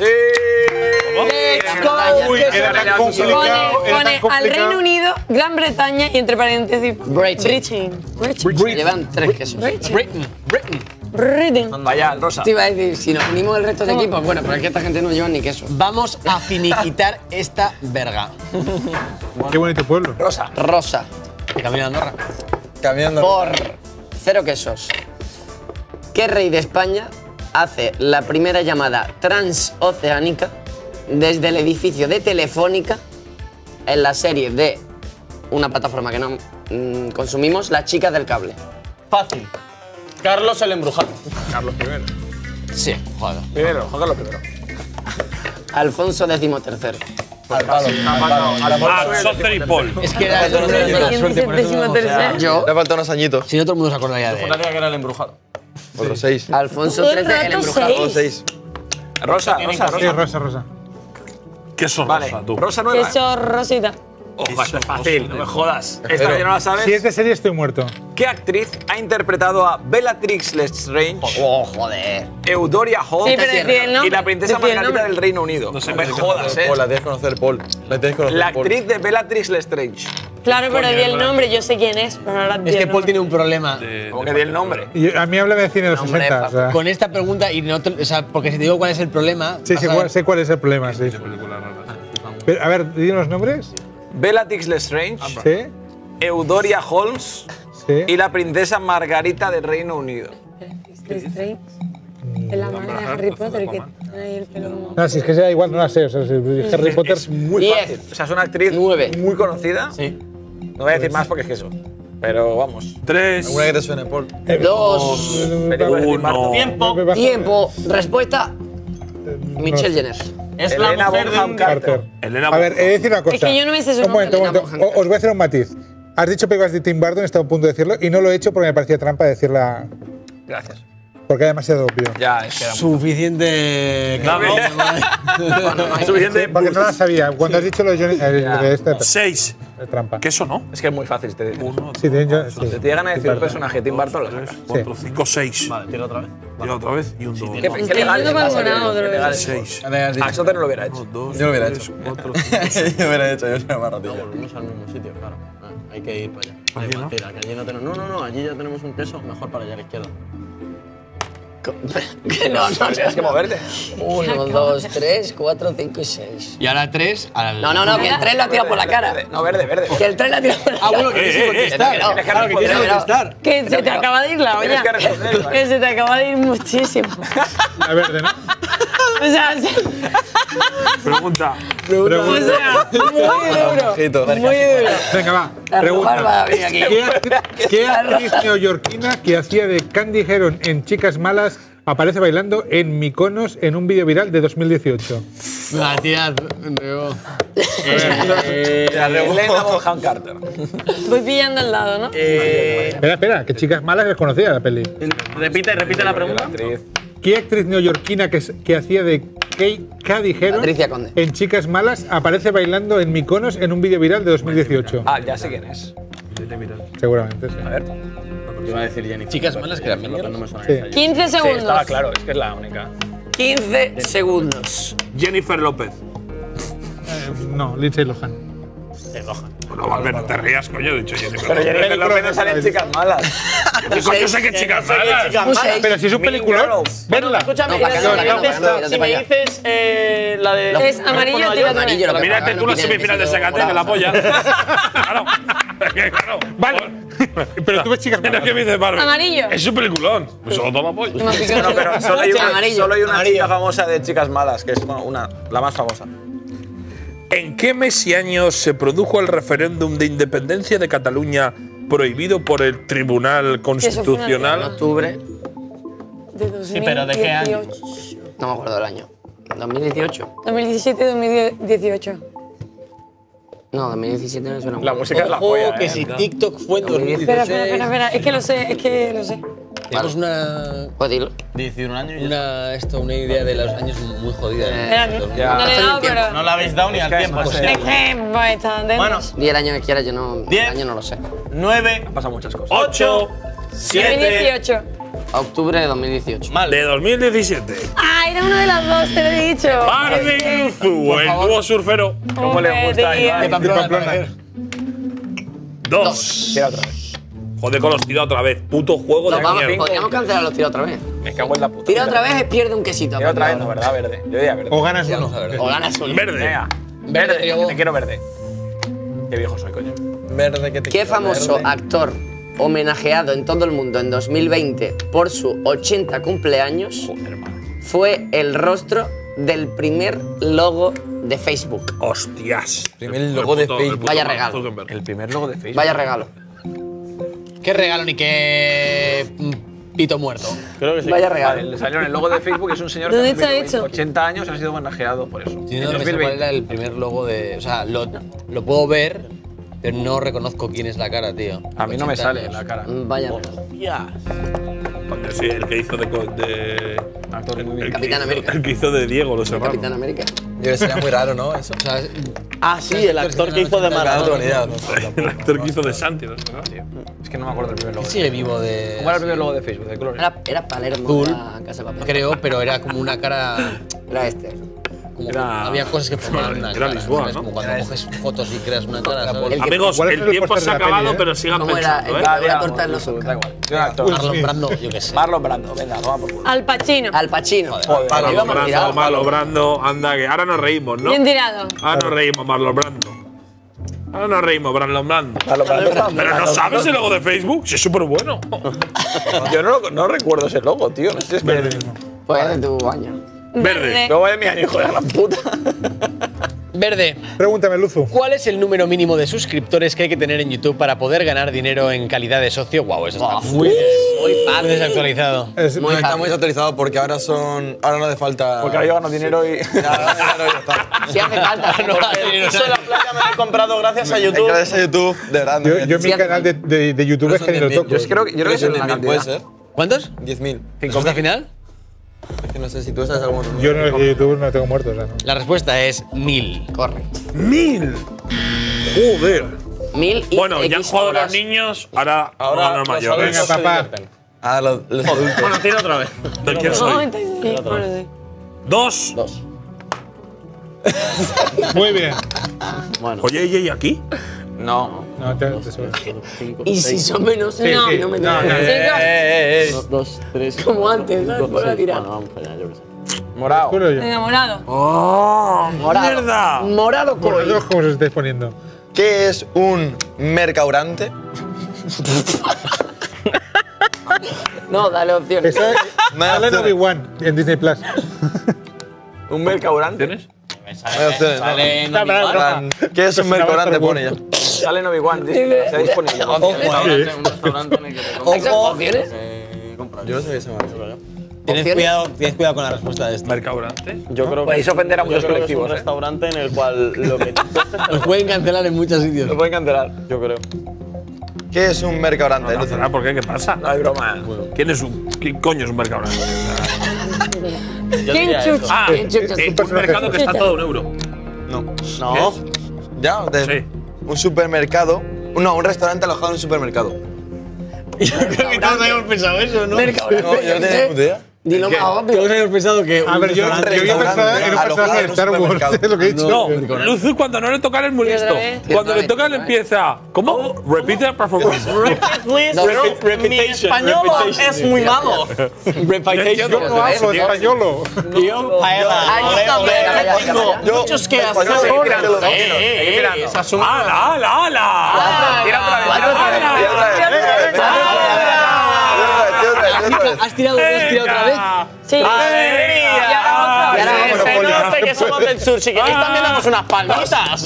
Uy, era tan complicado. Pone al Reino Unido, Gran Bretaña y entre paréntesis Britain. Llevan 3 quesos. Britain. Vaya, Rosa. Te iba a decir, si nos unimos el resto de equipos, bueno, pero es que esta gente no lleva ni queso. Vamos a finiquitar esta verga. Qué bonito pueblo. Rosa. Rosa. De camino a Andorra. Caminando. Por 0 quesos. ¿Qué rey de España hace la primera llamada transoceánica desde el edificio de Telefónica en la serie de una plataforma que no consumimos, La chica del cable? Fácil. Carlos el Embrujado. Carlos I. Sí, joder. Primero, Juan Carlos I. Alfonso XIII. Soter y Paul. Es que era ¿Quién dice el décimo tercero? Yo, Le faltan unos añitos. Si no, todo el mundo se acordaría de él. Juraría que era el Embrujado. Otros 6. Alfonso Todo el XIII, el rato embrujado. seis. 6. Rosa. Sí, rosa, rosa. ¿Qué son Vale, Rosa, tú? Rosa nueva. Queso rosita. Ojo, esto es fácil, no me jodas. Esta que no la sabes. Si es de serie, estoy muerto. ¿Qué actriz ha interpretado a Bellatrix Lestrange, Oh, joder. Eudoria Hall Sí, pero decía el nombre. y la princesa Decía el Margarita nombre. del Reino Unido? No me jodas, Paul, la tienes que conocer, Paul. La tienes que conocer, La Paul. actriz de Bellatrix Lestrange. Claro, pero di el nombre, yo sé quién es, pero ahora di Es el que Paul nombre. tiene un problema ¿Cómo que di el nombre? Y a mí háblame de cine de los Hombre, 60. O sea. con esta pregunta y no, o sea, porque si te digo cuál es el problema. Sí, vas sé a ver- cuál, sé cuál es el problema, sí. Pero, a ver, dime los nombres. Bellatrix Lestrange, Sí, Eudoria Holmes sí. y la princesa Margarita del Reino Unido. Strange. Es la madre de Harry Potter que tiene ahí el pelo como... No, si es que sea igual, no la sé. O sea, si Harry Potter. Es muy 10. fácil. O sea, es una actriz 9. muy conocida. Sí. No voy a decir más porque es que eso. Pero vamos. 3. ¿Alguna que te suene, Paul? 2. Película de Tim Burton. Tiempo. Tiempo. Respuesta. Michelle Jenner. Es la Elena mujer de Bonham un Carter. Elena A ver, he de decir una cosa. Es que yo no me sé su Un momento, un nombre. momento. Os voy a hacer un matiz. Has dicho películas de Tim Burton, estaba a punto de decirlo, y no lo he hecho porque me parecía trampa decirla. Gracias. Porque era demasiado obvio. Ya, es que era Suficiente. suficiente. Porque no la sabía. Cuando has dicho lo de Johnny. Lo de esta 6. es trampa. ¿Qué eso no? Es que es muy fácil. Te, 1, Sí, tienen Johnny. Sí. te llegan a decir el personaje Tim Burton, lo 3, sacas. 4, 5, 6. Vale, tira otra vez. Y otra vez y un 2. Qué Estoy legal yendo pasa, abandonado qué otra legal vez. es. 6. A Soter no lo hubiera hecho. 2, Yo lo hubiera 3, hecho. 4, Yo lo hubiera hecho, yo soy más ratilla. Volvemos al mismo sitio, claro. Hay que ir para allá. Da igual, tira, que allí no tenemos. No, allí ya tenemos un queso, mejor para allá a la izquierda. Que no. Tienes que moverte. 1, 2, 3, 4, 5 y 6. Y ahora 3 al. No, que el 3 lo ha tirado por la cara. No, verde. Que el tren la tira por la Ah, bueno, que tienes que contestar. no, Tienes que Claro, que tienes que responder. contestar. Que se te acaba de ir la olla. Tienes que responder, ¿vale? Que se te acaba de ir muchísimo. La verde, ¿no? O sea, Pregunta. muy duro. Muy duro. Venga, va. La Pregunta. Rubar va a venir aquí. ¿Qué actriz neoyorquina que hacía de Candy Heron en Chicas Malas aparece bailando en Mykonos en un vídeo viral de 2018? Va, tira. Elena Bonham Carter. Voy pillando al lado, ¿no? Espera, que Chicas Malas es conocida la peli. Repite la pregunta. Actriz. ¿Qué actriz neoyorquina que hacía de Candy Heron Patricia Conde. en Chicas Malas aparece bailando en Mykonos en un vídeo viral de 2018? Ah, ya sé quién es. Seguramente, sí. A ver. Iba a decir Jenny. Chicas malas que eran Pero no me suena Sí. esa. 15 Sí, segundos. estaba claro, es que es la única. 15 segundos. Jennifer López. No, Lindsay Lohan. Bueno, Valver, no te rías, coño. He dicho Jennifer Pero López. Jennifer López no sale en Chicas Malas. ¿Qué coño sé que chicas malas? Un 6. Pero si es un Mean peliculón, Girls. verla. Escúchame, No, para acá, si para acá, me dices- para acá, si me para allá. dices la de. Es amarillo, Nueva tira York, otra vez. Amarillo, lo que Mírate pagan, tú no la tiene semifinal de vestido Zacate, que la morado. polla. Claro. Es que claro. Vale. Pero tú ves Chicas Mira Malas. que me dices, Barbie. Amarillo. Es un peliculón. Pues solo toma polla. No, pero solo hay Amarillo. una chica famosa de Chicas Malas, que es bueno, la más famosa. ¿En qué mes y año se produjo el referéndum de independencia de Cataluña prohibido por el Tribunal Constitucional? Octubre. De 2018. Sí, pero ¿de qué año? No me acuerdo del año. 2018. 2017-2018. No, 2017 no suena La mucho. música es la Ojo, polla. que si TikTok fue en 2016. Espera. Es que lo sé, Tenemos una Pues dilo. 11 años y ya. una idea de los años muy jodida. Espera, no le he dado, pero. No la habéis dado ni al tiempo. es Es que pues, está dentro. Bueno, Di el año que quieras, yo no. El 10. año no lo sé. 9, Pasan muchas cosas. 8, 7, 2018. Octubre de 2018. De 2017. Ah, era uno de los dos, te lo he dicho. Bardi y Luzu, el dúo surfero. ¿Cómo le gusta a Iván? De Pamplona. 2. Tira otra vez. Joder, con los tira otra vez. Puto juego de Vamos, mierda. podríamos cancelar los tiros otra vez. Me cago en la puta. Tira otra vez, pierde un quesito. Tira otra vez, no, ¿verdad? Verde. Yo diría verde. O ganas uno. O ganas uno. Verde. Venga. Verde, Verde, Diego. te quiero verde. Qué viejo soy, coño. Verde que te ¿Qué quiero, famoso verde. actor homenajeado en todo el mundo en 2020 por su 80 cumpleaños fue el rostro del primer logo de Facebook? Hostias. Primer logo de Facebook. Vaya regalo. Zuckerberg. El primer logo de Facebook. Vaya regalo. Qué regalo ni qué pito muerto. Creo que sí. Vaya Vale, regalo. le salió en el logo de Facebook, es un señor ¿Dónde ha está cumplido hecho? 80 años, ha sido homenajeado por eso. Sí, en no me sé cuál 2020. era el primer logo de. O sea, lo puedo ver, pero no reconozco quién es la cara, tío. A mí no me 80 sale años. la cara. Vaya regalo. Coño, sí, el que hizo de Actor muy bien. el que Capitán hizo- América. El que hizo de Diego, los hermanos. Capitán América. Yo creo que sería muy raro, ¿no? Eso. O sea, Ah, sí, el actor que hizo de No tengo Maradona. ni idea. No sé, El actor que hizo de Santi, no sé, ¿no? Es que no me acuerdo del primer logo. sigue vivo de. ¿Cómo era el primer logo de Facebook? De colores. Era Palermo Cool. de la Casa de Papel. Creo, pero era como una cara. Era este. Como Era- había cosas que formaban una era cara. Lisboa, ¿sabes? ¿no? Como cuando coges fotos y creas una cara, ¿sabes? El que- Amigos, igual es el el tiempo póster se ha de la acabado, peli, ¿eh? pero sigan ¿Cómo era? pensando, El ¿eh? que voy a cortar los ojos. Da igual. Yo un actor. Marlon Brando, yo qué sé. Marlon Brando, venga, toma por culo. Al Pacino. Al Pacino. Joder, Ahí vamos Brando, tirados. Marlon Brando, anda que ahora nos reímos, ¿no? Bien tirado. Ahora nos reímos, Marlon Brando. Ahora nos reímos, Marlon Brando. Marlon Brando. Pero no sabes el logo de Facebook, sí, es súper bueno. Yo no recuerdo ese logo, tío. No sé si es verde. Pues de tu año. Verde. Luego de mi año, hijo de la gran puta. Verde. Pregúntame, Luzu. ¿Cuál es el número mínimo de suscriptores que hay que tener en YouTube para poder ganar dinero en calidad de socio? Guau, eso está muy desactualizado. Es- Está muy desactualizado porque ahora son. Ahora no hace falta. Porque ahora yo gano dinero y. Ya, ahora ya está. Si hace falta. Eso de la playa me lo he comprado gracias a YouTube. Gracias a YouTube, de verdad. Yo en mi Sí, canal de YouTube es que ni lo toco. Yo creo que es una 10.000, cantidad. puede ser. ¿Cuántos? 10.000. ¿Respuesta final? Es que no sé si tú sabes algún otro. Yo no, de YouTube no tengo muertos, o sea, no. La respuesta es 1000. Correcto. 1000. Joder. 1000 y Bueno, ya han X jugado los horas. niños, ahora Ahora los los mayores. Venga, adultos se papá. divierten. Ah, los adultos. Bueno, tira otra vez. ¿De quién soy? 96, bueno, sí. 2. Muy bien. Oye, ¿y aquí? No. No, te suena. Y si son menos, Sí, no, sí. no me No, Chicos, 2, 3. Como antes, ¿no? Vuelve a tirar. Morado. Juro yo. enamorado. ¡Oh! Morado. ¡Mierda! Morado Por los Koi. dos, ¿cómo os estáis poniendo? ¿Qué es un mercaurante? No, dale opciones. Esa No hay sale en opciones. Obi-Wan en Disney Plus. ¿Un mercaurante? ¿Tienes? No hay opciones. Sale en Está Obi-Wan. ¿Qué es un mercaurante? Pone ya. Sale en Obi-Wan, está disponible. Un restaurante en el que te compras. ¿Opciones? Yo no sé qué se llama. Tienes cuidado con la respuesta de esto. ¿Mercaurante? Yo creo que Podéis ofender a muchos yo creo que es un colectivos, ¿eh? restaurante en el cual lo que Los pueden cancelar en muchos sitios. Lo pueden cancelar. yo creo. ¿Qué es un mercaurante? Luzu? ¿Por qué? ¿Qué pasa? No hay broma. ¿Quién coño es un mercaurante? Yo ¿Quién diría chucha? eso. Ah, ¿Quién chucha? un mercado que está todo a €1. No. ¿Ya? Sí. Un supermercado. No, un restaurante alojado en un supermercado. Creo que todos habíamos pensado eso, ¿no? No, yo no tenía ni idea. Dilo más obvio. Todos habíamos pensado que. A ver, yo había pensado en un personaje de Star Wars, es lo que he dicho. No, Luzu cuando no le toca es muy Y otra listo. vez. Cuando le toca le empieza. ¿Cómo? Repite la performance. Please, No, mi español es muy malo. Reputation. Yo no hablo españolo. Yo, paella. Ahí está, Ole, ole, ya, ya, tengo ya. muchos que español, hacer. seguir tirando, seguir tirando. Esas son. ¡Hala, hala, hala! Tira otra vez. ¿Has tirado otra vez? Sí. ¡Alegría! Y ahora otra. Y ahora Que se note que somos del sur. Si queréis también damos unas palmitas.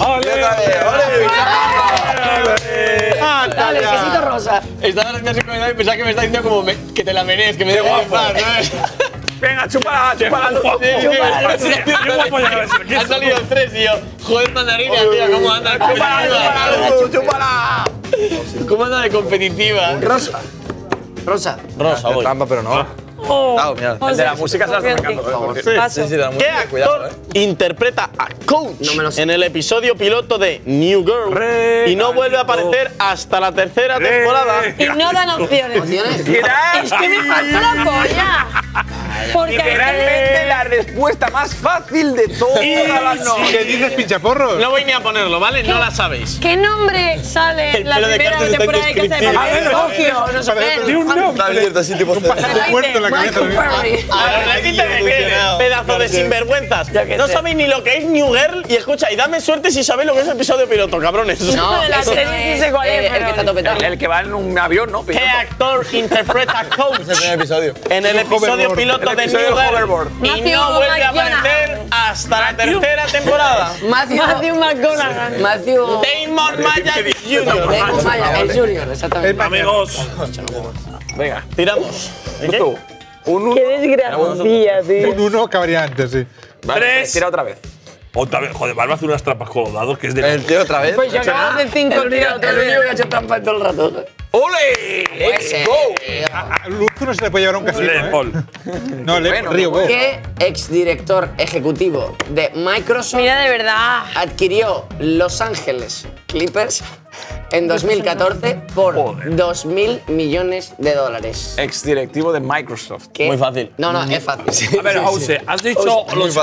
Dale, quesito rosa. Estaba haciendo así con y pensaba que me está diciendo como que te la menees, que me dejes en paz, ¿sabes? Venga, chúpala, chúpala. ¡Qué guapo ya ves! Han salido 3 y yo, joder, mandarina, tío, ¿cómo anda de competitiva? ¡Chúpala! ¿Cómo anda de competitiva? Rosa. Rosa. Rosa, voy. Trampa, pero no. Oh, mira. El de la música se la está sacando. Paso. Sí, de la ¿Qué música, cuidado, actor interpreta a Coach No me lo sé. en el episodio piloto de New Girl y no vuelve a aparecer hasta la tercera temporada? Y no dan opciones. ¿Opciones? Es que me falta la polla. Porque Literalmente la respuesta más fácil de todas las noches. ¿Qué dices, pinchaporros? No voy ni a ponerlo, ¿vale? No la sabéis. ¿qué nombre sale en la pelo de primera Carlos está temporada de Casa de indescriptible. Papel? Tokio, no sé Di un qué. nombre. Está abierto así, tipo Un pájaro muerto en la cabeza. Michael Perry. Repíteme, ¿qué? Pedazo de sinvergüenzas. No sabéis ni lo que es New Girl y escucha, y dame suerte si sabéis lo que es el episodio piloto, cabrones. No, de la eso serie no sí sé cuál es, el que está pero. topetado. El que va en un avión, ¿no? ¿Qué actor interpreta a Coach Es el primer episodio. en el episodio hoverboard. piloto El de episodio New del Girl hoverboard. y Matthew no vuelve a McConaughey. aparecer hasta la tercera temporada? Matthew McConaughey. Matthew. Damon Maya Jr. Damon Maya, el Junior, exactamente. Amigos, Venga, Tiramos. ¿De qué? tú. Qué desgracia, tío. Un 1 acabaría antes, sí. Vale, Tres. tira otra vez. otra vez. Joder, Valve hace unas trampas con los dados que es de. El tío otra vez. Pues yo acabo de hacer 5 El único que ha hecho trampa en todo el rato. ¡Ole! Ese. A Luzu no se le puede llevar a un casino, Le ¿eh? Paul. No, Bueno, Río. ¿Qué exdirector ejecutivo de Microsoft Mira, de verdad. adquirió Los Ángeles Clippers en 2014 por Joder. 2.000 millones de dólares? Ex directivo de Microsoft. ¿Qué? Muy fácil. No, no, es fácil. A ver, Jose, has dicho los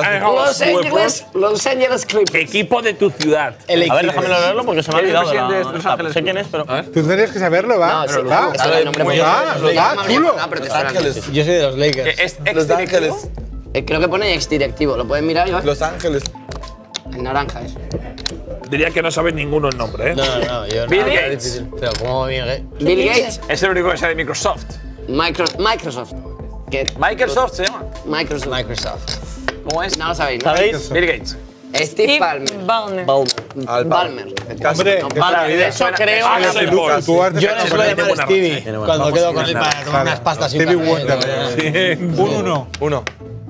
Los Angeles Clippers. equipo de tu ciudad. A ver, déjamelo leerlo porque se me ha ¿Quién es el olvidado. presidente de Los Ángeles? Sé quién es, pero. Tú tendrías que saberlo, ¿va? No, sí, ¿Va? es el nombre muy chulo. pero te Los suena. Ángeles. Yo soy de los Lakers. ¿Es ex Los Ángeles. Creo que pone exdirectivo, lo pueden mirar, Iván. Los Ángeles. En naranja eso. Diría que no sabes ninguno el nombre, ¿eh? No, yo no. Bill Gates. Pero ¿cómo Bill Gates? Bill Gates, Es el único que sabe de Microsoft. Microsoft. ¿Qué? Microsoft se llama. Microsoft. ¿Cómo es? No lo sabéis, ¿no? ¿Sabéis? Bill Gates. Steve Ballmer. Balmer. Balmer. Hombre, Vale, de eso creo. Ah, que- soy Paul. tú has de Yo ser le suelo nombre. llamar Stevie cuando quedo con él para tomar unas pastas y Stevie un café. Wonder. Un 1. Uno.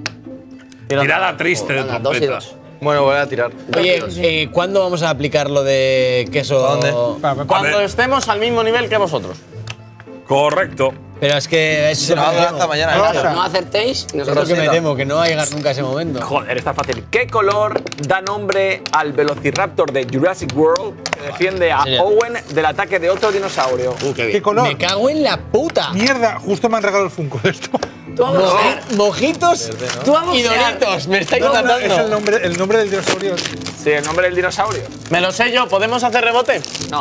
Tirada triste de Venga, 2 y trompetas. 2. Bueno, voy a tirar. Oye, ¿cuándo vamos a aplicar lo de queso? ¿Dónde? Cuando estemos al mismo nivel que vosotros. Correcto. Pero es que eso Se lo hago hasta mañana. Rosa. No acertéis, es lo nosotros que me temo, que no va a llegar nunca ese momento. Joder, está fácil. ¿Qué color da nombre al Velociraptor de Jurassic World que defiende a Señor. Owen del ataque de otro dinosaurio? ¿Qué color? Me cago en la puta. Mierda, justo me han regalado el Funko de esto. Tú a boxear. Mojitos Tú a y boxear. doritos. Me estáis Es matando. el nombre del dinosaurio. Sí, el nombre del dinosaurio. Me lo sé yo, ¿podemos hacer rebote? No.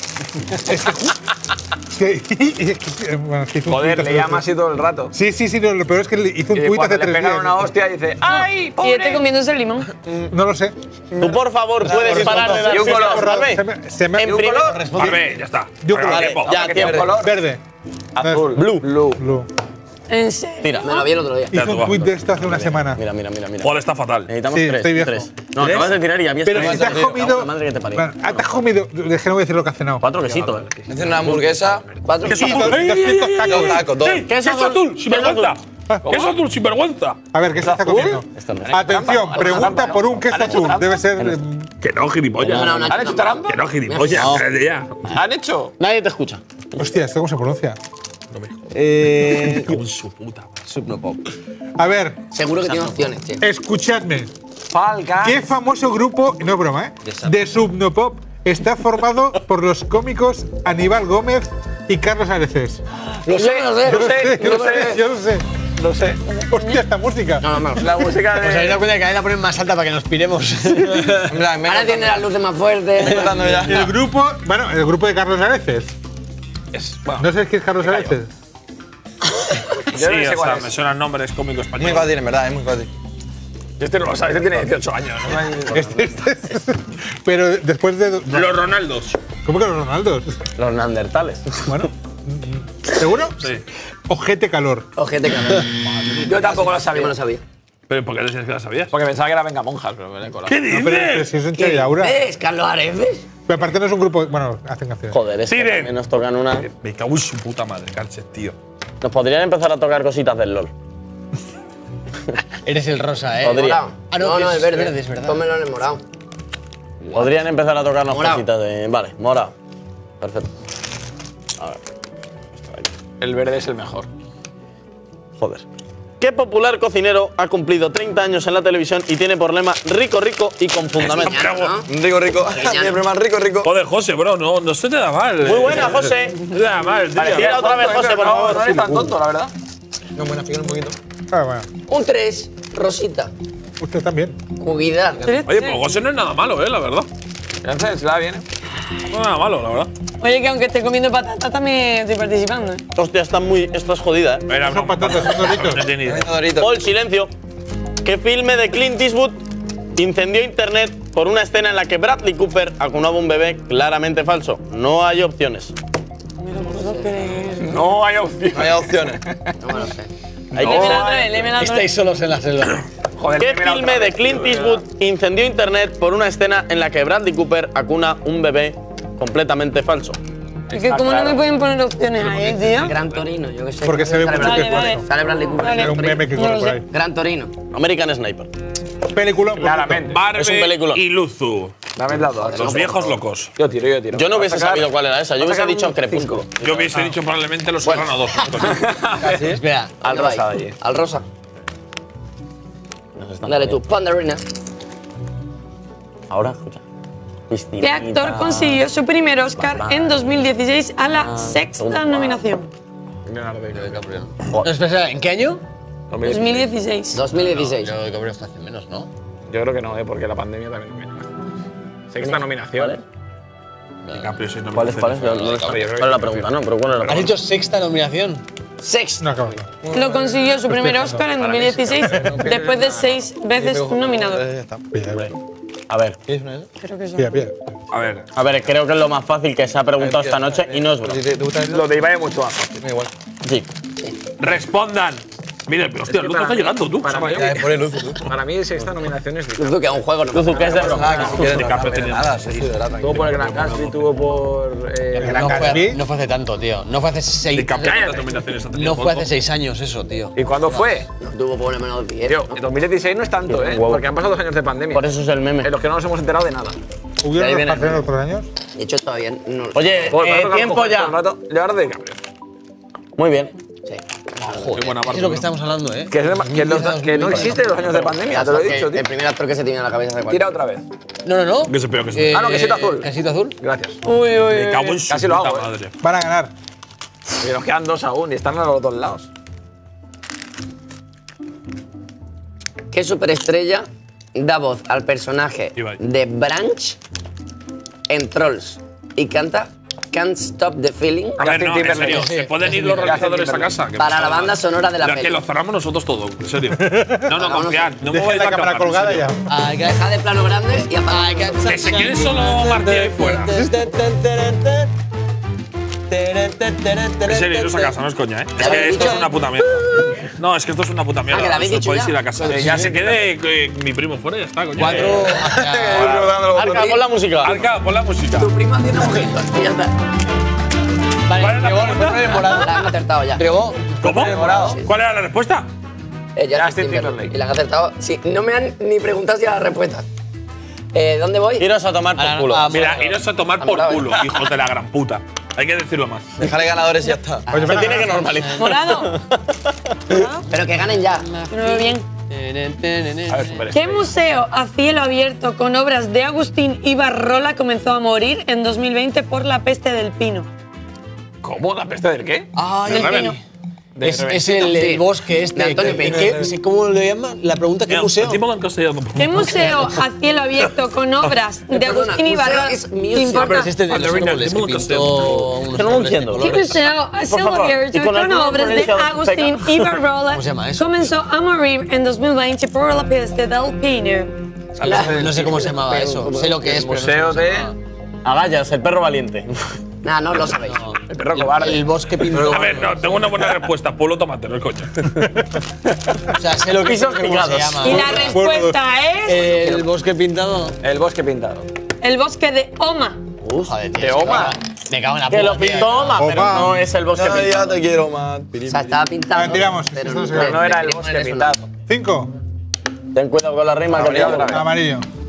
Bueno, es que hizo un Joder, tuit le hace llama 3 así todo el rato. Sí, lo peor es que le hizo un Y tuit cuando hace le 3 pegaron días. una hostia dice ¡ay, Y pobre! este comiéndose el limón. No lo sé. Tú, por favor, puedes parar de dar Y un color. Salve. Se me En ha primer- Vale, ya está. Yo Venga, vale, tiempo. ya, ¿Qué tiempo. color? Verde. Azul. Blue. Blue. En serio. Tira. Me lo vi el otro día. Ya, Hizo tú un tuit de esto hace una semana. Mira. Paul está fatal. Necesitamos Sí, tres. estoy viejo. tres. No, acabas de tirar y habías Pero si te has comido. La madre que te parió. Bueno, te has comido. Es que no voy a decir lo que has cenado. 4 quesitos, Hacen una hamburguesa. 4 Queso Y azul. 200 tacos. Dos tacos, dos. Sí, queso azul, sin vergüenza. Queso azul, sin vergüenza. A ver, ¿qué se está comiendo? Esto no. Atención, pregunta por un queso azul. Debe ser. Que no, gilipollas. No, no, ¿Han hecho trampa? Que no, gilipollas. que ya. ¿Han hecho? Nadie te escucha. Hostia, ¿esto cómo se pronuncia? Con su puta. Subnopop. A ver, Seguro que tiene opciones, che. escuchadme. Falca. ¿Qué famoso grupo, no es broma, de Subnopop está formado por los cómicos Aníbal Gómez y Carlos Areces? Lo sé, lo sé, Yo lo sé, yo lo lo sé. Lo sé. Hostia, esta música. No, no, no. La música ¿Os habéis de. dado cuenta de que ahí la ponen más alta para que nos piremos? Ahora tiene las luces más fuertes. El grupo, bueno, el grupo de Carlos Areces. Bueno, ¿No sabes quién es Carlos Areces? Sí, no sé o cuál sea, es. me suenan nombres cómicos Muy españoles. fácil, en verdad, es muy fácil. Este no lo sabe, este tiene 18 años. Pero después de. Los Ronaldos. ¿Cómo que los Ronaldos? Los neandertales. Bueno, ¿seguro? Sí. Ojete calor. Ojete, cabrón. Yo tampoco lo Yo sabía. me lo sabía. ¿Pero por qué decías que la sabías? Porque pensaba que era Venga Monjas, pero me lo he colado. ¿Qué No, pero dices? si es un Che y Aura. ¿Ves, Carlos Areces? Pero aparte no es un grupo. Bueno, hacen canciones. Joder, es que Siren. también nos tocan una. Me cago en su puta madre, Carchet, tío. Nos podrían empezar a tocar cositas del LOL. Eres el rosa, ¿eh? Podría. Morado. Ah, no, no, no, es es verde. verde, es verdad. Pónmelo en el morado. Podrían empezar a tocarnos Morado. cositas de. Vale, morado. Perfecto. A ver. El verde es el mejor. Joder. ¿Qué popular cocinero ha cumplido 30 años en la televisión y tiene por lema rico, rico y con fundamento? Rico, rico. Tiene problema, rico. Joder, José, bro, no se te da mal. Muy buena, José. No te da mal, tío. Tira otra vez, José, por favor. No eres tan tonto, la verdad. No, buena, fíjate un poquito. Ah, bueno. Un 3, Rosita. Usted también. Cuidado. Oye, pues José no es nada malo, la verdad. Ya se la viene. No es nada malo, la verdad. Oye, que aunque esté comiendo patatas, también estoy participando, ¿eh? Hostia, estás jodida, ¿eh? Era Son patatas, son doritos. No tenía idea. Doritos. Paul, silencio. ¿Qué filme de Clint Eastwood incendió internet por una escena en la que Bradley Cooper acunaba un bebé claramente falso? No hay opciones. No hay opción. No hay opciones. No me lo sé. Léemela otra vez, léemela otra vez. Estáis solos en la selva. Joder, ¿Qué léemela filme otra de vez, Clint tío, Eastwood incendió internet por una escena en la que Bradley Cooper acuna un bebé completamente falso? Es que como no me pueden poner opciones ahí, tío. Gran Torino, yo qué sé. Porque se ve Sale mucho que Bradley- es Vale, falso. Sale Bradley Cooper. Vale. Era un meme que No corre lo por sé. ahí. Gran Torino. American Sniper. Película. Claramente. Es un peliculón. Barbe y Luzu. Dame el dado. Los viejos locos. Yo tiro. Yo no hubiese sabido cuál era esa. Yo Vas a hubiese sacar dicho un Crepúsculo. Yo hubiese dicho probablemente Los Serrano 2. Espera. Al ¿Dónde rosa va? de allí. Al rosa. Dale tú, Pandarina. Ahora, escucha. ¿Qué actor consiguió su primer Oscar en 2016 a la sexta nominación? No, espera, ¿en qué año? 2016. 2016. Yo creo que fue hace menos, ¿no? Yo creo que no, porque la pandemia también viene. Sexta nominación. ¿Cuál es? ¿Cuál es la pregunta? No, pero ¿cuál es la Has pregunta? dicho sexta nominación. Sexta. No acabo. Lo consiguió su primer Oscar en 2016 después de 6 veces nominado. A ver, Creo que eso. Pilla. A ver, creo que es lo más fácil que se ha preguntado esta noche y no es broma. ¿Te gusta eso? Lo de Ibai es mucho más fácil. Igual. Sí. respondan. Mira, pero hostia, Luzu está llegando, tú. Para mí, Por el Luzu, tú. para mí sexta nominación es DiCaprio. Luzu, que es un juego, no Luzu, que es de broma. Nada, que si quieres no DiCaprio pasa tenía nada, sí, de verdad, Tuvo por el tranquilo. Gran Gatsby, tuvo por. No fue hace tanto, tío. No fue hace 6 DiCaprio, ¿cuántas nominaciones ha tenido? No fue hace 6 años eso, tío. ¿Y cuándo fue? No tuvo por lo menos 10. Tío, en 2016 no es tanto, ¿eh? Porque han pasado 2 años de pandemia. Por eso es el meme. En los que no nos hemos enterado de nada. Ahí ¿Hubieron los viene. parceros otros años? De hecho, todavía no. Oye, Pues, me ha tocado tiempo coger ya. todo el rato. Leonardo DiCaprio. Muy bien. Sí. Qué buena Es parte. lo que estamos hablando, ¿eh? Que no existe los años de pandemia, te lo he dicho, tío. El primer actor que se tiene en la cabeza de Tira otra vez. No. Que se peor que se. Ah, no, quesito azul. Quesito azul. Gracias. Uy, uy, Me cago en uy. su Casi lo puta hago, madre. Van a ganar. Y nos quedan 2 aún y están a los 2 lados. ¿Qué superestrella da voz al personaje Ibai. de Branch en Trolls y canta Can't Stop the Feeling A ver, Justin no, en Timberlake. serio, ¿se pueden ir los realizadores a casa? Que para pasa la nada. banda sonora de la Pero es que peli? lo cerramos nosotros todo, en serio. No, confiad. No me Dejen voy la a cámara colgada ya. Deja de plano grande y apaga. Que se quede solo Martí ahí fuera. En serio, iros a casa, no es coña, ¿eh? Es ¿Ya lo que habéis esto es dicho? una puta mierda. No, es que esto es una puta mierda. que lo habéis Os dicho podéis ya. ir a casa. Ya se quede mi primo fuera y ya está, coño. 4. Arca, pon la música. Arca, pon la música. Tu primo haciendo mojitos y ya está. Vale, ¿Cuál es la Gregor, pregunta? ¿me morado? La han acertado ya. Gregor, ¿Cómo? morado. ¿Cuál era la respuesta? Justin Justin Timberlake. Timberlake. Y la han acertado. Sí, no me han ni preguntado si la respuesta. ¿Dónde voy? Iros a tomar por culo. Mira, iros a tomar por Morado. culo, hijos de la gran puta. Hay que decirlo más. Dejarle ganadores y ya está. Oye, Se tiene que normalizar. ¿Morado? Pero que ganen ya. No veo bien. A ver, super ¿Qué museo a cielo abierto con obras de Agustín Ibarrola comenzó a morir en 2020 por la peste del pino? ¿Cómo? ¿La peste del qué? Del pino. Es el bosque este. De Antonio Pino. ¿Cómo lo llaman? La pregunta, ¿qué museo? Dímelo en castellano. ¿Qué museo a cielo abierto con obras de Perdona, Agustín museo Ibarrola? es ¿Te museum. importa? Pero es este de los Mandarina, árboles que dímelo en pintó unos Que no lo árboles de entiendo. ¿Qué colores. museo a cielo favor, abierto y con con alguna obras de pronunciación Agustín seca. Ibarrola ¿Cómo se llama eso? comenzó a morir en 2020 por la peste del pino? No sé cómo se llamaba eso. Sé lo que es, pero no sé Museo cómo se de. llamaba. Agallas, el perro valiente. Nah, no lo sabéis. El perro cobarde. El bosque pintó. A ver, no, tengo una buena respuesta. Pueblo tomate, no es coño. O sea, sé lo que es, Pisos pero no sé cómo se picados. llama. Y la respuesta es El bosque pintado. El bosque pintado. el bosque de Oma. Joder, tío. ¿De Oma? Me cago en la Que lo puta, tío. pintó Oma, pero Oma. no es el bosque Cada día pintado. te quiero más. O sea, estaba pintado. A ver, tiramos. Pero Esto no se Pero ve. no era el no bosque eres pintado. 5. Ten cuidado con la rima que Amarillo te otra vez. Amarillo.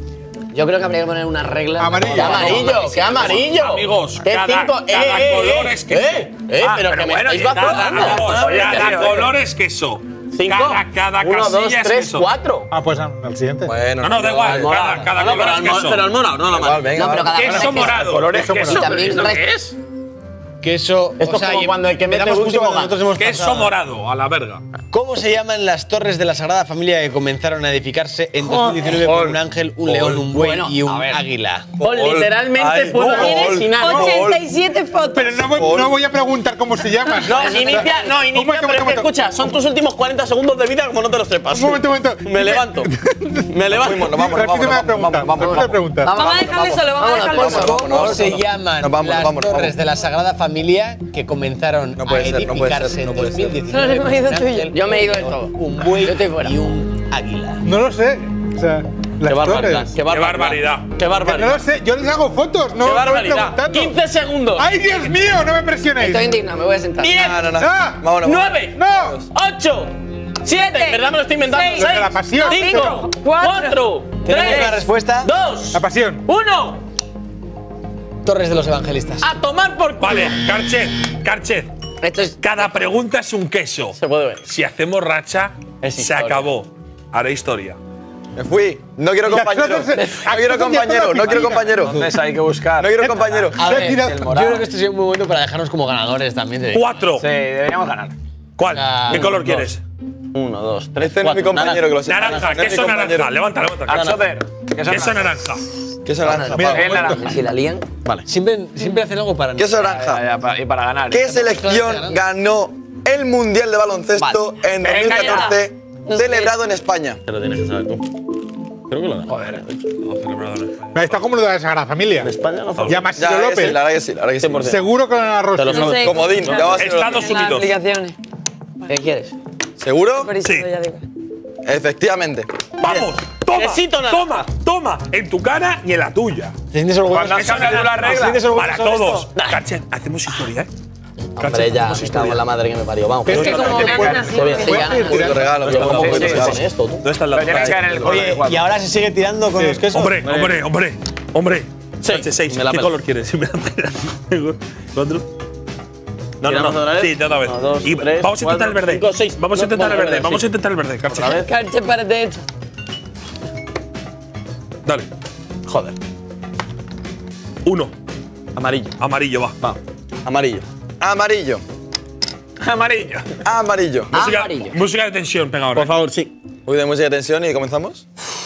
Yo creo que habría que poner unas reglas. Amarillo. ¡Qué amarillo! ¡Qué amarillo! Amigos, ¡Qué cada cinco! color es queso. Pero que me estáis cada vacilando. color es queso. ¿Cinco? Cada 1, 2, casilla es 3, queso. 4. Ah, pues al siguiente. Bueno, No, da igual. Cada color es queso. Pero el morado, no la Igual, mano. venga, No, pero va. cada Queso morado. Colores Queso queso. Y también ¿Esto resta- qué es? Queso. Esto es como cuando el que le mete damos el justo último cuando nosotros hemos Queso pasado. morado, a la verga. ¿Cómo se llaman las torres de la Sagrada Familia que comenzaron a edificarse en 2019 con un ángel, un león, un buey Bueno, y a un ver. águila? Pon literalmente Ay, puedo gol. asesinar. 87 fotos. Pero no voy a preguntar cómo se llaman. No, inicia, Un momento, pero es que escucha, son tus últimos 40 segundos de vida como no te los sepas. Un momento. Me levanto. Me levanto. Repíteme la pregunta. Repíteme la pregunta. Vamos a dejarle solo, vamos a dejarle solo. ¿Cómo se llaman Nos vamos, las nos vamos. torres de la Sagrada Familia que comenzaron No puede a ser, no puede ser, edificarse no en puede ser. 2019? No, hemos ido con un tú y yo. ángel, Yo me he ido de todo. un buey Yo estoy fuera. y un águila. No lo sé. O sea, Qué las barbaridad. torres. Qué barbaridad. Qué Que no barbaridad. lo sé. Yo les hago fotos. No Qué voy barbaridad. preguntando. 15 segundos. ¡Ay, Dios mío! No me presionéis. Estoy indignado, me voy a sentar. 10, No. ¡Ah! Vámonos. 9, ¡No! 8, 7. ¿Verdad me lo estoy inventando? Seis. 6, La pasión. 5, 4, 4, Tenemos una 3, respuesta. 2, La pasión. 1. Torres de los Evangelistas. A tomar por culo. Vale, Carchet. Esto es. Cada pregunta es un queso. Se puede ver. Si hacemos racha, Es se historia. acabó. Haré historia. Me fui. No quiero compañero. Las cosas- No quiero compañero. No quiero compañero. Entonces hay que buscar. No quiero compañero. A ver, tira- yo creo que esto sería un buen momento para dejarnos como ganadores también. de- 4. Sí, deberíamos ganar. ¿Cuál? Ah, ¿Qué color dos. quieres? 1, 2, 3, Este no es mi compañero que lo sé. Naranja, Este no es queso mi compañero. naranja. Levanta. Axoter. Queso naranja. Queso naranja. Mira, pavo. El naranja. Si la lían. Siempre hacen algo para. Queso naranja. Y para ganar. ¿Qué selección ganó el Mundial de Baloncesto en Venga, 2014 No sé. celebrado en España? Te lo tienes que saber tú. Creo que lo ganó. Joder. Está como lo de la Sagrada Familia. España no fue. Llama a Ya, Ciro la verdad que sí, López. la verdad que sí, la verdad que sí. 100%. Seguro con la Rossi. Te lo No sé. Comodín, ya va a ser Estados En las Unidos. aplicaciones. ¿Qué quieres? ¿Seguro? Pero Sí. ya digo. Efectivamente. Vamos. Toma. Quesito naranja. Toma. En tu cara y en la tuya. ¿Te sientes orgulloso? Cuando has cambiado la regla. ¿Te sientes orgulloso Para de todos. esto? Carchet, hacemos historia, ¿eh? Hombre, ya, me cago en la madre que me parió. Vamos. Pero Es que como te ganan puedes- así. puedes sí, ir ganan. tirando. Poquito regalo, yo como poquito regalo. esto, tú. ¿Dónde está la Pero tiene que caer en el color Oye, igual. y ahora se sigue tirando con los quesos. Hombre. Seis. Carchet, 6. Me la ¿Qué pela. color quieres? ¿Cuatro? No. ¿Tiramos otra vez? Sí, otra vez. 1, 2, Y 3, vamos a intentar el 4, verde. 5, 6. Vamos a intentar el verde. sí. Vamos a intentar el verde, Carchet. ¿Otra vez? Carche para derecha. Dale. Joder. 1. Amarillo. Amarillo, va. Amarillo. Amarillo. Amarillo. Amarillo. Amarillo. Música de tensión, pega ahora. Por favor, sí. Muy de música de tensión y comenzamos.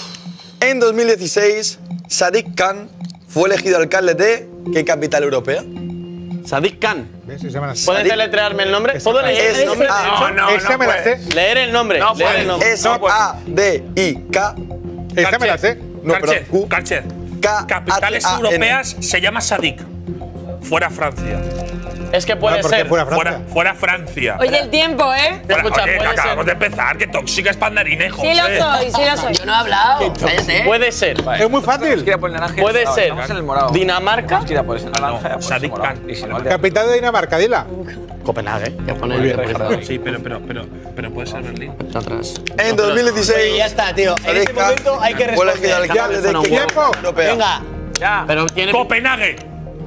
En 2016, Sadiq Khan fue elegido alcalde de ¿qué capital europea? Sadiq Khan. ¿Ves? Se llaman así. ¿Puedes deletrearme el nombre? ¿Puedo leer Es el nombre? A. Esa me la sé. Leer el nombre. No leer puede. el nombre. Es A-D-I-K. Esa me la sé. No, perdón. Q. Carchet. K. Capitales H-A-N. europeas se llama Sadik. Fuera Francia. Es que puede Ah, porque ser. fuera Francia. Fuera Francia. Oye, el tiempo, ¿eh? Escucha, Oye, que puede acabamos ser. de empezar. Qué tóxica es pandarine, Sí lo soy. Yo no he hablado. Cállate. Puede ser. Es muy fácil. Quiera por el naranja y el Puede morado. ser. Estamos en el morado. Dinamarca. Quiera por ese naranja y por ese Sadik morado. Khan. Y si no, el de- Capital de Dinamarca, dila. Copenhague. Voy a poner Sí, pero puede ser Berlín. atrás. En 2016, Oye, ya está, tío. En este Sadiq Khan momento hay que fue elegido responder. alcalde de ¿qué Tiempo. capital europea? Venga, Ya. Pero tiene. Copenhague.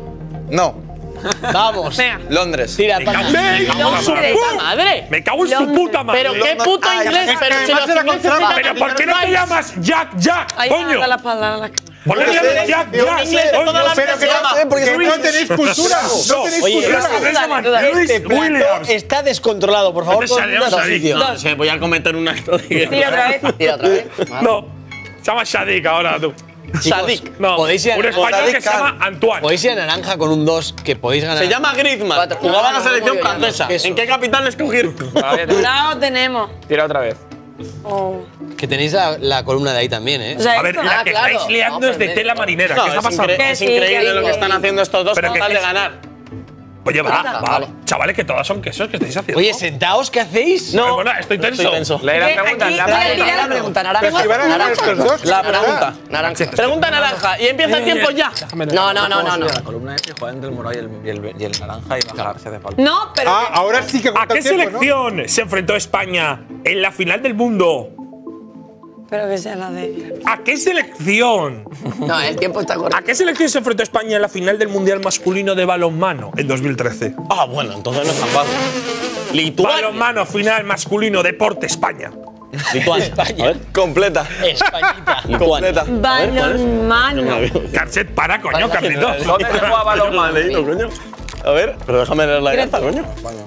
No, vamos. Venga. Londres. Tira, Me pasa. cago en su Londres. puta ¡Madre! Me cago en su puta madre. Pero qué Londres. puto Ay, inglés. es que Pero si además los era ingleses con se trampa. Pero ¿por qué no te llamas Jack? Ahí Coño. da la espalda. ¿Por qué Yo te sé, llamas Jack? yo en inglés de toda la Pero que llama. no, porque que soy- no tenéis cultura. No tenéis Oye, cultura. Se llama Tú dale. Luis Este plato Williams. está descontrolado, por favor. ¿Dónde salió ponnos a Sadik? sitio. No, se voy a cometer un acto de Tira otra vez. Tira otra vez. No. Se llama Sadik ahora tú. Sadik. No. Podéis ir a- Un español Sadik que se Khan. llama Antoine. Podéis ir a naranja con un 2 que podéis ganar. Se llama Griezmann. Cuatro. Jugaba en la No, no, selección no, no, no, francesa. queso. ¿En qué capital le escogieron? Bravo tenemos. Tira otra vez. Oh. Que tenéis la columna de ahí también, ¿eh? O sea, A ver, esto- la que claro. estáis liando No, es de pero tela marinera. No, ¿Qué está es, pasando? incre- es Sí, increíble que lo que digo. están haciendo estos dos Pero con que tal de es- ganar. Oye, va, Vale. chavales, que todas son quesos que estáis haciendo. Oye, sentaos, ¿qué hacéis? No, bueno, estoy tenso. Lee la ¿Qué? pregunta. Aquí, la voy a pregunta. tirar- La pregunta Pero si van a naranja. ganar Naranja. estos dos. La ¿verdad? pregunta. Naranja. Pregunta naranja. Y empieza el tiempo ya. No, no, no, no, no. La columna es jugar entre el morado y el naranja y bajar si hace falta. No, pero. Ah, ahora sí que ¿A cuenta qué el tiempo, ¿no? selección se enfrentó España en la final del mundo Espero que sea la de. ¿A qué selección? No, el tiempo está correcto. ¿A qué selección se enfrentó España en la final del Mundial Masculino de balonmano en 2013? Ah, bueno, entonces no es tan fácil. Lituania. Balonmano final masculino, deporte España. Lituania. A ver. Completa. Españita. Completa. Balonmano. Carchet, para, coño, Carlitos. ¿Dónde se juega balonmano? Coño. A ver, pero déjame leer la letra, coño.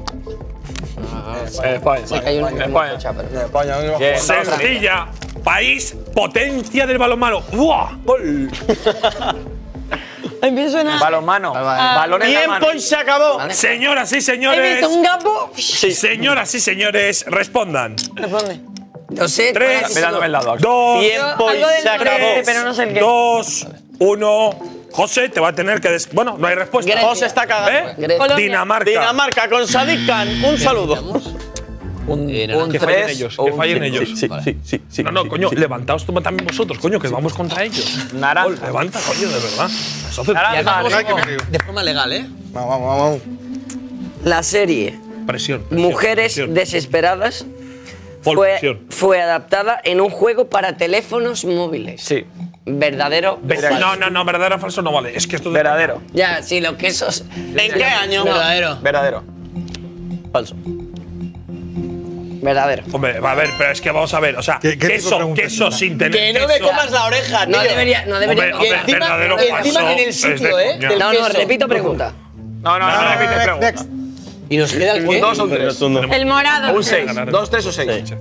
España. Sí, que hay una España. España. Sencilla. País, potencia del balonmano. ¡Buah! ¡Gol! Empiezo a sonar. Balonmano. Balones de mano. ¡Tiempo y se acabó! Señoras y He señores. visto un gapo. Señoras y señores, respondan. Responde. Lo sé. Tres. Mirándome el lado. 2, Tiempo y Algo del se acabó. noreste, pero no sé el qué. 2, 1. José, te va a tener que. Bueno, no hay respuesta. Grecia. José está cagando. ¿Eh? Grecia. Colombia. Dinamarca. Dinamarca con Sadik Khan. Un saludo. Un Que fallen 3 ellos, o que un fallen 5. ellos. Sí. No, coño, levantaos también vosotros, coño, que vamos contra ellos. Naranja. Levanta, coño, de verdad. Entonces, Naranja. De forma legal, ¿eh? Vamos. La serie presión. Mujeres presión. Desesperadas Full presión. fue adaptada en un juego para teléfonos móviles. Sí. ¿Verdadero? No, verdadero o falso no vale. Es que esto. Verdadero. Ya, sí, los quesos. ¿En qué año? Verdadero. Verdadero. Falso. Verdadero. Hombre, a ver, pero es que vamos a ver. O sea, ¿Qué tipo de pregunta queso es sin tener. Que no me queso. comas la oreja, tío. No debería. Hombre, Y verdadero o encima falso. en el es sitio, de ¿eh? coña. del No, queso. repito pregunta. No, repite pregunta. Next. Y nos queda el Un qué. 2 o un 3. El morado. Un 6. 2, 3 o 6.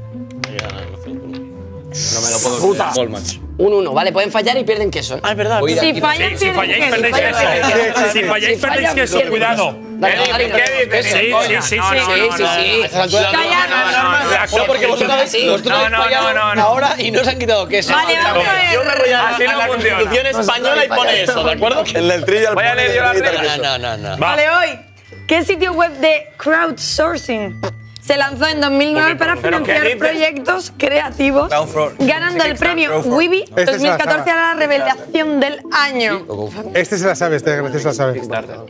Puta. Un 1. Vale, pueden fallar y pierden queso. ¿eh? Ah, es verdad. Si fallan, Si falláis, perdéis queso. Si falláis, perdéis queso. pierden. Cuidado. Dale, dale, ¿Qué dale. dices? Sí, Coña. sí, No, sí, no, Sí, no, sí, no, sí. Calla. No, porque vosotros habéis fallado ahora y no se han quitado queso. Vale, vamos a Yo me ver. voy a Así no la funciona. Constitución española y pone eso, ¿de acuerdo? En el trivial. Voy a leer yo la pone regla. queso. No. Va. Vale, hoy. ¿Qué sitio web de crowdsourcing se lanzó en 2009 para ¿Pero qué financiar dices? proyectos creativos, ganando el premio Webby Esta se la 2014 sabe. a la revelación del año? Este se la sabe, este gracioso la sabe.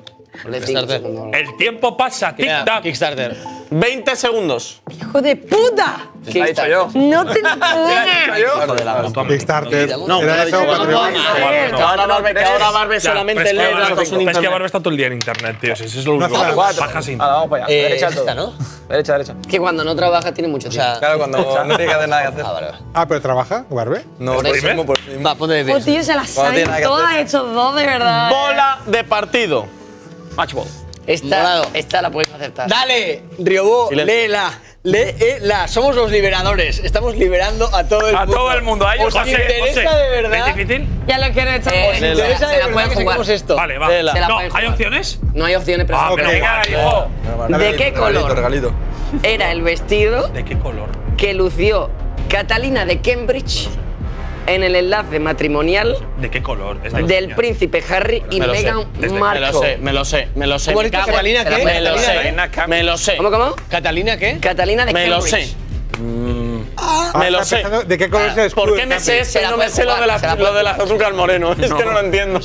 El tiempo pasa. Tic-tac. Kickstarter. 20 segundos. ¡Hijo de puta! ¿Qué he dicho yo? No te lo puedo. Kickstarter. No, Era eso, Patreon. Que ahora Barbe solamente lee datos en Es que internet. Barbe está todo el día en internet, tío. Eso es lo único. hace nada. Bajas sin. Vamos para allá. Derecha Es todo. esta, ¿no? Derecha. Que cuando no trabajas tiene mucho tiempo. Claro, cuando no tiene que hacer nada que hacer. Ah, vale. Ah, pero trabaja, Barbe. No, por eso mismo, por eso mismo. Va, ponte de Oh, pie. tío, se las Cuando tiene nada saben que todas hacer. estos dos, de verdad. Bola de partido. Matchball. Esta la puedes acertar. Dale, Riobó, Silencio. léela. Léela. Somos los liberadores. Estamos liberando a todo el A mundo. todo el mundo. A ellos, ¿Os José, interesa José. de verdad? ¿Es difícil? Ya lo quiero echar. ¿Os interesa se de la verdad pueden que jugar. saquemos esto? Vale, va. Léela. Se la No, pueden ¿hay jugar. opciones? No hay opciones, pero Ah, se pero puede venga, jugar. hijo. ¿De qué color? Regalito. Era el vestido ¿De qué color? que lució Catalina de Cambridge en el enlace matrimonial ¿De qué color? Es de del coña. príncipe Harry y Me lo sé. Meghan Desde- Markle. Me lo sé. ¿Cómo has dicho, cago en- Catalina se la qué? pueden- Me lo ¿Catalina sé. Me lo sé. ¿Cómo? ¿Catalina qué? Catalina de Me lo Cambridge. sé. Ah, Me lo está sé. pensando ¿De qué color es el escudo? ¿Por qué me de sé Cambridge? eso Se y la no me pueden sé lo jugar, se la de pueden las azúcar moreno? Es que no lo entiendo.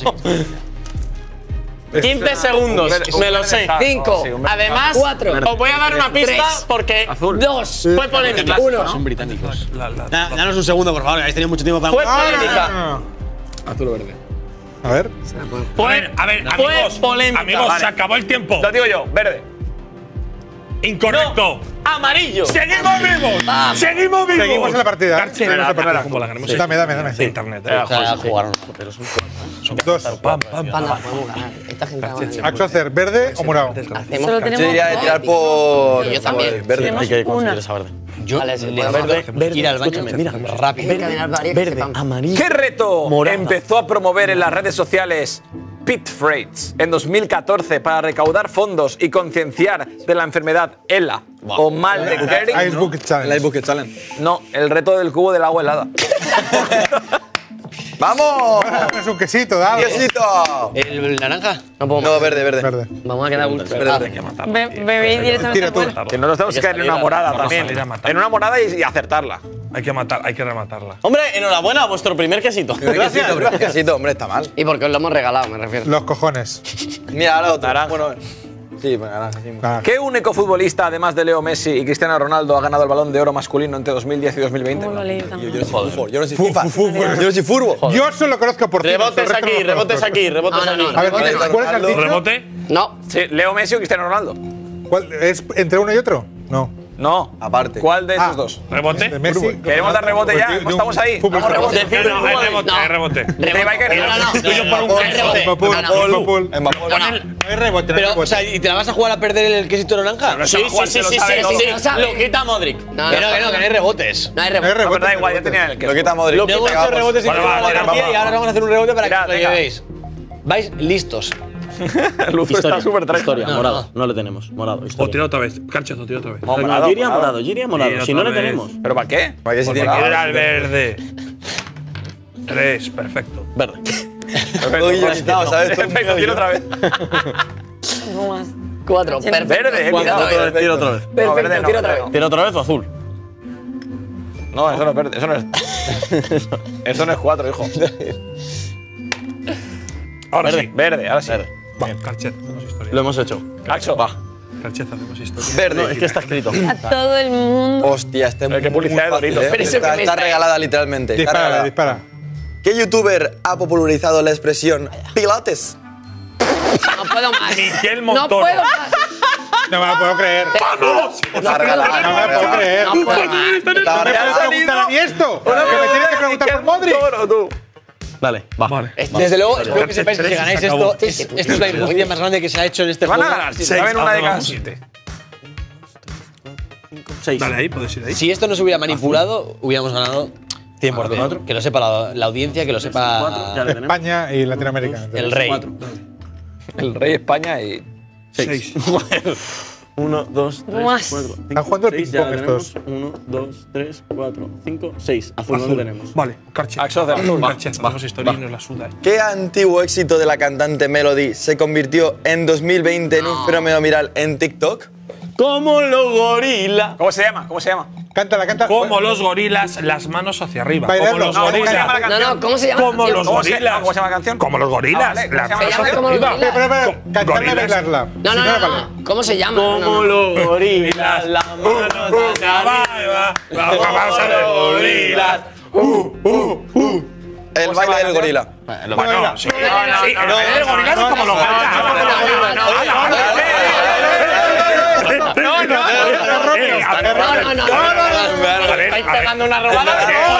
15 segundos. Me lo sé. 5. Además, 4. os voy a dar una pista Tres. porque Azul. 2. fue polémica. 1. Son británicos. Danos un segundo, por favor, que habéis tenido mucho tiempo para. Fue polémica. Ah. Azul o verde. A ver. A ver, Fue amigos. polémica. Amigos, Vale. se acabó el tiempo. Lo digo yo. Verde. Incorrecto. Amarillo. ¡Seguimos vivos! ¡Seguimos vivos! Seguimos en la partida. Carche, Seguimos en la partida. ¿cómo la ganamos? Dame. De internet. Jugaron. Dos. Pam. Panda, podemos ganar. Esta gente va a ganar. Axocer, ¿verde o morado? Hacemos Solo Yo tenemos diría de tirar por. Yo también. por verde. Tenemos una. Yo Vale, se le puede verde, ir al baño, mira, rápido. Hay que ganar varias que sepamos. amarillo. ¿Qué reto empezó a promover en las redes sociales Pit Freights en 2014 para recaudar fondos y concienciar de la enfermedad ELA o mal de Gehrig? Ice Bucket El Challenge. Ice Bucket Challenge. No, el reto del cubo del agua helada. ¡Vamos! Es un quesito, dale. ¡Quesito! ¿El naranja? No puedo No, más. verde. Verde. Vamos a quedar ultra. Bebé directamente Tira tú. fuera. Que no nos tenemos que caer en una morada Vamos a también. salir a matar. En una morada y acertarla. Hay que rematarla. Hombre, enhorabuena, vuestro primer quesito. Quesito, bro. Quesito, hombre, está mal. Y porque os lo hemos regalado, me refiero. Los cojones. Mira, ahora otro. Naranja. Bueno, Sí, naranja, sí. ¿Qué único futbolista, además de Leo Messi y Cristiano Ronaldo, ha ganado el Balón de Oro masculino entre 2010 y 2020? ¿Cómo lo leí también? Yo no soy fútbol, yo no soy FIFA. Yo no soy fútbol. Yo solo conozco por Rebotes aquí, rebotes aquí, rebotes aquí. A ver, ¿cuál es el dicho? ¿Rebote? No. Sí, Leo Messi o Cristiano Ronaldo. ¿Cuál, ¿es entre uno y otro? No. No. Aparte. ¿Cuál de esos dos? ¿Rebote? De Messi. ¿Queremos dar rebote ya? ¿Estamos ahí? Fútbol. Vamos, rebote. No, es rebote, es rebote. No, Por un Liverpool. Mbappé. No hay rebote, no hay Pero, o rebote. sea, ¿y te la vas a jugar a perder el quesito naranja? Sí, Lo quita Modric. No, Que no hay rebotes. No hay No hay rebote. rebote. Da igual, ya tenía el que. Lo quita Modric. Lo hemos hecho rebotes y Vale, vale, y ahora vamos a hacer un rebote para Mira, que lo venga. llevéis. Vais listos. Luz está súper tranquilo. Historia, morado. No le tenemos. Morado, O historia. tira otra vez. Carchazo, tira otra vez. No, morado, Giria morado. morado, Giria morado. Y Si no otra le vez. tenemos. ¿Pero para qué? ¿Para qué se tiene Porque que era el verde. 3, perfecto. Verde. Perfecto, Oye, yo necesitaba, ¿sabes? Perfecto, tira otra vez. No más. 4. Perfecto. Verde, cuidado. Tira otra vez. No, verde Perfecto, no, tira otra verde vez. Tira otra vez o azul. No, eso no es verde, eso no es. Eso no es 4, hijo. Ahora Verde, sí. verde, ahora sí. Va, Carchet, hacemos historia. Lo hemos hecho. Cacho. Va. Carchet, hacemos historia. Verde. No, es que está escrito. A todo el mundo. Hostia, este Pero qué publicidad de Doritos. ¿eh? Pero eso que me Está está- regalada literalmente. Está Dispara, regalada. dispara. ¿Qué youtuber ha popularizado la expresión pilates? No puedo más. Miguel No Montoro. puedo más. No me lo puedo creer. Está regalada. No me lo puedo creer. No puedo más. Está ¿Me regalada. puedes preguntar a mí esto? ¿Que me tienes que preguntar por Modric? Dale, va. Vale. Desde luego, espero que sepáis que si ganáis Se acabó. esto. Esto es la injusticia más grande que se ha hecho en este Van a juego. ganar, si Seis, saben una de cada vamos. 7. 6. Dale ahí, puedes ir ahí. Si esto no se hubiera manipulado, hubiéramos ganado 100%. Que lo sepa la audiencia, que lo sepa Ya le tenemos. España y Latinoamérica. el rey. El rey España y. 6. 1, 2, 3, Más. 4, 5, Están jugando al 6. Ya ping-pong tenemos. estos. 1, 2, 3, 4, 5, 6. Azul no lo tenemos. Vale, Carchet. Axos de azul. Va, Carchet, hacemos historia y nos la suda. ¿Qué antiguo éxito de la cantante Melody se convirtió en 2020 en un fenómeno viral en TikTok? Como los gorilas. ¿Cómo se llama? ¿Cómo se llama? Cántala, cántala. Como los gorilas, las manos hacia arriba. Bailarlo. Como los No, ¿Cómo se gorilas. llama la No, canción? no, ¿cómo se llama? la Como canción? los ¿Cómo se- gorilas. cómo se llama la canción? Como los gorilas. Ah, vale, ¿cómo las se llama? manos Se llama hacia como los arriba. gorilas. Espera, cantarla y Gorilas. bailarla. No, Si no, vale. no. ¿Cómo se llama? No, Como no. los gorilas. Las manos hacia arriba. Vamos a ver, gorilas. El baile del gorila. Bueno, sí. No, no, Sí, no, el no, baile de no, gorilas no, es como los no, gorilas. no, no, no, no, no, Estáis pegando una robada.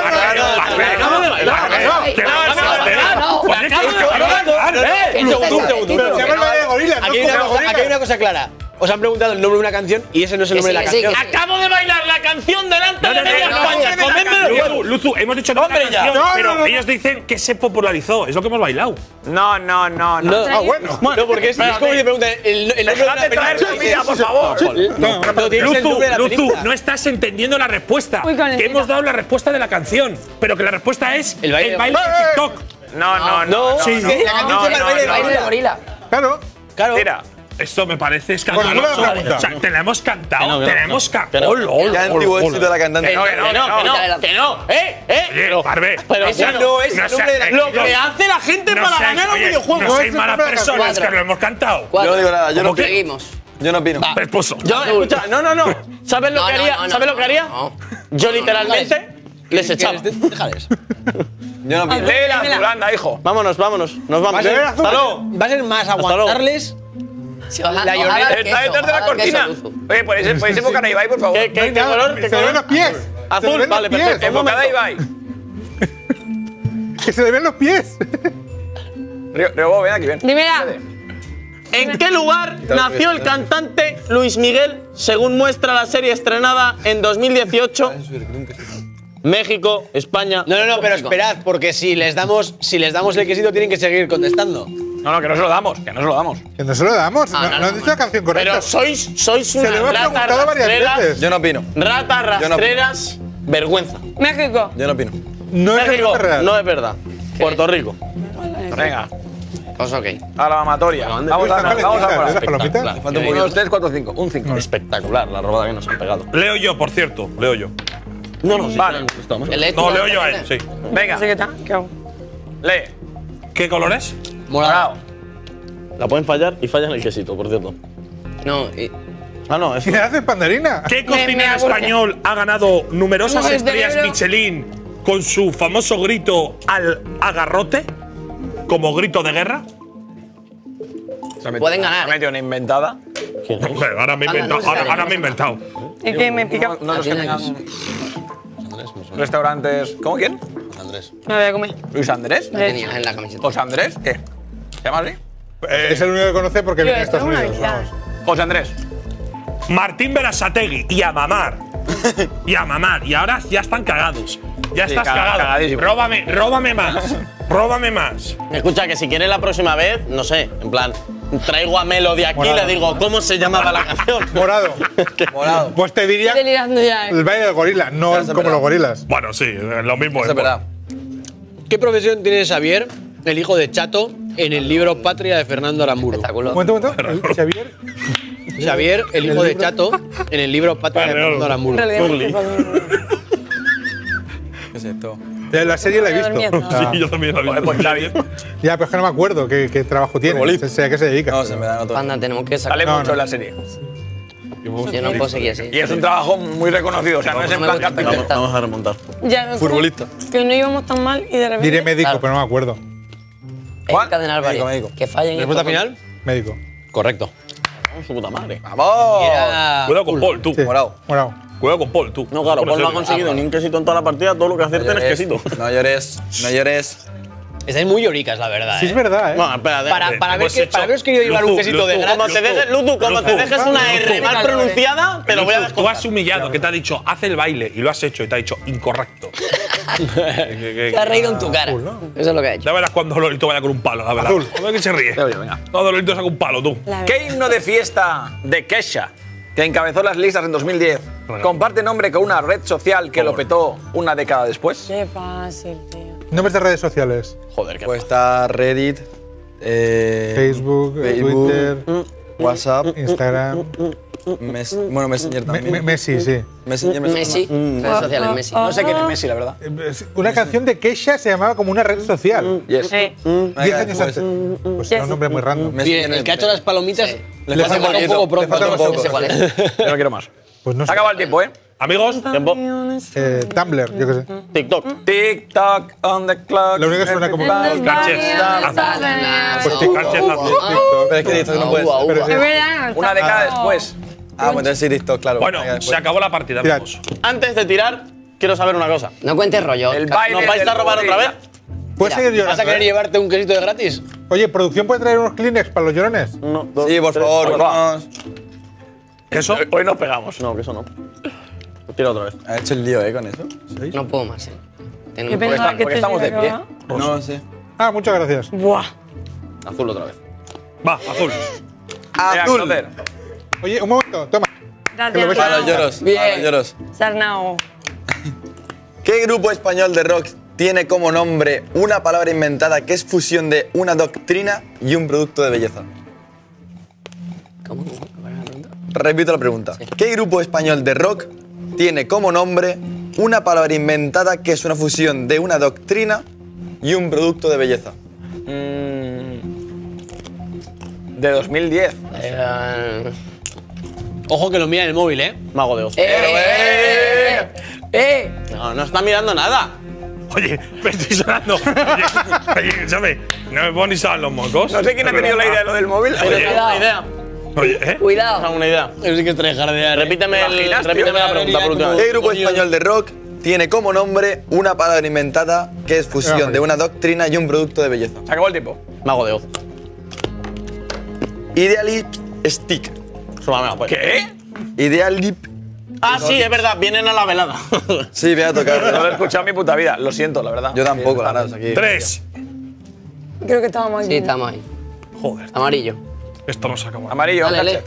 Un segundo. Pero se llama el baile de gorilas. no Aquí hay, como los aquí hay una gorilas. cosa clara. Os han preguntado el nombre de una canción y ese no es el nombre de la Que sí, que canción. sí. Acabo de bailar la canción delante de media no, España. Comedme los huevos. Luzu, hemos dicho que es una Hombre, ya. canción, No, pero no, no. ellos dicen que se popularizó. Es lo que hemos bailado. no, no, no. No, Ah, bueno. no, porque es como si te preguntan el nombre de Dejad una de traer película. comida, por favor. Pero tienes el Luzu, nombre de la Luzu, película. no estás entendiendo la respuesta. Uy, calentita. Que hemos dado la respuesta de la canción, pero que la respuesta es El baile de- de TikTok. No, no, no. Sí, no, la canción se llama El baile de El baile de gorila. Claro. Claro. Mira, Esto me parece Bueno, escandaloso. buena pregunta. O sea, te la hemos cantado, Que no, que te no, la hemos que no. cantado. ¿Qué antiguo éxito de la cantante? que no, que no, que no. Que no. Oye, Barbe. Pero Ese bueno, no es el no nombre de la sé, lo que hace la gente no para seáis- ganar a un oye, videojuego. No No sois es el malas nombre de la personas, canción. que lo hemos cantado. Yo no digo nada, yo no opino. Seguimos. Yo no opino. Esposo. Yo, escucha, no. ¿Sabes lo No, que no, haría? no, no, ¿Sabes lo que haría? no. Yo literalmente les echaba. Déjales. Yo no opino. Lee la azul, anda, hijo. Vámonos, nos Va a vamos. ser azul. Hasta luego. Va a ser más luego. aguantarles. Ojalá- La ojalá Llorera queso, Está detrás de la ojalá queso, cortina. Luzu. Oye, ¿podéis enfocar a Ibai, por favor? ¿Qué color? ¿Qué Se le ven color? los pies. Se le Azul, ven vale, los pies. perfecto. Enfocada a Ibai. Que se le ven los pies. Rebo, ven aquí, ven. Dímela. ¿En qué lugar nació el cantante Luis Miguel, según muestra la serie estrenada en 2018? México, España. No, pero esperad, porque si les damos el quesito tienen que seguir contestando. No, que no se lo damos, que no se lo damos. Que no se lo damos. Ah, No han dicho la canción correcta. Pero sois Se unas le hemos ratas preguntado varias rastreras. veces. Yo no opino. Ratas Yo no- rastreras, vergüenza. México. Yo no opino. No es el México, nombre real. no es verdad. Puerto Rico. Venga, Pues ok. a la amatoria. Vamos a ¿Estas vamos a palomitas? por ¿Estas ahí. palomitas? Falta un 1, 2, poquito. 3, 4, 5. Un 5. Espectacular la robada que nos han pegado. Leo yo, por cierto. Leo yo. No, Vale. estamos. El No, leo yo a él, sí. Venga, ¿Qué tal? ¿Qué hago? lee. ¿Qué color es? Morado. La pueden fallar y fallan el quesito, por cierto. No, Ah, no, es. ¿Qué haces, Pandarina? ¿Qué Me cocinero aburre. español ha ganado numerosas No, es de estrellas negro. Michelin con su famoso grito al agarrote como grito de guerra? Pueden ganar. Se ha metido una inventada. Hombre, ahora me he Anda, inventado. no sé. Ahora me he inventado. ¿Y qué me pica? No los que Atiendan. tengan restaurantes. ¿Cómo quién? Me voy a comer. ¿Luis Andrés? Lo tenías en la camiseta. ¿José Andrés? ¿Qué? ¿Se llama así? Es el único que conoce porque Tío, viene de esto es Estados una Unidos. habilidad. Vamos. José Andrés. Martín Berasategui y a mamar. Y a mamar. Y ahora ya están cagados. Ya Sí, estás cagado. cagadísimo. Róbame más. Róbame más. Escucha, que si quieres la próxima vez, no sé, en plan, traigo a Melody aquí y Morado. le digo cómo se llamaba la canción. Morado. Morado. Pues te diría Estoy delirando ya. el baile del gorila, no Eso es como verdad. los gorilas. Bueno, sí, lo mismo Eso es verdad. ¿Qué profesión tiene Xavier, el hijo de Chato, en el libro Patria de Fernando Aramburu? Espectáculo. Un momento. El Xavier. Xavier, el hijo de Chato, en el libro Patria de Fernando Aramburu. En realidad, ¿Qué es esto? La serie la he visto. Dormía. Ah, Sí, yo también lo vi. Pues Xavi. ya, pero es que no me acuerdo qué trabajo tiene. Sé a qué se dedica. No, se me da otro. Panda, tenemos que sacar. Sale No, mucho no. en la serie. Yo no puedo seguir así. Y es un trabajo muy reconocido. O sea, no es en me plan gusta. cartel. Vamos, vamos a remontar. Ya, no, Futbolista. que no íbamos tan mal y de repente. Diré médico, Claro. pero no me acuerdo. ¿Cuál? Encadenar varios. Médico. Que fallen. ¿Respuesta estos- final? Médico. Correcto. Vamos, su puta madre. ¡Vamos! Era Cuidado con Paul, tú. Sí. Morado. Morado. Cuidado con Paul, tú. No, claro, Paul no ha conseguido ni un quesito en toda la partida, todo lo que acierten es quesito. No llores, no llores. Estáis muy lloricas, la verdad. Sí, es verdad, ¿eh? Bueno, espérate. Para hemos ver hecho- haberos querido llevar un Luzu, quesito de Luzu, gratis. Como te dejes, Lutu, como te dejes una R mal pronunciada, te lo voy a Tú descontar. has humillado, que te ha dicho, haz el baile, y lo has hecho, y te ha dicho, incorrecto. Te has reído en tu cara. Eso es lo que ha hecho. Ya verás cuando Lolito vaya con un palo, la verdad. Azul. A ver quién se ríe. Venga. Cuando Lolito saca un palo, tú. La ¿Qué himno de fiesta de Kesha, que encabezó las listas en 2010, comparte nombre con una red social que lo petó una década después? Qué fácil, tío. Nombres de redes sociales. Joder, qué Pues está Reddit, Facebook, Twitter, WhatsApp, Instagram. bueno, Messenger también. Messi, sí. Messenger, Messi. Redes sociales, Messi. No sé quién es Messi, la verdad. Una canción de Kesha se llamaba como una red social. Yes. Sí. 10 años antes. Pues era un nombre muy random. Bien, el que ha hecho las palomitas le Le falta falta un poco le falta un pronto. poco. No sé cuál es. Yo no quiero más. Pues no Se sé. acaba el tiempo, ¿eh? Amigos, tiempo. Tumblr, yo qué sé. TikTok. TikTok on the clock. Lo único que suena como. Sánchez. Pues Sánchez azul. Pero es que TikTok no puedes. Pero sí. Es verdad. Una década después. Ah, pues entonces sí, TikTok, claro. bueno, Venga, después. se acabó la partida, Tirad. amigos. Antes de tirar, quiero saber una cosa. No cuentes rollo. El baile ¿Nos vais del a robar otra vez? gorila. ¿Puedes seguir ¿Vas a llorando? querer llevarte un quesito de gratis? Oye, ¿producción puede traer unos Kleenex para los llorones? Uno, dos, Sí, por tres. favor, Pues va. vamos. ¿Eso? Hoy nos pegamos. No, que eso no. Tira otra vez. Ha hecho el lío, con eso. No puedo más, Tengo Yo un pensaba está- que porque esto estamos se de pie. acababa. No sé. Ah, muchas gracias. Buah. Azul otra vez. Va, azul. Mira, Azul. Clotter. Oye, un momento, toma. Que lo ves Gracias. Para los lloros. Bien. Para los lloros. Sarnao. ¿Qué grupo español de rock tiene como nombre una palabra inventada que es fusión de una doctrina y un producto de belleza? ¿Cómo? ¿Cuál era la pregunta? Repito la pregunta. ¿Qué grupo español de rock tiene como nombre una palabra inventada que es una fusión de una doctrina y un producto de belleza? De 2010. Ojo que lo mira en el móvil, ¿eh? Mago de Oz. No, no está mirando nada. Oye, me estoy sonando. Oye, escúchame, no me pongo ni saben los mocos. No sé quién ha tenido la idea de lo del móvil. Pero Oye, tengo una idea. Oye, ¿eh? Cuidado. Tengo una idea. Eso sí que es trejardear. Repíteme, imaginaste? repíteme la pregunta por última ¿Qué vez. grupo español de rock tiene como nombre una palabra inventada que es fusión de una doctrina y un producto de belleza? se acabó el tiempo. Mago de Oz. Idealip Stick. Súbamela, pues. ¿Qué? Idealip. Ah, sí, es verdad. Vienen a la velada. Sí, voy a No lo he tocar. escuchado en mi puta vida. Lo siento, la verdad. Yo tampoco, la verdad. Aquí. 3. Creo que estábamos aquí. Sí, estamos ahí. Joder, Amarillo. esto no se acabó. Amarillo, Dale, lee. Sánchez.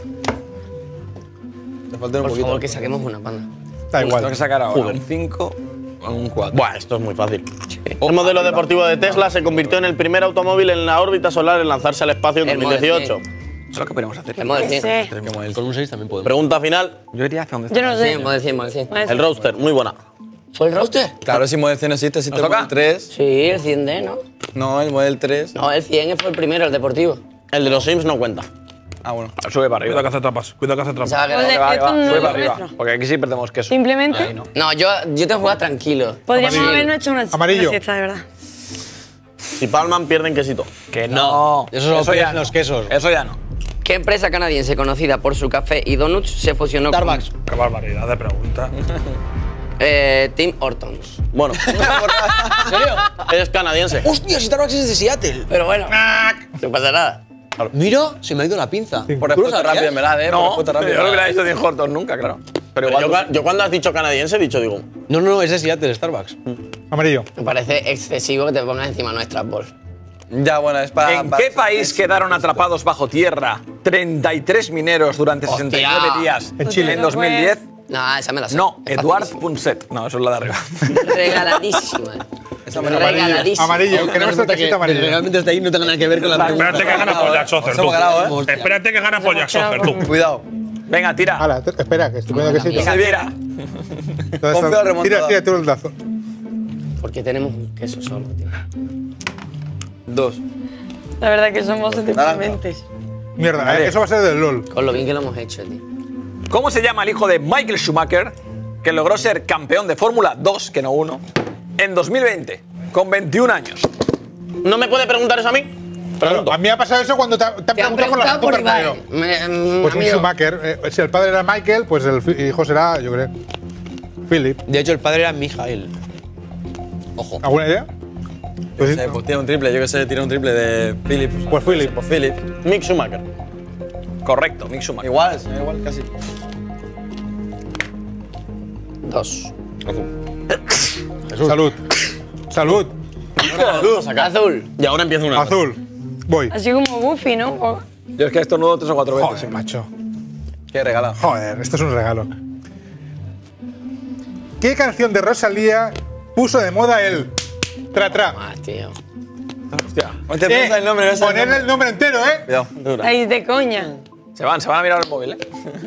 Te falta un Por poquito. favor, que saquemos una panda. Da Tengo que igual. sacar ahora Joder. un 5 o un 4. Buah, esto es muy fácil. El modelo deportivo de Tesla se convirtió en el primer automóvil en la órbita solar en lanzarse al espacio en El Model 2018. Eso es lo que podemos hacer. El Model 100. Sí. Con un 6 también podemos. Pregunta final. Yo iría hacia donde Yo no Sí, sé. el Model 100, Model 100. El roadster, muy buena. ¿Fue el roster? Claro, si Model 100 no existe, existe el ¿Nos toca? Model 3. Sí, el 100D, ¿no? No, el Model 3. No, el 100 fue el primero, el deportivo. El de los Sims no cuenta. Ah, bueno. Sube para Cuidado que arriba. hace trampas. Cuidado que hace trampas. Pensaba que Pues era- esto no Sube es para lo arriba. nuestro. Porque aquí sí perdemos queso. Simplemente Ahí no. No, yo te juego tranquilo. podríamos Amarillo. habernos hecho una Amarillo. siesta, de verdad. Si palman, pierden quesito. Que no. Eso solo ya en los quesos. Eso ya no. ¿Qué empresa canadiense conocida por su café y donuts se fusionó Starbucks. Qué barbaridad de pregunta. con Tim Hortons? Bueno. ¿En serio? Es canadiense. ¡Hostia, Starbucks es de Seattle! Pero bueno, no pasa nada. Mira, se me ha ido la pinza. Por respuesta rápida, en verdad, Por No, respuesta yo rápida. no hubiera dicho Tim Hortons nunca, claro. Pero Pero igual. yo cuando has dicho canadiense he dicho, digo, No, no, es de Seattle, Starbucks. Amarillo. Me parece excesivo que te pongas encima nuestras bols. Ya, bueno, es para. ¿En qué país quedaron atrapados bajo tierra 33 mineros durante 69 días En Chile. en 2010? No, esa me la sé. No, Es Eduard facilísima. Punset. No, eso es la de arriba. Regaladísima. amarillo. Regaladísima. Amarillo. Queremos el Resulta quesito amarillo. Realmente está ahí, no tiene nada que ver con la pregunta. Espérate que gana Paul Socer, Nos hemos tú. ganado, ¿eh? Espérate que gana Paul Socer, tú. Cuidado. Venga, tira. Hala, espera, que estoy poniendo quesito. mía. Tira. Entonces, Confío en la remontada. tira tú el dazo. Porque tenemos un queso solo, tío. 2. La verdad que somos deprimentes. Mierda, eso va a ser del LOL. Con lo bien que lo hemos hecho, tío. ¿Cómo se llama el hijo de Michael Schumacher, que logró ser campeón de Fórmula 2, que no 1, en 2020, con 21 años? ¿no me puede preguntar eso a mí? Pregunto. A mí me ha pasado eso cuando te han Te han preguntado por la preguntado por Super Ibai. Mario. Pues un Amigo, Schumacher. Si el padre era Michael, pues el hijo será, yo creo, Philip. De hecho, el padre era Mijael. Ojo. ¿Alguna idea? Pues, sí. Pues tira un triple, yo que sé, tira un triple de Philip. Pues Philip. Pues Philip. Mick Schumacher. Correcto, Mick Schumacher. Igual, casi. 2. Salud. Salud. Azul. Y ahora empieza una. Azul. Voy. Así como Buffy, ¿no? O- Yo es que esto nudo 3 o 4 veces. Joder, macho. Qué regala. Joder, esto es un regalo. ¿Qué canción de Rosalía puso de moda el tra-tra? Ah, tío. Hostia. No te piensas el nombre, no sabes Ponerle el nombre entero, ¿eh? Cuidado. Estáis de coña. Se van a mirar el móvil, ¿eh?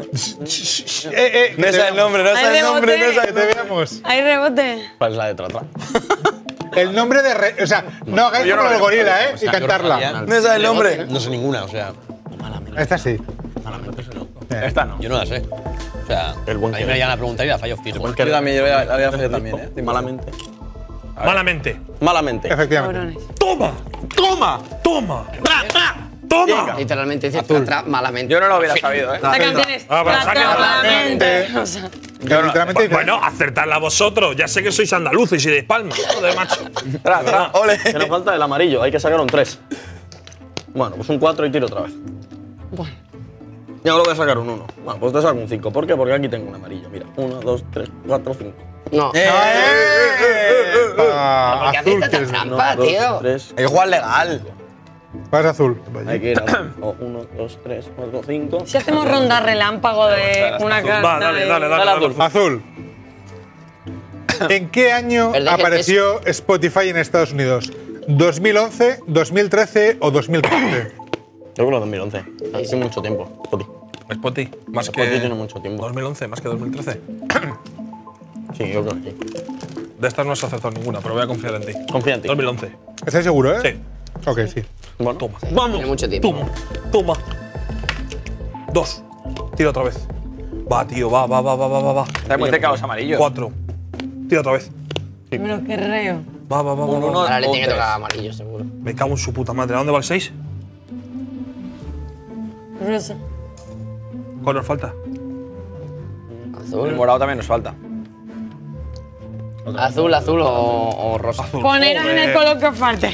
No sabe el nombre, no Hay sabe el nombre, no rebote. sabe Que el te nombre. veamos. Hay rebote. ¿Cuál es la de Tratra? El nombre de. O sea, no hagáis Yo no como lo el veo. gorila, ¿eh? Y cantarla. No sabe el nombre. No sé ninguna, o sea. Esta sí. Esta no. Yo no la sé. O sea, El buen a mí me que- llegan a preguntar y la fallo fijo. Yo también, yo la voy a hacer también, ¿eh? Malamente. Malamente. Malamente. Efectivamente. Cabrones. ¡Toma! ¡Toma! ¡Toma! ¡Toma! Literalmente dice tra-tra malamente. Yo no lo hubiera sabido, ¿eh? La canción es. Ah, pero saca Claramente. O sea, Que literalmente dice. Bueno, acertadla vosotros. Ya sé que sois andaluces y de Palma. Joder, macho. Ole. Que nos falta el amarillo, hay que sacar un 3. Bueno, pues un 4 y tiro otra vez. bueno. Ya ahora voy a sacar un 1. Bueno, pues te saco un 5. ¿Por qué? Porque aquí tengo un amarillo. Mira, 1, 2, 3, 4, 5. No. Ah, ¿Por qué haces azul, que tanta es. trampa, tío? 3. Es igual legal. Vas azul. Hay que ir a 1, 2, 3, 4, 5. Si hacemos ronda relámpago de una carta. Va, dale, de- dale, Dale dale. azul. Azul. ¿En qué año Verde, que apareció Spotify en Estados Unidos? ¿2011, 2013 o 2015? Yo creo 2011. Hace mucho tiempo. Spotify. Spotty. Más Spotify que. tiene mucho tiempo. 2011, más que 2013. Sí, yo creo que sí. De estas no has acertado ninguna, pero voy a confiar en ti. Confía en ti. 2011. ¿Estás seguro, eh? Sí. Ok, sí. Bueno, Toma. Tiene mucho tiempo. Toma. Toma. 2. Tira otra vez. Va, tío, va. Está muy cerca los amarillos. 4. Tira otra vez. Pero qué reo. Va. Ahora le o tiene que 3. tocar amarillo, seguro. Me cago en su puta madre. ¿A dónde va el 6? Rosa. ¿Cuál nos falta? El Azul. morado también nos falta. Azul o rosa. Azul. Poneros en el color que os falte.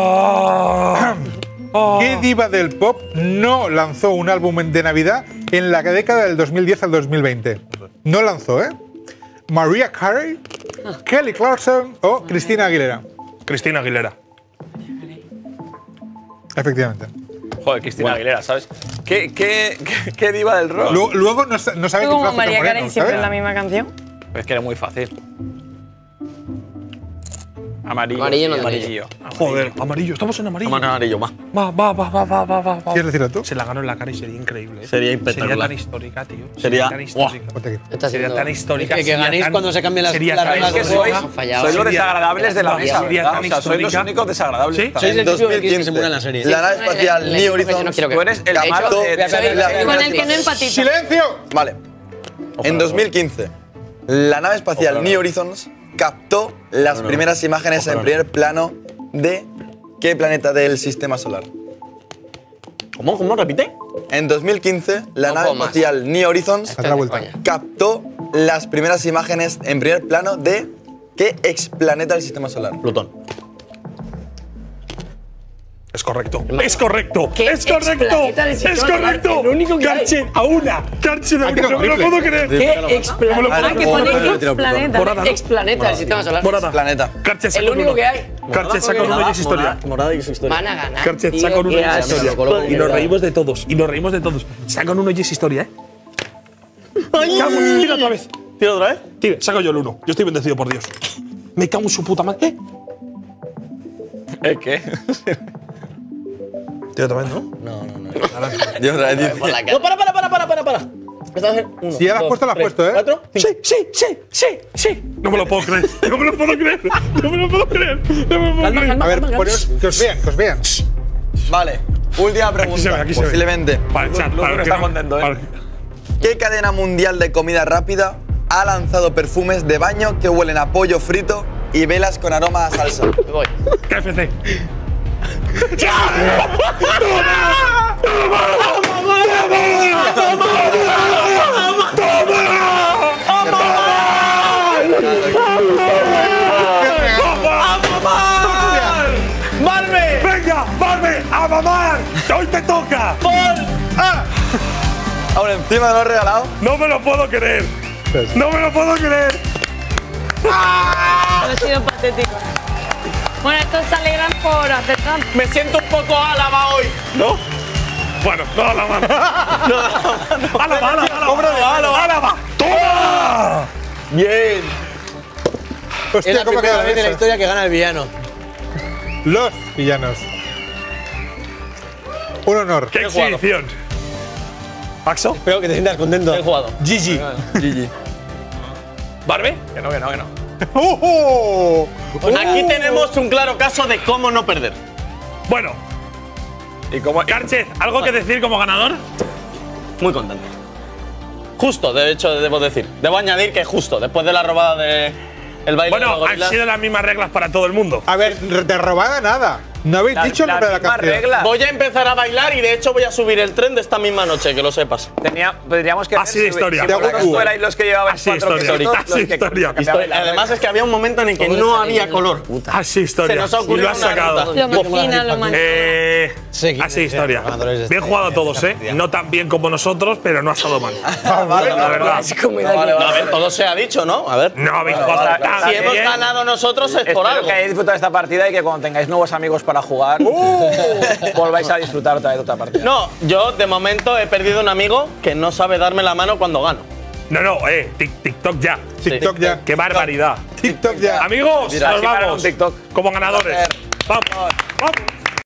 ¿Qué diva del pop no lanzó un álbum de Navidad en la década del 2010 al 2020? No lanzó, ¿eh? Mariah Carey, Kelly Clarkson o Christina Aguilera. Cristina Aguilera. Efectivamente. Joder, Cristina Aguilera, ¿sabes? ¿Qué diva del rock? Luego no sabe Como José María Moreno, Carey siempre ¿sabes? la misma canción. Es que era muy fácil. Amarillo. Amarillo no y amarillo. Joder, amarillo. Estamos en amarillo. Amarillo, va. Va. ¿Quieres decirlo tú? Se la ganó en la cara y sería increíble. Sería espectacular. Sería tan histórica, tío. Sería- tan histórica. Ponte aquí. Está Sería siendo- tan histórica. Que sería ganéis tan- cuando se cambien las sería las tan reglas Es del que juego. sois, fallado. sois los Sería- desagradables de la mesa, sería ¿verdad? tan O sea, sois los histórica. únicos desagradables. Sí. Está Sois bien. el típico que quiere 2015, simular la serie. la nave espacial Le- New yo Horizons no quiero que- Tú eres el De hecho, malo de- Con el que no empatiza. ¡Silencio! Vale. En 2015, la nave espacial New Horizons captó las primeras imágenes en primer plano de ¿qué planeta del sistema solar? ¿Cómo? ¿Repite? En 2015, la No nave puedo más. espacial New Horizons Haz la vuelta. España. captó las primeras imágenes en primer plano de ¿qué explaneta del sistema solar? Plutón. Es correcto. Es correcto. ¿Qué Es correcto. explaneta del Es sistema solar? correcto. El único que hay. Carche a una. Carche de Aquí una. no, No me lo triple. puedo creer. ¿Qué explaneta? Ah, que pone explaneta. Morada, ¿no? Explaneta del sistema solar. Morada. Planeta. Carche saca El único uno. que hay. Carche saca uno y es historia. Morada y es historia. Van a ganar. Carche tío, saca uno y qué es asco. historia. Y nos reímos de todos. Y nos reímos de todos. Sacan uno y es historia, ¿eh? Tira otra vez. ¿Tira otra vez? Tira, saco yo el uno. Yo estoy bendecido por Dios. Me cago en su puta madre. ¿Qué? Tira otra vez, ¿no? Yo otra vez dice, Por la cara. No, para. Esta va a ser uno, Si ya la has dos, puesto, la has tres, puesto, ¿eh? 4, 5. Sí. No me lo puedo creer. No me lo puedo creer. No me lo puedo creer. No me lo puedo creer. A ver, poneos, que os vean, que os vean. Vale, última pregunta. se ve, aquí se ve. posiblemente. Para el chat. Luego Para no el que está no- contento, ¿eh? para- ¿Qué cadena mundial de comida rápida ha lanzado perfumes de baño que huelen a pollo frito y velas con aroma a salsa? Me voy. KFC. ¡Marme! ¡Venga, Barbe! ¡A mamar! ¡Hoy te toca! Ahora encima me lo has regalado. ¡No me lo puedo creer! ¡No me lo puedo creer! Ha sido patético. Bueno, estos se alegran por acertar. Me siento un poco Álava hoy. ¿No? Bueno, no la mano. ¡Álava! ¡Toma! Bien. Es Hostia, la ¿cómo ha primera quedado vez en la eso? historia que gana el villano. Los villanos. Un honor. ¡Qué exhibición! ¿Axo? Espero que te sientas contento. He jugado. GG. GG. ¿Barbe? Que no. ¡Oh! Aquí tenemos un claro caso de cómo no perder. Bueno. ¿Y cómo? Carchez, ¿algo que decir como ganador? Muy contento. Justo, de hecho, debo decir. Debo añadir que justo, después de la robada de el baile de Bueno, los han gorilas, sido las mismas reglas para todo el mundo. A ver, de robada nada. No habéis dicho el nombre de la misma canción. regla. voy a empezar a bailar y de hecho voy a subir el tren de esta misma noche, que lo sepas. Tendríamos que Así de historia. Si De por acaso Goku. fuerais los que llevaban Así 4 historia. quesos, Así los que historia. cambiaban las Además reglas. es que había un momento en el que Todo no está había bien, color. Así historia. Se nos ha y ocurrido lo has una sacado. ruta. Lo máquina, lo máquina. Sí, Así historia. ganadores de Bien este- jugado a de todos, esta ¿eh? partida. No tan bien como nosotros, pero no ha estado mal. Vale, La verdad. Es como de aquí. No, a ver, todo se ha dicho, ¿no? A ver. No habéis jugado tan Si hemos bien. ganado nosotros es por Espero algo. que hayáis disfrutado de esta partida y que cuando tengáis nuevos amigos para jugar, volváis a disfrutar otra vez de otra partida. No, yo de momento he perdido un amigo que no sabe darme la mano cuando gano. No, TikTok ya. TikTok ya. ¡Qué barbaridad! TikTok ya. Amigos, Mira, nos aquí para vamos un TikTok. como ganadores. Vamos. Vamos.